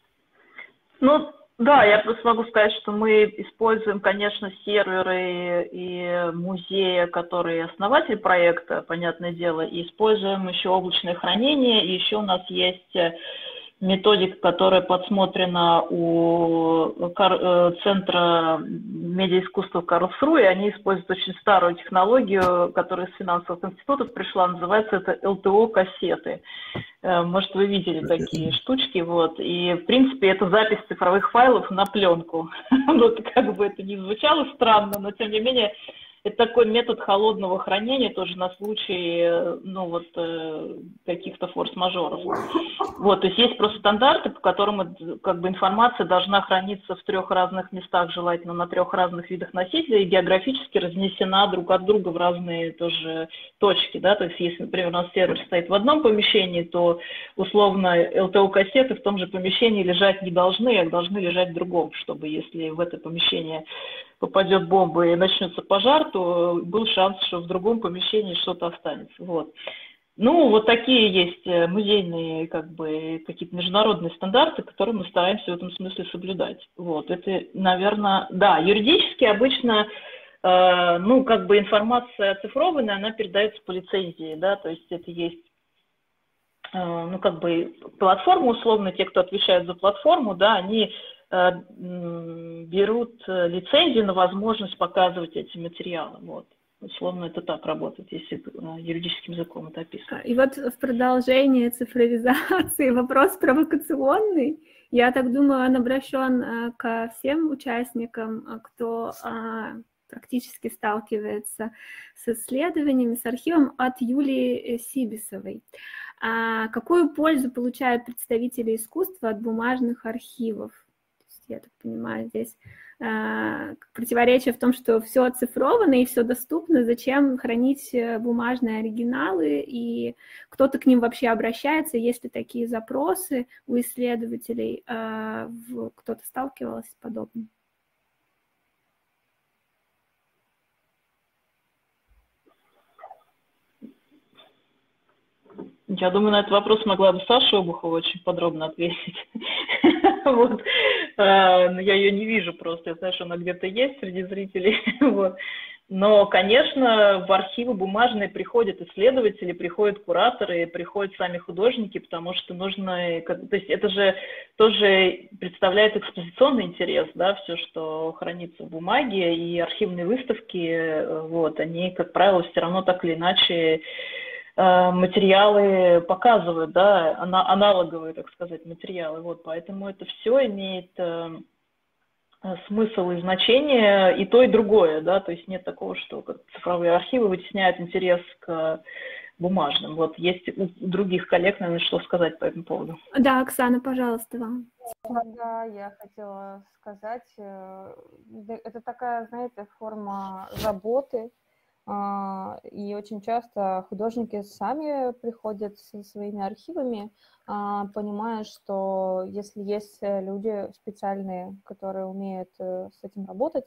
Ну, да, я просто могу сказать, что мы используем, конечно, серверы и музея, которые основатель проекта, понятное дело, и используем еще облачное хранение, и еще у нас есть методика, которая подсмотрена у Центра медиаискусства в Карлсруhe, они используют очень старую технологию, которая из финансовых институтов пришла, называется это ЛТО-кассеты. Может, вы видели такие штучки, вот, и, в принципе, это запись цифровых файлов на пленку. Вот, как бы это ни звучало странно, но, тем не менее, это такой метод холодного хранения тоже на случай, ну, вот, каких-то форс-мажоров. Вот, то есть есть просто стандарты, по которым, как бы, информация должна храниться в 3 разных местах, желательно на 3 разных видах носителей, и географически разнесена друг от друга в разные тоже точки, да, то есть если, например, у нас сервер стоит в одном помещении, то, условно, ЛТО-кассеты в том же помещении лежать не должны, а должны лежать в другом, чтобы, если в это помещение попадет бомба и начнется пожар, то был шанс, что в другом помещении что-то останется. Вот. Ну, вот такие есть музейные, как бы, какие-то международные стандарты, которые мы стараемся в этом смысле соблюдать. Вот, это, наверное, да, юридически обычно, ну, как бы информация оцифрованная, она передается по лицензии, да, то есть это есть, ну, как бы, платформа, условно, те, кто отвечает за платформу, да, они берут лицензию на возможность показывать эти материалы. Вот. Условно это так работает, если юридическим языком это описано. И вот в продолжение цифровизации вопрос провокационный. Я так думаю, он обращен ко всем участникам, кто практически сталкивается с исследованиями, с архивом, от Юлии Сибисовой. Какую пользу получают представители искусства от бумажных архивов? Я так понимаю, здесь противоречие в том, что все оцифровано и все доступно, зачем хранить бумажные оригиналы, и кто-то к ним вообще обращается, есть ли такие запросы у исследователей, кто-то сталкивался с подобным? Я думаю, на этот вопрос могла бы Саша Обухова очень подробно ответить. Вот. Но я ее не вижу просто. Я знаю, что она где-то есть среди зрителей. Вот. Но, конечно, в архивы бумажные приходят исследователи, приходят кураторы, приходят сами художники, потому что нужно... То есть это же тоже представляет экспозиционный интерес, да, все, что хранится в бумаге, и архивные выставки, вот, они, как правило, все равно так или иначе материалы показывают, да, аналоговые, так сказать, материалы, вот, поэтому это все имеет смысл и значение и то, и другое, да, то есть нет такого, что цифровые архивы вытесняют интерес к бумажным. Вот есть у других коллег, наверное, что сказать по этому поводу. Да, Оксана, пожалуйста, вам. Да, я хотела сказать, это такая, знаете, форма заботы, и очень часто художники сами приходят со своими архивами, понимая, что если есть люди специальные, которые умеют с этим работать,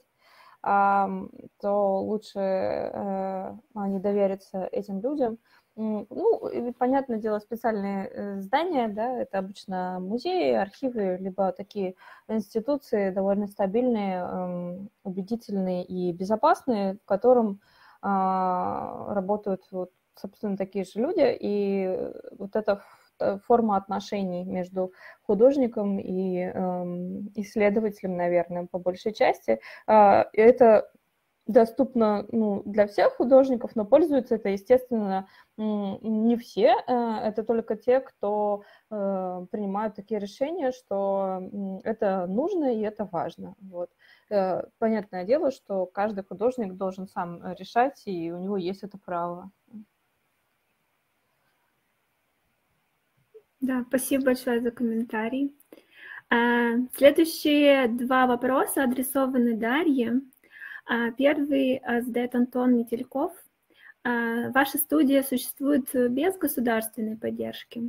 то лучше они доверятся этим людям. Ну, и, понятное дело, специальные здания, да, это обычно музеи, архивы, либо такие институции довольно стабильные, убедительные и безопасные, в котором работают, вот, собственно, такие же люди, и вот эта форма отношений между художником и исследователем, наверное, по большей части, это доступно, ну, для всех художников, но пользуются это, естественно, не все, это только те, кто принимают такие решения, что это нужно и это важно. Вот. Понятное дело, что каждый художник должен сам решать, и у него есть это право. Да, спасибо большое за комментарий. Следующие два вопроса адресованы Дарье. Первый задает Антон Метельков. Ваша студия существует без государственной поддержки?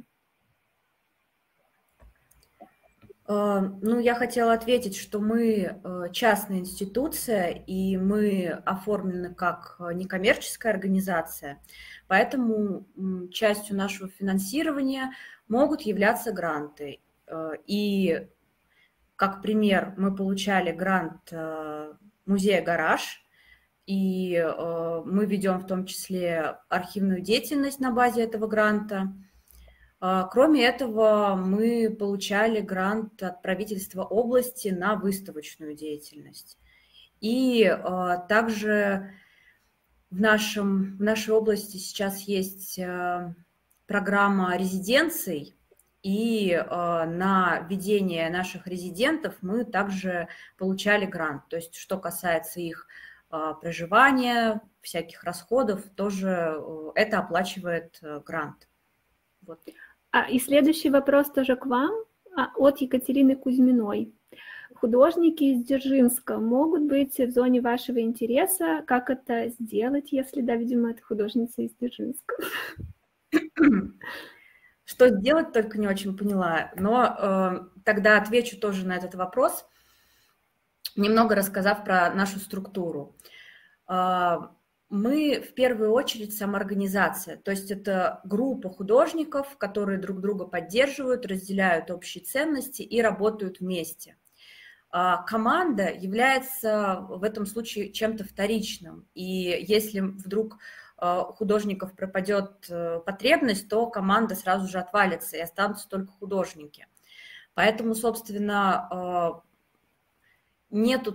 Ну, я хотела ответить, что мы частная институция, и мы оформлены как некоммерческая организация, поэтому частью нашего финансирования могут являться гранты. И как пример мы получали грант музея «Гараж», и мы ведем в том числе архивную деятельность на базе этого гранта. Кроме этого, мы получали грант от правительства области на выставочную деятельность. И также в нашей области сейчас есть программа резиденций, и на ведение наших резидентов мы также получали грант. То есть, что касается их проживания, всяких расходов, тоже это оплачивает грант. Вот. И следующий вопрос тоже к вам от Екатерины Кузьминой. Художники из Дзержинска могут быть в зоне вашего интереса? Как это сделать, если, да, видимо, это художница из Дзержинска? Что сделать, только не очень поняла. Но тогда отвечу тоже на этот вопрос, немного рассказав про нашу структуру. Мы в первую очередь самоорганизация, то есть это группа художников, которые друг друга поддерживают, разделяют общие ценности и работают вместе. Команда является в этом случае чем-то вторичным, и если вдруг у художников пропадет потребность, то команда сразу же отвалится, и останутся только художники. Поэтому, собственно, нету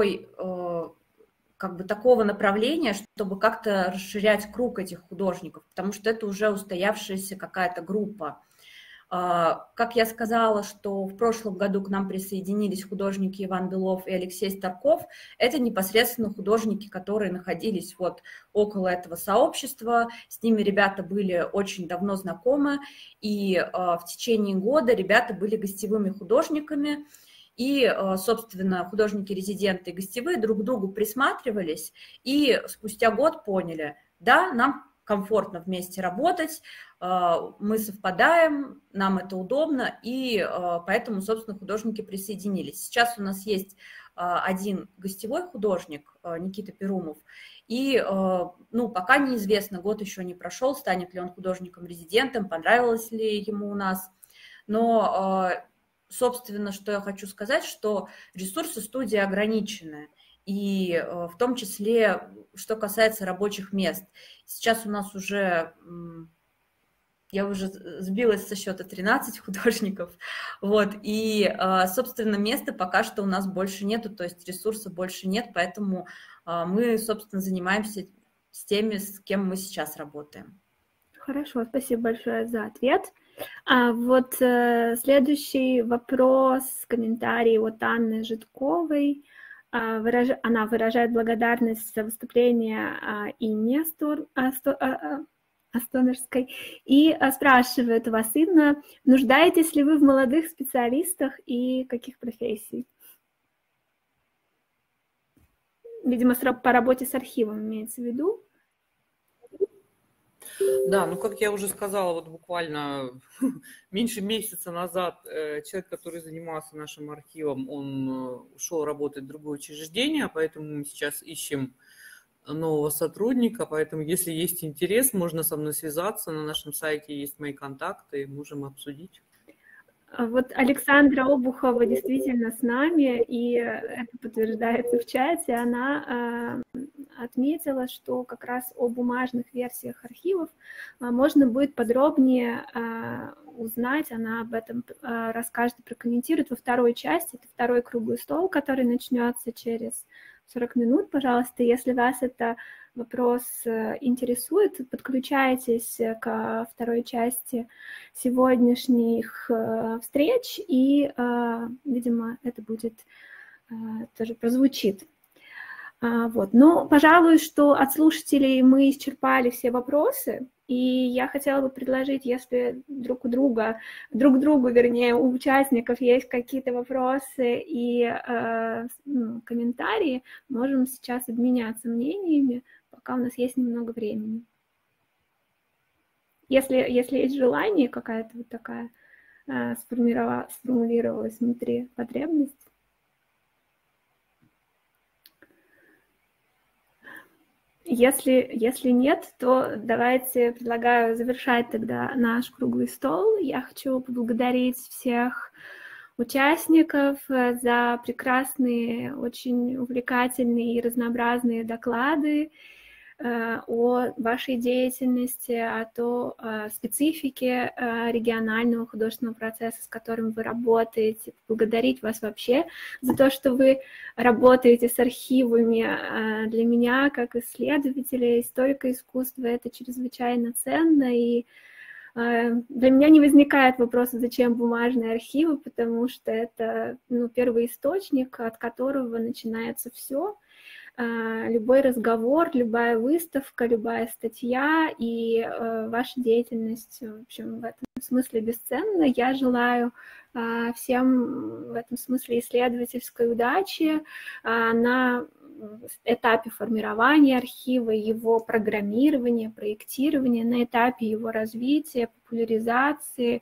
такого направления, чтобы как-то расширять круг этих художников, потому что это уже устоявшаяся какая-то группа. Как я сказала, что в прошлом году к нам присоединились художники Иван Белов и Алексей Старков, это непосредственно художники, которые находились вот около этого сообщества, с ними ребята были очень давно знакомы, и в течение года ребята были гостевыми художниками, и, собственно, художники-резиденты и гостевые друг к другу присматривались, и спустя год поняли, да, нам комфортно вместе работать, мы совпадаем, нам это удобно, и поэтому, собственно, художники присоединились. Сейчас у нас есть один гостевой художник, Никита Перумов, и, ну, пока неизвестно, год еще не прошел, станет ли он художником-резидентом, понравилось ли ему у нас, но, собственно, что я хочу сказать, что ресурсы студии ограничены, и в том числе, что касается рабочих мест. Сейчас у нас уже, я уже сбилась со счета, 13 художников, вот, и, собственно, места пока что у нас больше нету, то есть ресурсов больше нет, поэтому мы, собственно, занимаемся с теми, с кем мы сейчас работаем. Хорошо, спасибо большое за ответ. Вот следующий вопрос, комментарий от Анны Житковой. Она выражает благодарность за выступление Инне Остонерской и спрашивает вас, Инна, нуждаетесь ли вы в молодых специалистах и каких профессий? Видимо, по работе с архивом имеется в виду. Да, ну, как я уже сказала, вот буквально меньше месяца назад человек, который занимался нашим архивом, он ушел работать в другое учреждение, поэтому мы сейчас ищем нового сотрудника, поэтому если есть интерес, можно со мной связаться, на нашем сайте есть мои контакты, можем обсудить. Вот Александра Обухова действительно с нами, и это подтверждается в чате. Она отметила, что как раз о бумажных версиях архивов можно будет подробнее узнать. Она об этом расскажет и прокомментирует во второй части. Это второй круглый стол, который начнется через 40 минут. Пожалуйста, если вас это вопрос интересует, подключайтесь ко второй части сегодняшних встреч, и, видимо, это будет тоже прозвучит. Вот. Но, пожалуй, что от слушателей мы исчерпали все вопросы, и я хотела бы предложить, если друг другу, вернее, у участников есть какие-то вопросы и комментарии, можем сейчас обменяться мнениями, пока у нас есть немного времени. Если есть желание, какая-то вот такая сформулировалась внутри потребность. Если нет, то давайте предлагаю завершать тогда наш круглый стол. Я хочу поблагодарить всех участников за прекрасные, очень увлекательные и разнообразные доклады о вашей деятельности, о специфике регионального художественного процесса, с которым вы работаете. Благодарить вас вообще за то, что вы работаете с архивами. Для меня, как исследователя, историка искусства, это чрезвычайно ценно, и для меня не возникает вопроса, зачем бумажные архивы, потому что это первый источник, от которого начинается все. Любой разговор, любая выставка, любая статья и ваша деятельность, в общем, в этом смысле бесценна. Я желаю всем в этом смысле исследовательской удачи на этапе формирования архива, его программирования, проектирования, на этапе его развития, популяризации,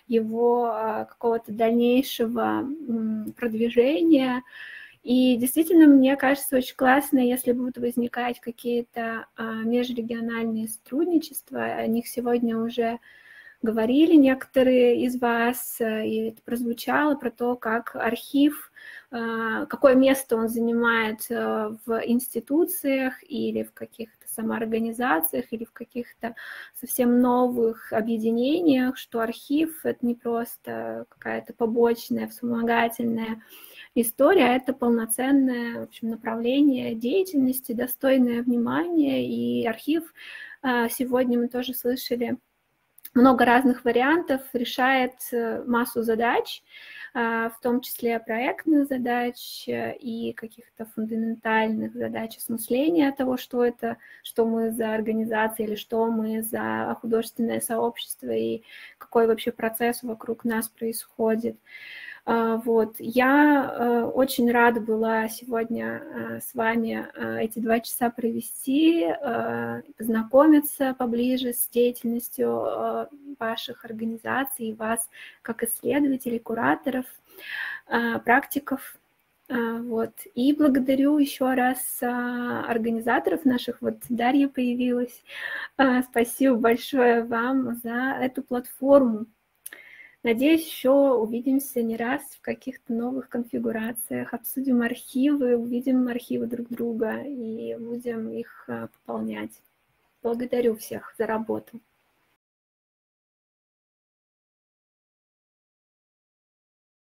его какого-то дальнейшего продвижения. И действительно, мне кажется, очень классно, если будут возникать какие-то межрегиональные сотрудничества. О них сегодня уже говорили некоторые из вас, и это прозвучало про то, как архив, какое место он занимает в институциях или в каких-то самоорганизациях, или в каких-то совсем новых объединениях, что архив — это не просто какая-то побочная, вспомогательная история, это полноценное, в общем, направление деятельности, достойное внимания, и архив, сегодня мы тоже слышали, много разных вариантов, решает массу задач, в том числе проектных задач и каких-то фундаментальных задач осмысления того, что это, что мы за организация или что мы за художественное сообщество и какой вообще процесс вокруг нас происходит. Вот. Я очень рада была сегодня с вами эти 2 часа провести, познакомиться поближе с деятельностью ваших организаций, вас как исследователей, кураторов, практиков. Вот. И благодарю еще раз организаторов наших. Вот Дарья появилась. Спасибо большое вам за эту платформу. Надеюсь, еще увидимся не раз в каких-то новых конфигурациях, обсудим архивы, увидим архивы друг друга и будем их пополнять. Благодарю всех за работу.